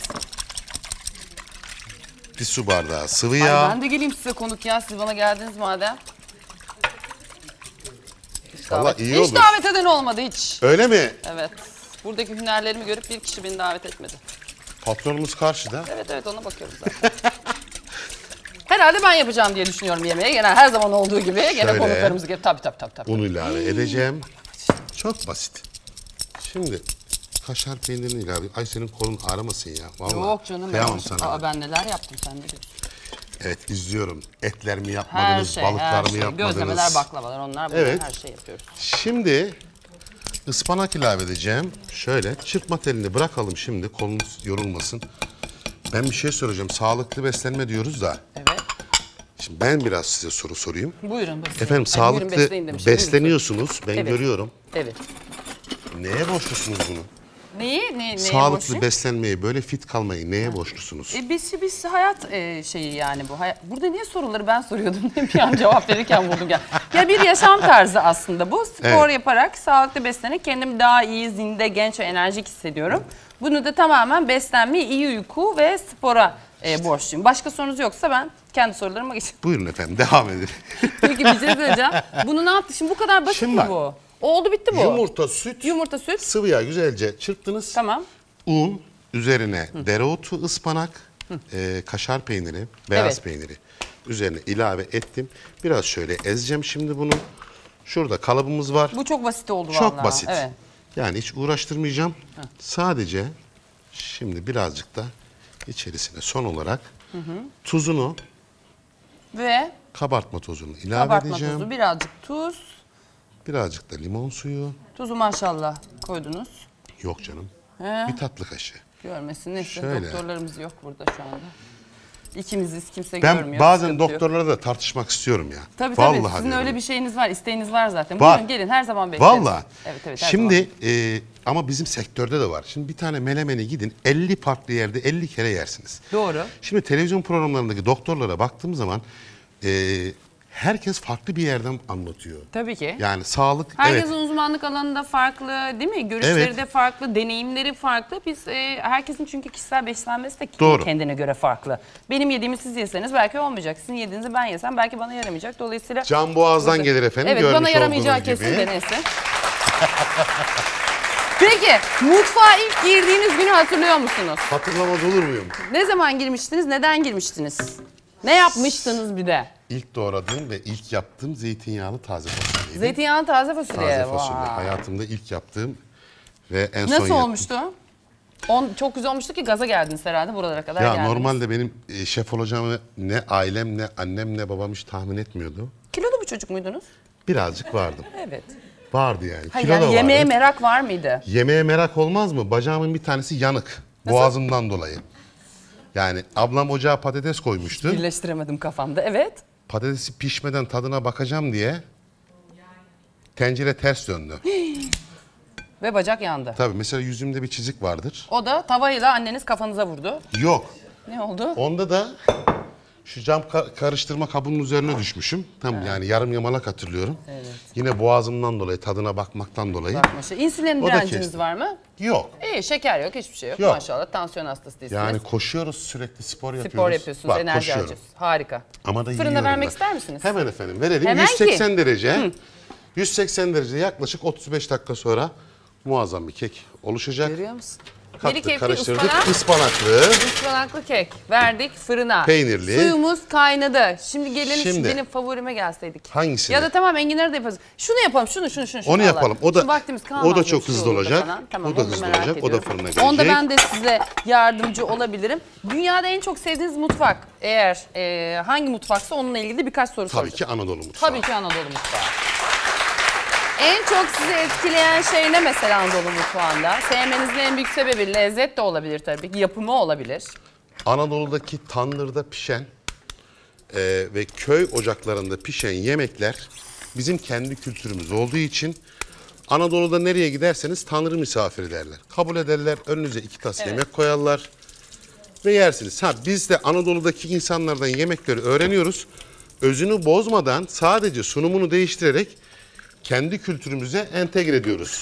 bir su bardağı sıvı Ay, yağ. ben de geleyim size konuk ya. Siz bana geldiniz madem. Vallahi iyi Hiç olur. davet eden olmadı hiç. Öyle mi? Evet. Buradaki hünerlerimi görüp bir kişi beni davet etmedi. Patronumuz karşıda. Evet ona bakıyoruz zaten. Herhalde ben yapacağım diye düşünüyorum yemeği. Genel her zaman olduğu gibi. Gene Şöyle. konuklarımız gibi. Tabii. Un ilave edeceğim. Çok basit. Şimdi kaşar peynirini ilave. Ay senin kolun ağrımasın ya. Vallahi. Yok canım. Kıyamam sana. Aa, ben neler yaptım sen biliyorsun. Evet izliyorum. Etler mi Her yapmadınız, şey, balıklar her mı şey. yapmadınız? Gözlemeler, baklavalar onlar bunlar Evet. her şey yapıyoruz. Şimdi ıspanak ilave edeceğim. Şöyle çırpma telini bırakalım şimdi kolunuz yorulmasın. Ben bir şey soracağım. Sağlıklı beslenme diyoruz da. Evet. Şimdi ben biraz size soru sorayım. Buyurun. besleyin. Efendim Buyurun, sağlıklı besleyin demiştim. besleniyorsunuz. Ben Evet. görüyorum. Evet. Neye borçlusunuz bunu? Neye Sağlıklı borçluyum? beslenmeyi, böyle fit kalmayı neye borçlusunuz? Biz hayat şeyi yani bu. Burada niye soruları ben soruyordum bir an cevap verirken buldum ya. Ya bir yaşam tarzı aslında bu. Spor yaparak sağlıklı beslenerek kendimi daha iyi, zinde, genç ve enerjik hissediyorum. Bunu da tamamen beslenme, iyi uyku ve spora borçluyum. Başka sorunuz yoksa ben kendi sorularıma geçeyim. Buyurun efendim devam edin. Peki bir şey söyleyeceğim. Bunu ne yaptı? Şimdi bu kadar basit Şimdi mi bak. bu? Oldu bitti bu. Yumurta, süt, sıvı yağ güzelce çırptınız. Tamam. Un, üzerine dereotu, ıspanak, kaşar peyniri, beyaz peyniri üzerine ilave ettim. Biraz şöyle ezeceğim şimdi bunu. Şurada kalıbımız var. Bu çok basit oldu vallahi. Çok basit. Evet. Yani hiç uğraştırmayacağım. Sadece şimdi birazcık da içerisine son olarak tuzunu, Ve kabartma tozunu ilave kabartma edeceğim. tozu, birazcık tuz. Birazcık da limon suyu. Tuzu maşallah koydunuz. Yok canım. He. Bir tatlı kaşığı. Görmesin neyse Şöyle. doktorlarımız yok burada şu anda. İkimiziz, kimse Ben görmüyor. bazen sıkıntı yok. doktorlara da tartışmak istiyorum ya. Tabii Vallahi tabii. Sizin diyorum. öyle bir şeyiniz var, isteğiniz var zaten. Var. Buyurun gelin, her zaman bekleriz. Vallahi. Evet, evet, her Şimdi zaman. ama bizim sektörde de var. Şimdi bir tane melemeni gidin 50 farklı yerde 50 kere yersiniz. Doğru. Şimdi televizyon programlarındaki doktorlara baktığım zaman herkes farklı bir yerden anlatıyor. Tabii ki. Yani sağlık Herkesin evet. uzmanlık alanında farklı değil mi? Görüşleri Evet. de farklı, deneyimleri farklı. Biz herkesin çünkü kişisel beslenmesi de Doğru. kendine göre farklı. Benim yediğimi siz yeseniz belki olmayacak. Sizin yediğinizi ben yesem belki bana yaramayacak. Dolayısıyla... Can boğazdan gelir efendim. Evet, görmüş bana yaramayacağı olduğunuz kesin gibi. de neyse. Peki, mutfağa ilk girdiğiniz günü hatırlıyor musunuz? Hatırlamaz olur muyum? Ne zaman girmiştiniz, neden girmiştiniz? Ne yapmıştınız bir de? İlk doğradığım ve ilk yaptığım zeytinyağlı taze fasulyeydi. Zeytinyağlı taze fasulye. Taze fasulye. Vay. Hayatımda ilk yaptığım ve en son Nasıl yaptığım. olmuştu? Çok güzel olmuştu ki gaza geldiniz herhalde buralara kadar Ya geldiniz. normalde benim şef olacağımı ne ailem ne annem ne babam hiç tahmin etmiyordu. Kilolu bir çocuk muydunuz? Birazcık vardım. Evet. Vardı yani. Hayır, Kilo da yani vardı. yemeğe merak var mıydı? Yemeğe merak olmaz mı? Bacağımın bir tanesi yanık. Boğazımdan dolayı. Yani ablam ocağa patates koymuştu. Birleştiremedim kafamda. Evet. Patatesi pişmeden tadına bakacağım diye tencere ters döndü. Ve bacak yandı. Tabii mesela yüzümde bir çizik vardır. O da tavayla anneniz kafanıza vurdu. Yok. Ne oldu? Onda da şu cam karıştırma kabının üzerine düşmüşüm. Tam yani yarım yamalak hatırlıyorum. Evet. Yine boğazımdan dolayı, tadına bakmaktan dolayı. Bakmışı. İnsülin O da direnciniz kesti. var mı? Yok. İyi, şeker yok, hiçbir şey yok. Yok. Maşallah, tansiyon hastası değilsiniz. Yani koşuyoruz sürekli spor yapıyoruz. Spor yapıyorsunuz, Bak, enerji koşuyorum. harcıyorsunuz. Harika. Ama da Fırında yiyorum vermek da. ister misiniz? Hemen efendim verelim. Hemen 180 ki. derece. 180 derece yaklaşık 35 dakika sonra muazzam bir kek oluşacak. Görüyor musun? Kattık, Kepli karıştırdık. ıspanak. Ispanaklı. Ispanaklı kek verdik fırına. Peynirli. Suyumuz kaynadı. Şimdi gelelim Şimdi. benim favorime gelseydik. Hangisini? Ya da tamam enginarı da yaparız. Şunu yapalım, şunu. Onu Allah. yapalım. O da Şimdi vaktimiz kalmaz o da bir çok şey hızlı olur da olacak. falan. Tamam, O da onu hızlı merak olacak. O da ediyorum. fırına gelecek. Onda ben de size yardımcı olabilirim. Dünyada en çok sevdiğiniz mutfak eğer hangi mutfaksa onunla ilgili birkaç soru Tabii soracağım. ki Anadolu mutfağı. Tabii ki Anadolu mutfağı. En çok sizi etkileyen şey ne mesela Anadolu mutfağında? Sevmenizin en büyük sebebi lezzet de olabilir tabii ki, yapımı olabilir. Anadolu'daki tandırda pişen ve köy ocaklarında pişen yemekler bizim kendi kültürümüz olduğu için Anadolu'da nereye giderseniz tanrı misafiri derler. Kabul ederler, önünüze 2 tas yemek koyarlar ve yersiniz. Biz de Anadolu'daki insanlardan yemekleri öğreniyoruz. Özünü bozmadan sadece sunumunu değiştirerek kendi kültürümüze entegre ediyoruz.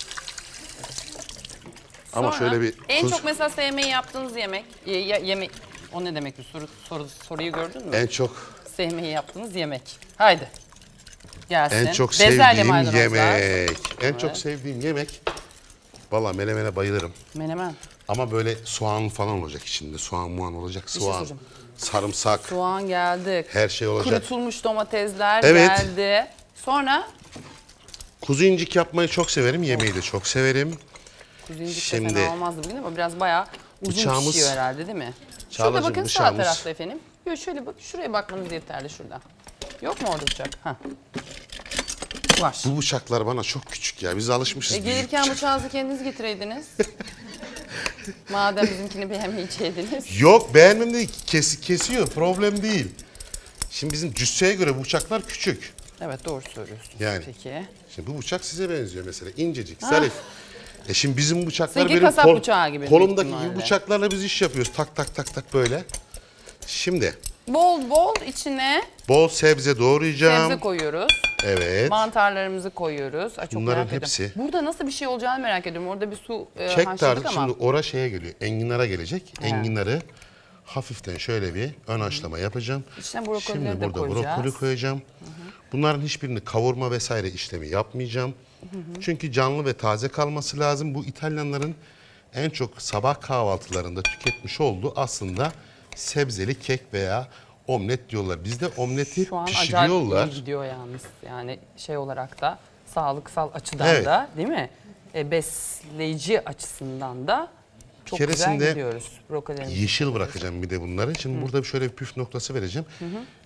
Ama Sonra, şöyle bir en çok mesela sevmeyi yaptığınız yemek, yemek o ne demek bir soruyu gördün mü? en çok Sevmeyi yaptığınız yemek. Haydi. Gelsin. En çok Bezelye sevdiğim maydanozlar. yemek. En Evet. çok sevdiğim yemek. Valla melemene bayılırım. Menemen. Ama böyle soğan falan olacak içinde. Soğan muan olacak. şey Soğan, soracağım. sarımsak, Soğan geldi. her şey olacak. Kurutulmuş domatesler Evet. geldi. Sonra Kuzu incik yapmayı çok severim. Yemeği de çok severim. kuzu incik de Şimdi fena olmazdı bugün ama biraz bayağı uzun bıçağımız- pişiyor herhalde değil mi? Şurada Çağlacığım, bakın sağ bıçağımız- tarafta efendim. Yok şöyle bak, şuraya bakmanız yeterli şurada. Yok mu orada bıçak? Hah. Var. bu bıçaklar bana çok küçük ya. Biz alışmışız. büyük Gelirken bıçak. bıçağınızı kendiniz getireydiniz. Madem bizimkini beğenmeyeceydiniz. Yok beğenmem değil. Kesiyor. Problem değil. Şimdi bizim cüsseye göre bu bıçaklar küçük. Evet doğru söylüyorsunuz. Yani. Peki. Şimdi bu bıçak size benziyor mesela. İncecik, zarif. Şimdi bizim bıçaklar Seninki benim kasap bıçağı gibi büyük kolumdaki ihtimalle. gibi bıçaklarla biz iş yapıyoruz. Tak tak tak tak böyle. Şimdi Bol bol içine bol sebze doğrayacağım. sebze koyuyoruz. Evet. Mantarlarımızı koyuyoruz. Ay, çok Bunların merak ediyorum. hepsi- Burada nasıl bir şey olacağını merak ediyorum. Orada bir su Kek haşladık tarzı ama. şimdi ora şeye geliyor. Enginara gelecek. Enginarı hafiften şöyle bir ön haşlama yapacağım. İçine brokolileri Şimdi de burada koyacağız. brokoli koyacağım. Bunların hiçbirini kavurma vesaire işlemi yapmayacağım. Çünkü canlı ve taze kalması lazım. Bu İtalyanların en çok sabah kahvaltılarında tüketmiş olduğu aslında sebzeli kek veya omlet diyorlar. Bizde omleti Şu an pişiriyorlar. acayip iyi gidiyor yalnız. Yani şey olarak da sağlıksal açıdan Evet. da değil mi? Besleyici açısından da çok güzel keresinde gidiyoruz. Brokolilerimizi. yeşil bırakacağım bir de bunları. Şimdi burada şöyle bir püf noktası vereceğim.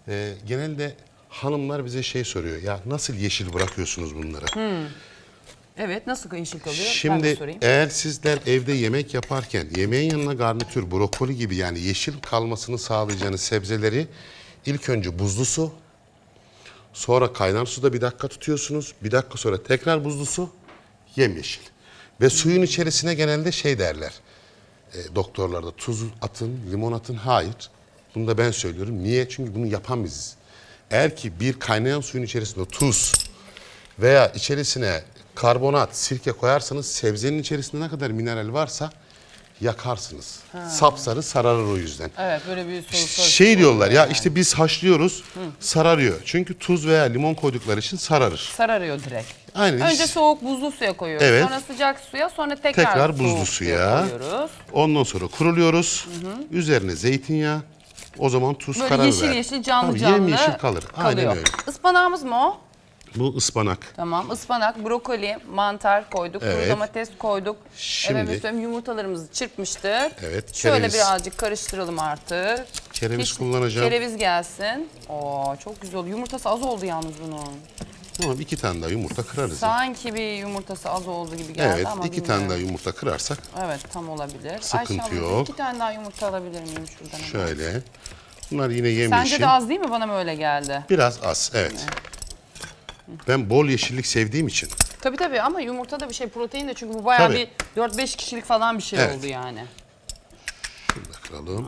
Genelde hanımlar bize şey soruyor. Ya nasıl yeşil bırakıyorsunuz bunları? Evet, nasıl yeşil kalıyor? Ben de Şimdi sorayım. eğer sizler evde yemek yaparken yemeğin yanına garnitür, brokoli gibi yani yeşil kalmasını sağlayacağınız sebzeleri ilk önce buzlu su, sonra kaynar suda 1 dakika tutuyorsunuz. 1 dakika sonra tekrar buzlu su, yemyeşil. Ve suyun içerisine genelde şey derler. Doktorlarda tuz atın, limon atın. Hayır. Bunu da ben söylüyorum. Niye? Çünkü bunu yapan biziz. Eğer ki bir kaynayan suyun içerisinde tuz veya içerisine karbonat, sirke koyarsanız sebzenin içerisinde ne kadar mineral varsa yakarsınız. Sapsarı sararır o yüzden. Evet, böyle bir soru. Şey diyorlar ya işte biz haşlıyoruz sararıyor. Çünkü tuz veya limon koydukları için sararır. Sararıyor direkt. Aynen. Önce soğuk buzlu suya koyuyoruz. Evet. Sonra sıcak suya, sonra tekrar Buzlu soğuk suya. koyuyoruz. Ondan sonra kuruluyoruz. Üzerine zeytinyağı. O zaman tuz Böyle karar yeşil ver. yeşil canlı Tabii, canlı yemyeşil kalır. Aynen kalıyor. öyle. Ispanağımız mı o? Bu ıspanak. Tamam, ıspanak, brokoli, mantar koyduk, kuru Evet. domates koyduk. Şimdi- Efendim söyleyeyim, yumurtalarımızı çırpmıştık. Evet, Şöyle kereviz. birazcık karıştıralım artık. Kereviz kullanacağım. Kereviz gelsin. Oo, çok güzel oldu. Yumurtası az oldu yalnız bunun. Tamam 2 tane daha yumurta kırarız. ya. Sanki bir yumurtası az oldu gibi geldi Evet ama 2 bilmiyorum. tane daha yumurta kırarsak Evet, tam olabilir. Sıkıntı Ayşe yok. ablacığım, 2 tane daha yumurta alabilir miyim şuradan? hemen? şöyle. Bunlar yine yemyeşil. Sence de az değil mi? Bana mı öyle geldi? Biraz az evet. Ben bol yeşillik sevdiğim için. Tabii tabii, ama yumurta da bir şey, protein de, çünkü bu bayağı Tabii. bir 4-5 kişilik falan bir şey Evet. oldu yani. Şunu da kıralım.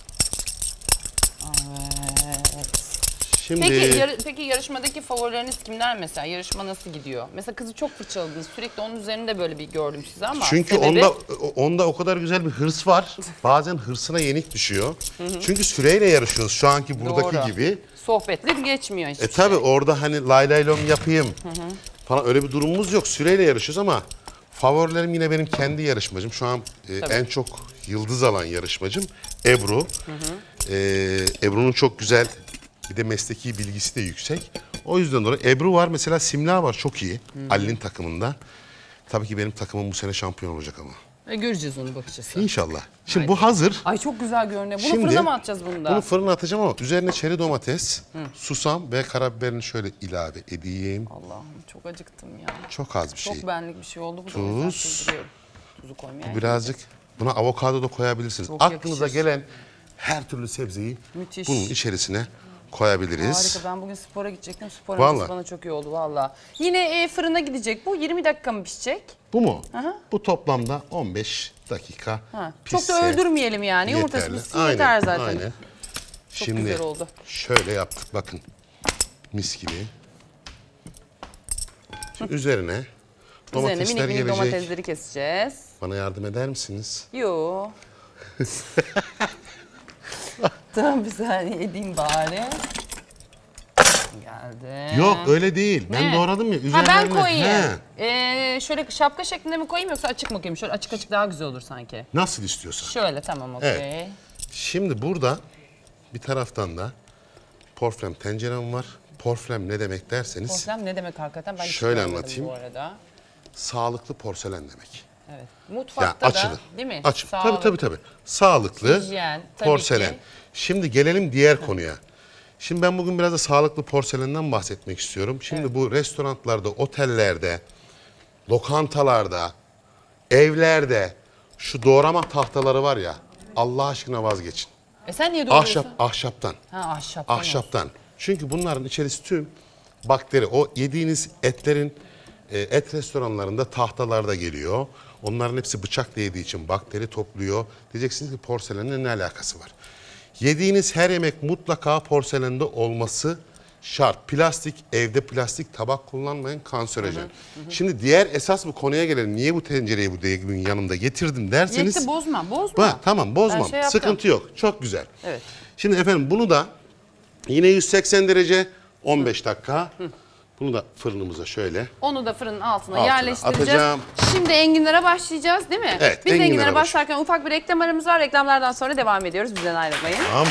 Evet. Şimdi Peki yarışmadaki favorileriniz kimler mesela? Yarışma nasıl gidiyor? Mesela kızı çok fırçaladınız. Sürekli onun üzerinde böyle bir gördüm sizi ama çünkü sebebi... onda o kadar güzel bir hırs var. Bazen hırsına yenik düşüyor. Çünkü süreyle yarışıyoruz şu anki buradaki Doğru. gibi. Sohbetli geçmiyor hiçbir Tabii şey. orada hani lay lay lom yapayım falan öyle bir durumumuz yok. Süreyle yarışıyoruz ama favorilerim yine benim kendi yarışmacım. Şu an en çok yıldız alan yarışmacım Ebru. Ebru'nun çok güzel bir de mesleki bilgisi de yüksek. O yüzden dolayı Ebru var mesela, Simla var çok iyi Ali'nin takımında. Tabii ki benim takımım bu sene şampiyon olacak ama. Göreceğiz onu, bakacağız. İnşallah. Şimdi bu hazır. Ay çok güzel görünüyor. Bunu Şimdi fırına mı atacağız bunu da? Bunu fırına atacağım ama üzerine çeri domates, susam ve karabiberini şöyle ilave edeyim. Allah'ım çok acıktım ya. Çok az bir şey. Çok benlik bir şey oldu. Bu da Tuz. o yüzden kızdırıyorum. Tuzu koymaya. Birazcık buna avokado da koyabilirsiniz. Çok Aklınıza yakışır. gelen her türlü sebzeyi Müthiş. bunun içerisine koyabiliriz. Harika, ben bugün spora gidecektim. Spor Vallahi. öncesi bana çok iyi oldu valla. Yine fırına gidecek bu. 20 dakika mı pişecek? Bu mu? Aha. Bu toplamda 15 dakika Çok pişse da öldürmeyelim yani. Yumurtası yeterli. pişsin yeter zaten. Aynen. Çok Şimdi güzel oldu. şöyle yaptık bakın. Mis gibi. Şimdi üzerine Üzerine domatesler minik gelecek. domatesleri keseceğiz. Bana yardım eder misiniz? Yo. Tamam, bir saniye edeyim bari. Geldi. Yok öyle değil. Ben Ne? doğradım ya. Ha, ben üzerlerine- koyayım. He. Şöyle şapka şeklinde mi koyayım yoksa açık mı koyayım? Şöyle açık açık daha güzel olur sanki. Nasıl istiyorsan. Şöyle, tamam, okey. Evet. Şimdi burada bir taraftan da porflem tencerem var. Porflem ne demek derseniz Porselem ne demek hakikaten? Ben hiç Şöyle görmedim anlatayım. bu arada. sağlıklı porselen demek. Evet. Yani Mutfakta açılı. da değil mi? Açık. Sağlık. Tabii. Sağlıklı Hijyen, tabii porselen. ki. Şimdi gelelim diğer konuya. Şimdi ben bugün biraz da sağlıklı porselenden bahsetmek istiyorum. Şimdi bu restoranlarda, otellerde, lokantalarda, evlerde şu doğrama tahtaları var ya, Allah aşkına vazgeçin. Sen niye doğruyorsun? Ahşaptan. Ha, ahşaptan. Ahşaptan. Çünkü bunların içerisi tüm bakteri. O yediğiniz etlerin et restoranlarında tahtalarda geliyor. Onların hepsi bıçakla yediği için bakteri topluyor. Diyeceksiniz ki porselenle ne alakası var? Yediğiniz her yemek mutlaka porselende olması şart. Plastik, evde plastik tabak kullanmayın, kanserojen. Şimdi diğer esas bu konuya gelelim. Niye bu tencereyi bu bugün yanımda getirdim derseniz. Yetti, bozma. Tamam bozmam. Ben şey yaptım. Sıkıntı yok. Çok güzel. Evet. Şimdi efendim bunu da yine 180 derece 15 dakika. Bunu da fırınımıza şöyle. Onu da fırının altına Altına yerleştireceğiz. atacağım. Şimdi enginlere başlayacağız değil mi? Evet, Biz enginlere enginlere başlarken ufak bir reklam aramız var. Reklamlardan sonra devam ediyoruz. Bizden ayrılmayın. Tamam.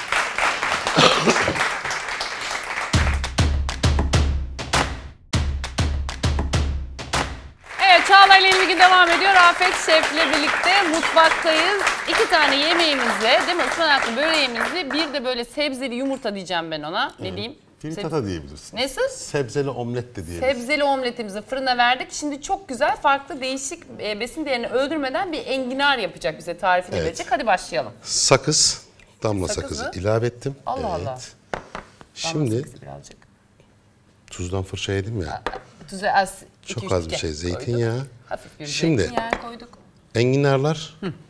Evet, Çağla ile ilgili devam ediyor. Afet Şef'le birlikte mutfaktayız. 2 tane yemeğimizle, değil mi? Ispanaklı böreğimizi, bir de böyle sebzeli yumurta diyeceğim ben ona. Ne diyeyim? Fritata diyebilirsin. Nesi? Sebzeli omlet de diyebilirsin. Sebzeli omletimizi fırına verdik. Şimdi çok güzel, farklı, değişik, besin değerini öldürmeden bir enginar yapacak bize, tarifini verecek. Hadi başlayalım. Sakız, damla Sakızı sakızı ilave ettim. Allah Allah. Şimdi birazcık. tuzdan fırça yedim ya. Tuzu az. Çok az bir şey. Zeytinyağı. Koyduk. Hafif bir Şimdi zeytinyağı koyduk. enginarlar.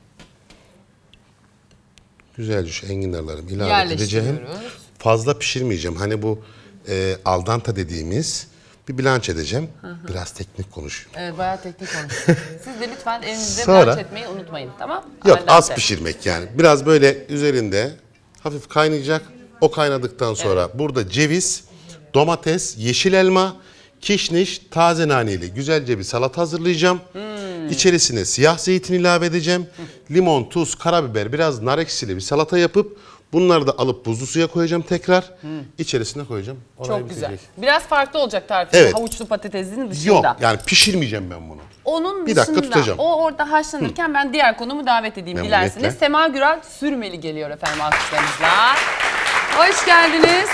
Güzelce şu enginarlarımı ilave edeceğim. Fazla pişirmeyeceğim. Hani bu aldanta dediğimiz bir blanç edeceğim. Biraz teknik konuşuyorum. Evet, bayağı teknik konuşuyor. Siz de lütfen evinizde Sonra, blanç etmeyi unutmayın, tamam? Yok, az pişirmek yani. Biraz böyle üzerinde hafif kaynayacak. O kaynadıktan sonra burada ceviz, domates, yeşil elma, kişniş, taze naneli güzelce bir salata hazırlayacağım. İçerisine siyah zeytin ilave edeceğim. Limon, tuz, karabiber, biraz nar ekşili bir salata yapıp bunları da alıp buzlu suya koyacağım tekrar. İçerisine koyacağım. Çok güzel. Biraz farklı olacak tarifi. Evet. Havuçlu patatesinin dışında. Yok, yani pişirmeyeceğim ben bunu. Onun bir dakika dışında tutacağım. o orada haşlanırken ben diğer konumu davet edeyim dilerseniz. Memnuniyetle. Sema Gürel Sürmeli geliyor efendim alkışlarınızla. Hoş geldiniz.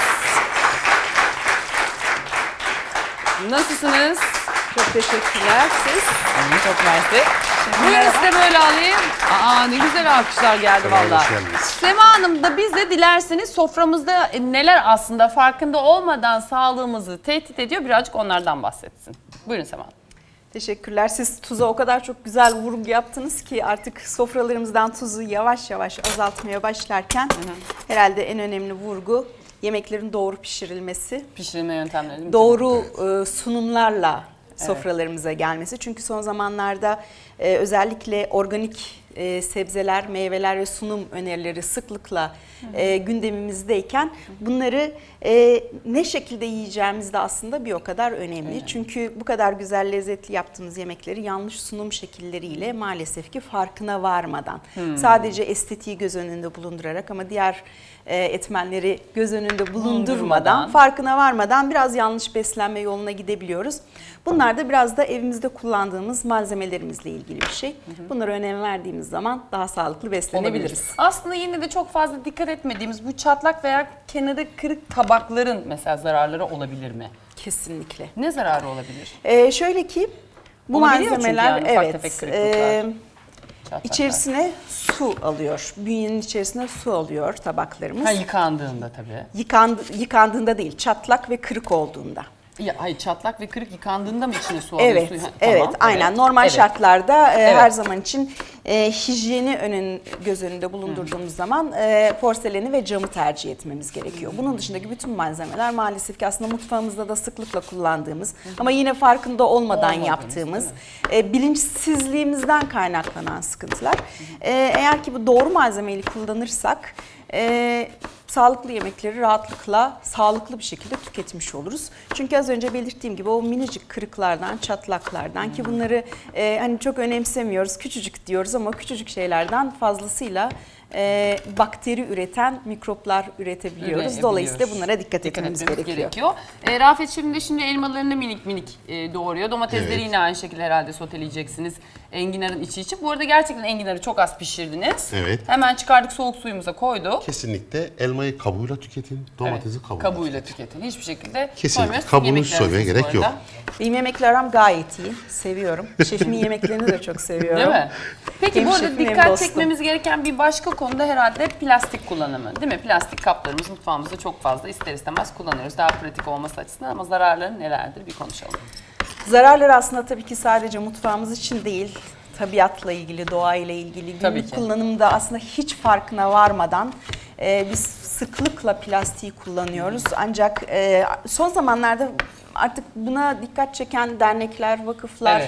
Nasılsınız? Çok teşekkürler. Siz? Çok mersi. Buyurun size böyle alayım. Aa, ne güzel alkışlar geldi valla. Sema Hanım da biz de dilerseniz soframızda neler aslında farkında olmadan sağlığımızı tehdit ediyor, birazcık onlardan bahsetsin. Buyurun Sema Hanım. Teşekkürler. Siz tuza o kadar çok güzel vurgu yaptınız ki artık sofralarımızdan tuzu yavaş yavaş azaltmaya başlarken herhalde en önemli vurgu yemeklerin doğru pişirilmesi. Pişirilme yöntemleri değil mi? Doğru sunumlarla sofralarımıza gelmesi. Çünkü son zamanlarda özellikle organik sebzeler, meyveler ve sunum önerileri sıklıkla gündemimizdeyken bunları ne şekilde yiyeceğimiz de aslında bir o kadar önemli. Çünkü bu kadar güzel lezzetli yaptığımız yemekleri yanlış sunum şekilleriyle maalesef ki farkına varmadan sadece estetiği göz önünde bulundurarak ama diğer etmenleri göz önünde bulundurmadan, farkına varmadan biraz yanlış beslenme yoluna gidebiliyoruz. Bunlar da biraz da evimizde kullandığımız malzemelerimizle ilgili bir şey. Bunlara önem verdiğimiz zaman daha sağlıklı beslenebiliriz. Aslında yine de çok fazla dikkat etmediğimiz bu çatlak veya kenarı kırık tabakların mesela zararları olabilir mi? Kesinlikle. Ne zararı olabilir? Şöyle ki bu olabiliyor malzemeler yani, içerisine su alıyor. Bünyenin içerisine su alıyor tabaklarımız. Yıkandığında tabii. Yıkandığında değil, çatlak ve kırık olduğunda. Ya, hayır, çatlak ve kırık yıkandığında mı içine su alıyor? Evet, suyu? evet, Tamam, aynen. Normal şartlarda her zaman için hijyeni göz önünde bulundurduğumuz zaman porseleni ve camı tercih etmemiz gerekiyor. Bunun dışındaki bütün malzemeler maalesef ki aslında mutfağımızda da sıklıkla kullandığımız ama yine farkında olmadan yaptığımız, bilinçsizliğimizden kaynaklanan sıkıntılar. Eğer ki bu doğru malzemeyi kullanırsak sağlıklı yemekleri rahatlıkla, sağlıklı bir şekilde tüketmiş oluruz. Çünkü az önce belirttiğim gibi o minicik kırıklardan, çatlaklardan ki bunları hani çok önemsemiyoruz, küçücük diyoruz ama küçücük şeylerden fazlasıyla bakteri üreten mikroplar üretebiliyoruz. Dolayısıyla bunlara dikkat etmemiz gerekiyor. Rafet şimdi elmalarını minik minik doğruyor. Domatesleri yine aynı şekilde herhalde soteleyeceksiniz enginarın içi için. Bu arada gerçekten enginarı çok az pişirdiniz. Evet. Hemen çıkardık, soğuk suyumuza koyduk. Kesinlikle elmayı kabuğuyla tüketin, domatesi kabuğuyla tüketin. Hiçbir şekilde kesinlikle kabuğunu soymaya gerek yok. Benim yemekler aram gayet iyi. Seviyorum. Şefimin yemeklerini de çok seviyorum. Değil mi? Peki Hem bu arada şefim, hem dikkat dostum. çekmemiz gereken bir başka konuda herhalde plastik kullanımı. Değil mi? Plastik kaplarımız mutfağımızda çok fazla ister istemez kullanıyoruz. Daha pratik olması açısından ama zararları nelerdir bir konuşalım. Zararları aslında tabii ki sadece mutfağımız için değil, tabiatla ilgili, doğayla ilgili, günlük kullanımda aslında hiç farkına varmadan biz sıklıkla plastiği kullanıyoruz. Ancak son zamanlarda artık buna dikkat çeken dernekler, vakıflar,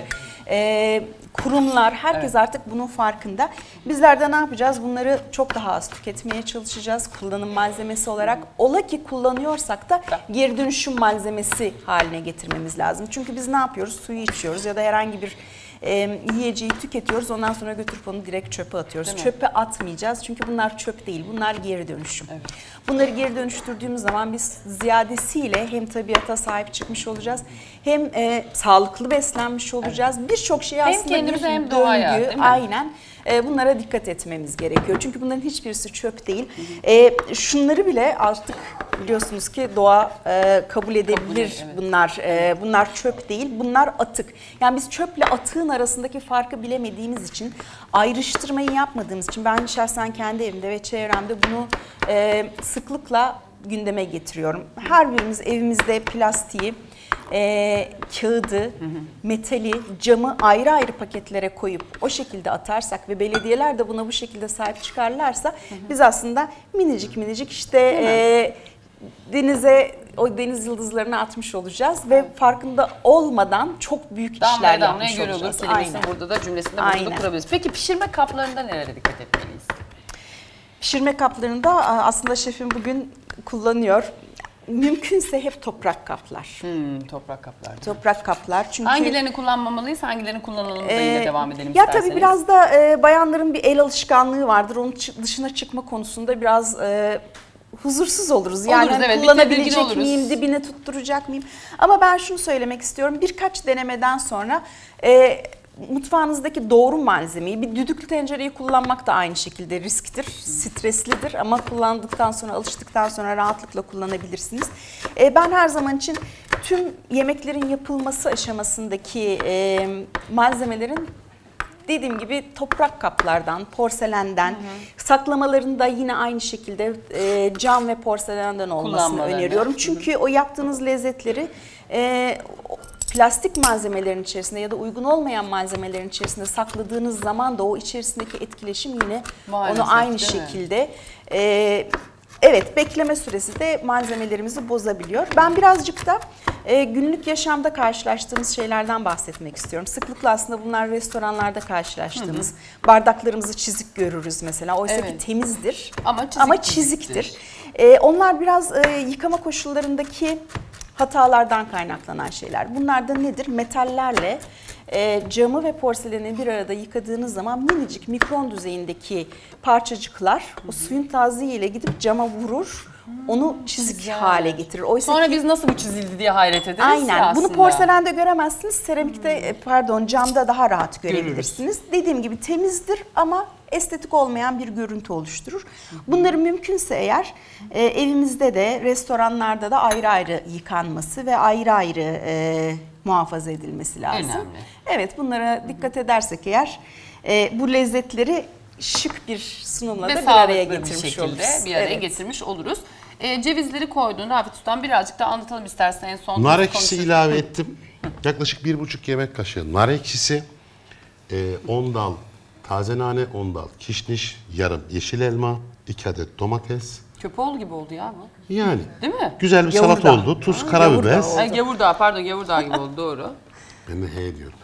kurumlar, herkes artık bunun farkında. Bizler de ne yapacağız? Bunları çok daha az tüketmeye çalışacağız kullanım malzemesi olarak. Ola ki kullanıyorsak da geri dönüşüm malzemesi haline getirmemiz lazım. Çünkü biz ne yapıyoruz? Suyu içiyoruz ya da herhangi bir yiyeceği tüketiyoruz. Ondan sonra götürüp onu direkt çöpe atıyoruz. Çöpe atmayacağız. Çünkü bunlar çöp değil. Bunlar geri dönüşüm. Bunları geri dönüştürdüğümüz zaman biz ziyadesiyle hem tabiata sahip çıkmış olacağız. Hem sağlıklı beslenmiş olacağız. Birçok şey aslında kendimize hem döngü. doğaya, değil mi? Aynen. Bunlara dikkat etmemiz gerekiyor. Çünkü bunların hiçbirisi çöp değil. Şunları bile artık biliyorsunuz ki doğa kabul edebilir evet. bunlar. Bunlar çöp değil, bunlar atık. Yani biz çöple atığın arasındaki farkı bilemediğimiz için, ayrıştırmayı yapmadığımız için ben şahsen kendi evimde ve çevremde bunu sıklıkla gündeme getiriyorum. Her birimiz evimizde plastiği, kağıdı, metali, camı ayrı ayrı paketlere koyup o şekilde atarsak ve belediyeler de buna bu şekilde sahip çıkarlarsa biz aslında minicik işte denize, o deniz yıldızlarını atmış olacağız ve farkında olmadan çok büyük işler yapmış göre olacağız. olur kelimesini burada da cümlesinde burada da kurabiliriz. Peki pişirme kaplarında nelere dikkat etmeliyiz? Pişirme kaplarında aslında şefim bugün kullanıyor. Mümkünse hep toprak kaplar. Toprak kaplar. Toprak kaplar. Çünkü hangilerini kullanmamalıyız, hangilerini kullanalım da yine devam edelim ya isterseniz. tabii biraz da bayanların bir el alışkanlığı vardır. Onun dışına çıkma konusunda biraz huzursuz oluruz. Yani Oluruz, evet, kullanabilecek miyim, dibine tutturacak mıyım? Ama ben şunu söylemek istiyorum. Birkaç denemeden sonra mutfağınızdaki doğru malzemeyi, bir düdüklü tencereyi kullanmak da aynı şekilde risktir, streslidir ama kullandıktan sonra, alıştıktan sonra rahatlıkla kullanabilirsiniz. Ben her zaman için tüm yemeklerin yapılması aşamasındaki malzemelerin dediğim gibi toprak kaplardan, porselenden, saklamalarını da yine aynı şekilde cam ve porselenden olmasını öneriyorum. Çünkü o yaptığınız lezzetleri plastik malzemelerin içerisinde ya da uygun olmayan malzemelerin içerisinde sakladığınız zaman da o içerisindeki etkileşim yine maalesef, onu aynı şekilde evet, bekleme süresi de malzemelerimizi bozabiliyor. Ben birazcık da günlük yaşamda karşılaştığımız şeylerden bahsetmek istiyorum. Sıklıkla aslında bunlar restoranlarda karşılaştığımız, bardaklarımızı çizik görürüz mesela. Oysa ki temizdir ama çiziktir. Onlar biraz yıkama koşullarındaki hatalardan kaynaklanan şeyler. Bunlar da nedir? Metallerle camı ve porseleni bir arada yıkadığınız zaman minicik mikron düzeyindeki parçacıklar o suyun taziğiyle gidip cama vurur. Onu çizik hale getirir. Oysa sonra ki, biz nasıl bu çizildi diye hayret ederiz. aynen. Bunu porselende göremezsiniz. Seramikte camda daha rahat görebilirsiniz. Dediğim gibi temizdir ama estetik olmayan bir görüntü oluşturur. Bunları mümkünse eğer evimizde de restoranlarda da ayrı ayrı yıkanması ve ayrı ayrı muhafaza edilmesi lazım. Önemli. Evet, bunlara dikkat edersek eğer bu lezzetleri şık bir sunumla da bir araya getirmiş oluruz. Bir araya getirmiş oluruz. Cevizleri koyduğunda Rafet Ustam birazcık da anlatalım istersen en son. Nar ekşisi ilave ettim. Yaklaşık 1,5 yemek kaşığı nar ekşisi, 10 dal taze nane, 10 dal kişniş, yarım yeşil elma, 2 adet domates. Köpoğlu gibi oldu ya bu. Yani. Değil mi? Güzel bir salat oldu. Tuz, karabiber. Gavurdağ gibi oldu, doğru. Ben de he diyorum.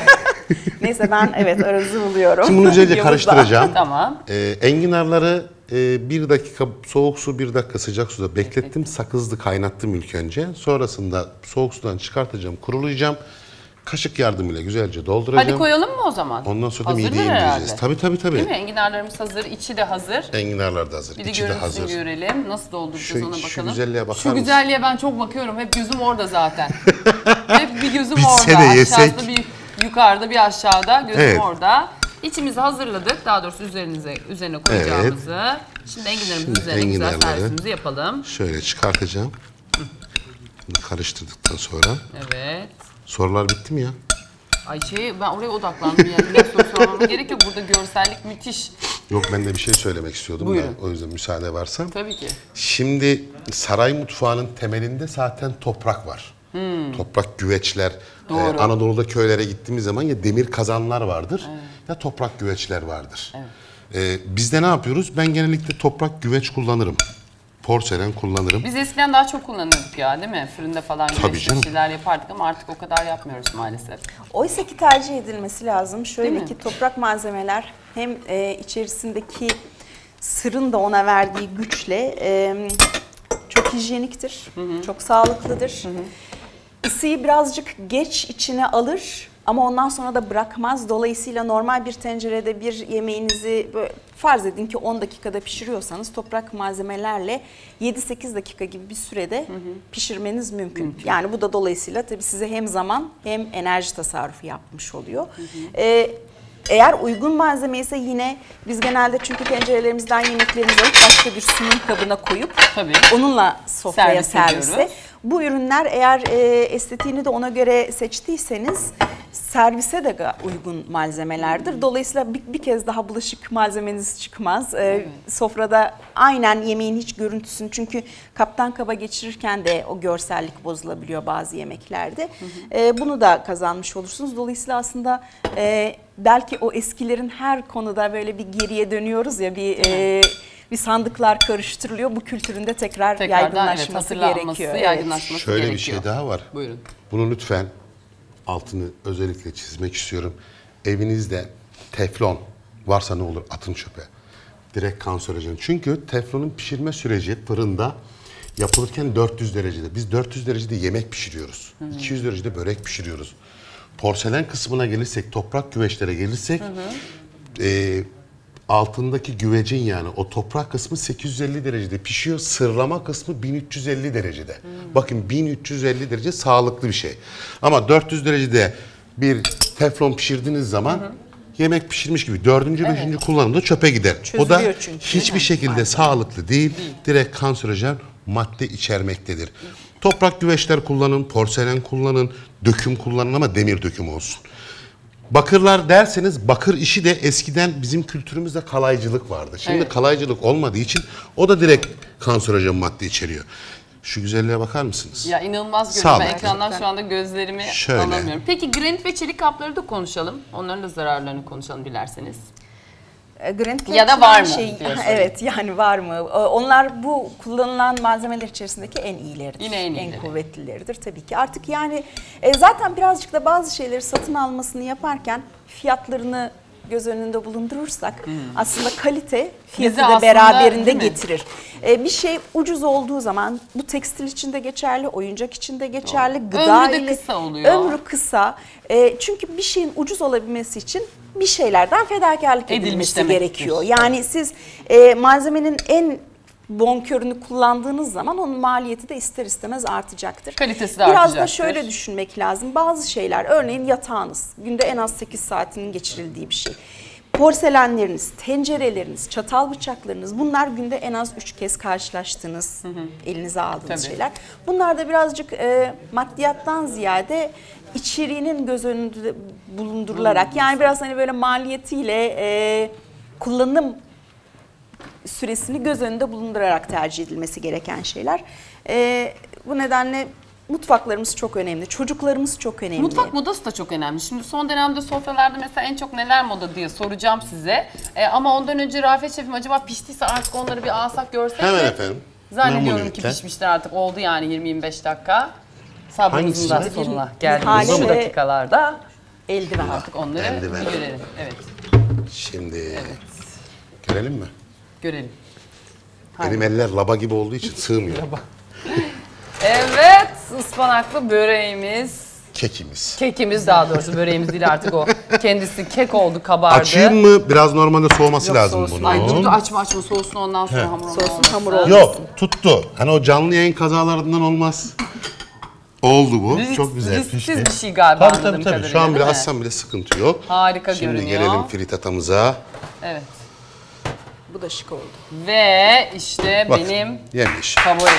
Neyse ben aranızı buluyorum. Şimdi bunu güzelce karıştıracağım. Tamam. Enginarları 1 dakika soğuk su, 1 dakika sıcak suda beklettim. Sakızlı kaynattım ilk önce. Sonrasında soğuk sudan çıkartacağım, kurulayacağım. Kaşık yardımıyla güzelce dolduracağım. Hadi koyalım mı o zaman? Ondan sonra da mideye indireceğiz. Tabii. Değil mi? Enginarlarımız hazır, içi de hazır. Enginarlar da hazır, bir de içi de hazır. görüntüsünü görelim. Nasıl dolduracağız ona bakalım. Şu güzelliğe bakar Şu mısın? güzelliğe ben çok bakıyorum. Hep gözüm orada zaten. Hep bir gözüm Bitse orada. de yesek. Aşağıda bir yukarıda bir aşağıda gözüm orada. İçimizi hazırladık. Daha doğrusu üzerine koyacağımızı. Şimdi enginarımızın üzerine güzel servisimizi yapalım. Şöyle çıkartacağım. Bunu karıştırdıktan sonra. Evet. Sorular bitti mi ya? Ay ben oraya odaklandım yani. Ne soru sormama gerek yok. Burada görsellik müthiş. Yok, ben de bir şey söylemek istiyordum. Buyurun. O yüzden müsaade varsa. Tabii ki. Şimdi saray mutfağının temelinde zaten toprak var. Toprak güveçler. Doğru. Anadolu'da köylere gittiğimiz zaman ya demir kazanlar vardır ya toprak güveçler vardır. Evet. Bizde ne yapıyoruz? Ben genellikle toprak güveç kullanırım. Porselen kullanırım. Biz eskiden daha çok kullanıyorduk ya, değil mi? Fırında falan güveçli şeyler yapardık ama artık o kadar yapmıyoruz maalesef. Oysa ki tercih edilmesi lazım. Şöyle ki toprak malzemeler hem içerisindeki sırın da ona verdiği güçle çok hijyeniktir, çok sağlıklıdır. Isıyı birazcık geç içine alır ama ondan sonra da bırakmaz. Dolayısıyla normal bir tencerede bir yemeğinizi farz edin ki 10 dakikada pişiriyorsanız toprak malzemelerle 7-8 dakika gibi bir sürede pişirmeniz mümkün. Yani bu da dolayısıyla tabii size hem zaman hem enerji tasarrufu yapmış oluyor. Eğer uygun malzeme ise yine biz genelde çünkü tencerelerimizden yemeklerimizi alıp başka bir sunum kabına koyup onunla sofraya servise. Bu ürünler eğer estetiğini de ona göre seçtiyseniz servise de uygun malzemelerdir. Dolayısıyla bir kez daha bulaşık malzemeniz çıkmaz. Sofrada aynen yemeğin hiç görüntüsünü, çünkü kaptan kaba geçirirken de o görsellik bozulabiliyor bazı yemeklerde. Bunu da kazanmış olursunuz. Dolayısıyla aslında belki o eskilerin her konuda böyle bir geriye dönüyoruz ya, bir sandıklar karıştırılıyor. Bu kültürün de tekrar yaygınlaşması gerekiyor. Şöyle bir şey daha var. Buyurun. Bunu lütfen altını özellikle çizmek istiyorum. Evinizde teflon varsa ne olur, atın çöpe. Direkt kanserojen. Çünkü teflonun pişirme süreci fırında yapılırken 400 derecede. Biz 400 derecede yemek pişiriyoruz. 200 derecede börek pişiriyoruz. Porselen kısmına gelirsek, toprak güveçlere gelirsek altındaki güvecin, yani o toprak kısmı 850 derecede pişiyor. Sırlama kısmı 1350 derecede. Bakın 1350 derece sağlıklı bir şey. Ama 400 derecede bir teflon pişirdiğiniz zaman yemek pişirmiş gibi 4. 5. kullanımda çöpe gider. O da hiçbir şekilde sağlıklı değil. Direkt kanserojen madde içermektedir. Toprak güveçler kullanın, porselen kullanın, döküm kullanın ama demir döküm olsun. Bakırlar derseniz, bakır işi de eskiden bizim kültürümüzde kalaycılık vardı. Şimdi kalaycılık olmadığı için o da direkt kanserojen madde içeriyor. Şu güzelliğe bakar mısınız? Ya inanılmaz görünüyor. Ben ekrandan şu anda gözlerimi alamıyorum. Peki granit ve çelik kapları da konuşalım. Onların da zararlarını konuşalım dilerseniz. Ya da var mı? Evet, yani var mı? Onlar bu kullanılan malzemeler içerisindeki en iyileridir. Yine en kuvvetlileridir tabii ki. Artık yani zaten birazcık da bazı şeyleri satın almasını yaparken fiyatlarını göz önünde bulundurursak aslında kalite fiyatı da beraberinde getirir. Bir şey ucuz olduğu zaman, bu tekstil için de geçerli, oyuncak için de geçerli, gıda ömrü de kısa oluyor. Ömrü kısa. Çünkü bir şeyin ucuz olabilmesi için bir şeylerden fedakarlık edilmesi gerekiyor. Yani siz malzemenin en bonkörünü kullandığınız zaman onun maliyeti de ister istemez artacaktır. Kalitesi de Biraz artacaktır. da şöyle düşünmek lazım. Bazı şeyler, örneğin yatağınız, günde en az 8 saatinin geçirildiği bir şey. Porselenleriniz, tencereleriniz, çatal bıçaklarınız, bunlar günde en az 3 kez karşılaştığınız, elinize aldığınız şeyler. Bunlar da birazcık maddiyattan ziyade içeriğinin göz önünde bulundurularak, yani biraz hani böyle maliyetiyle kullanım süresini göz önünde bulundurarak tercih edilmesi gereken şeyler. Bu nedenle mutfaklarımız çok önemli, çocuklarımız çok önemli. Mutfak modası da çok önemli. Şimdi son dönemde sofralarda mesela en çok neler moda diye soracağım size. Ama ondan önce Rafet Şefim acaba piştiyse artık onları bir alsak görsek mi? Hemen efendim. Zannediyorum ki pişmişler artık, oldu yani 20-25 dakika. Sabrımızın da sonuna geldiğimiz bu dakikalarda. Eldiven. Artık onları görelim. Evet. Şimdi görelim mi? Görelim. Benim eller laba gibi olduğu için sığmıyor. Evet, ıspanaklı böreğimiz. Kekimiz. Kekimiz daha doğrusu, böreğimiz değil artık o. Kendisi kek oldu, kabardı. Açayım mı? Biraz normalde soğuması lazım bunun. Ay dur açma soğusun, ondan sonra hamur olmasın. Soğusun, hamur olmasın. Yok, tuttu. Hani o canlı yayın kazalarından olmaz. Oldu bu. Çok güzel pişti. Risksiz bir şey galiba anladığım kadarıyla. Şu an bile açsam bile sıkıntı yok. Harika görünüyor. Şimdi gelelim fritatamıza. Evet. Bu da şık oldu. Ve işte bak, benim yemiş. favorim.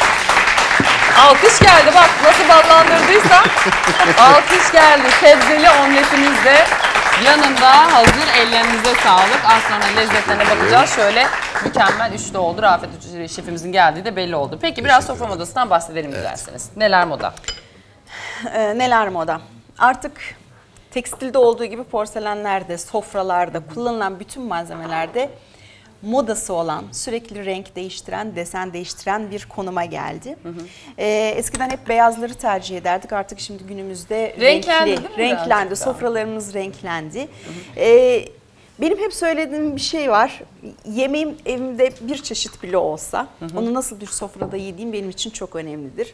Alkış geldi bak, nasıl ballandırdıysam. Alkış geldi. Sebzeli omletimiz de yanında hazır, ellerinize sağlık. Az sonra lezzetlerine bakacağız. Şöyle mükemmel üçlü oldu. Rafet Şefimizin geldiği de belli oldu. Peki biraz sofra modasından bahsedelim dilerseniz. Neler moda? Neler moda? Artık tekstilde olduğu gibi porselenlerde, sofralarda kullanılan bütün malzemelerde modası olan, sürekli renk değiştiren, desen değiştiren bir konuma geldi. Eskiden hep beyazları tercih ederdik. Artık şimdi günümüzde renklendi. Sofralarımız renklendi. Benim hep söylediğim bir şey var. Yemeğim evimde bir çeşit bile olsa, onu nasıl bir sofrada yediğim benim için çok önemlidir.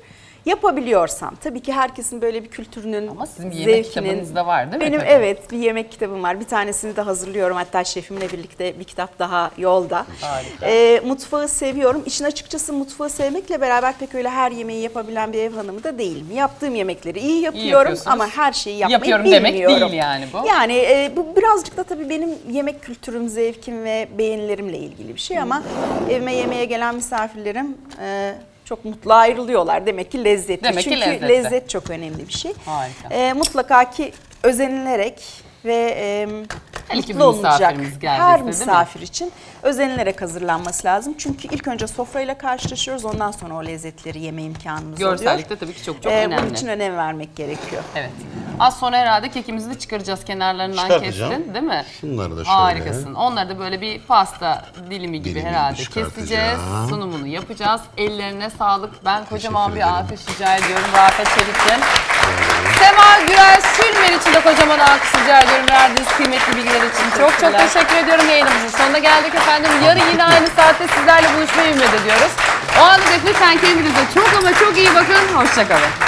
Yapabiliyorsam. Tabii ki herkesin böyle bir kültürünün, ama sizin bir yemek zevkinin. kitabınız da var değil mi? Benim Tabii. evet bir yemek kitabım var. Bir tanesini de hazırlıyorum. Hatta şefimle birlikte bir kitap daha yolda. Mutfağı seviyorum. İşin açıkçası mutfağı sevmekle beraber pek öyle her yemeği yapabilen bir ev hanımı da değilim. Yaptığım yemekleri iyi yapıyorum ama her şeyi yapmayı yapıyorum bilmiyorum. demek değil yani bu. Yani bu birazcık da tabii benim yemek kültürüm, zevkim ve beğenilerimle ilgili bir şey ama evime yemeğe gelen misafirlerim çok mutlu ayrılıyorlar. Demek ki lezzetli. Demek ki Çünkü lezzetli. lezzet çok önemli bir şey. Harika. Mutlaka ki özenilerek ve Belki mutlu bir olacak misafirimiz geldiğinde, her değil mi? misafir için özenilerek hazırlanması lazım. Çünkü ilk önce sofrayla karşılaşıyoruz, ondan sonra o lezzetleri yeme imkanımız oluyor. Görsellikte tabii ki çok önemli. Bunun için önem vermek gerekiyor. Evet. Az sonra herhalde kekimizi de çıkaracağız, kenarlarından Çıkartacağım. kestin değil mi? Şunları da şöyle. Harikasın. Onları da böyle bir pasta dilimi gibi Dilimi herhalde çıkartacağım. keseceğiz. Sunumunu yapacağız. Ellerine sağlık. Ben kocaman bir ederim. alkış rica ediyorum Rafet Çelik'ten. Sema Gürel Sülmer için de kocaman alkış rica ediyorum verdiğiniz kıymetli bilgiler için. Çok çok teşekkür ediyorum. Yayınımızın sonuna geldik efendim. Yarın yine aynı saatte sizlerle buluşmayı ümit ediyoruz. O halde lütfen kendinize çok ama çok iyi bakın. Hoşça kalın.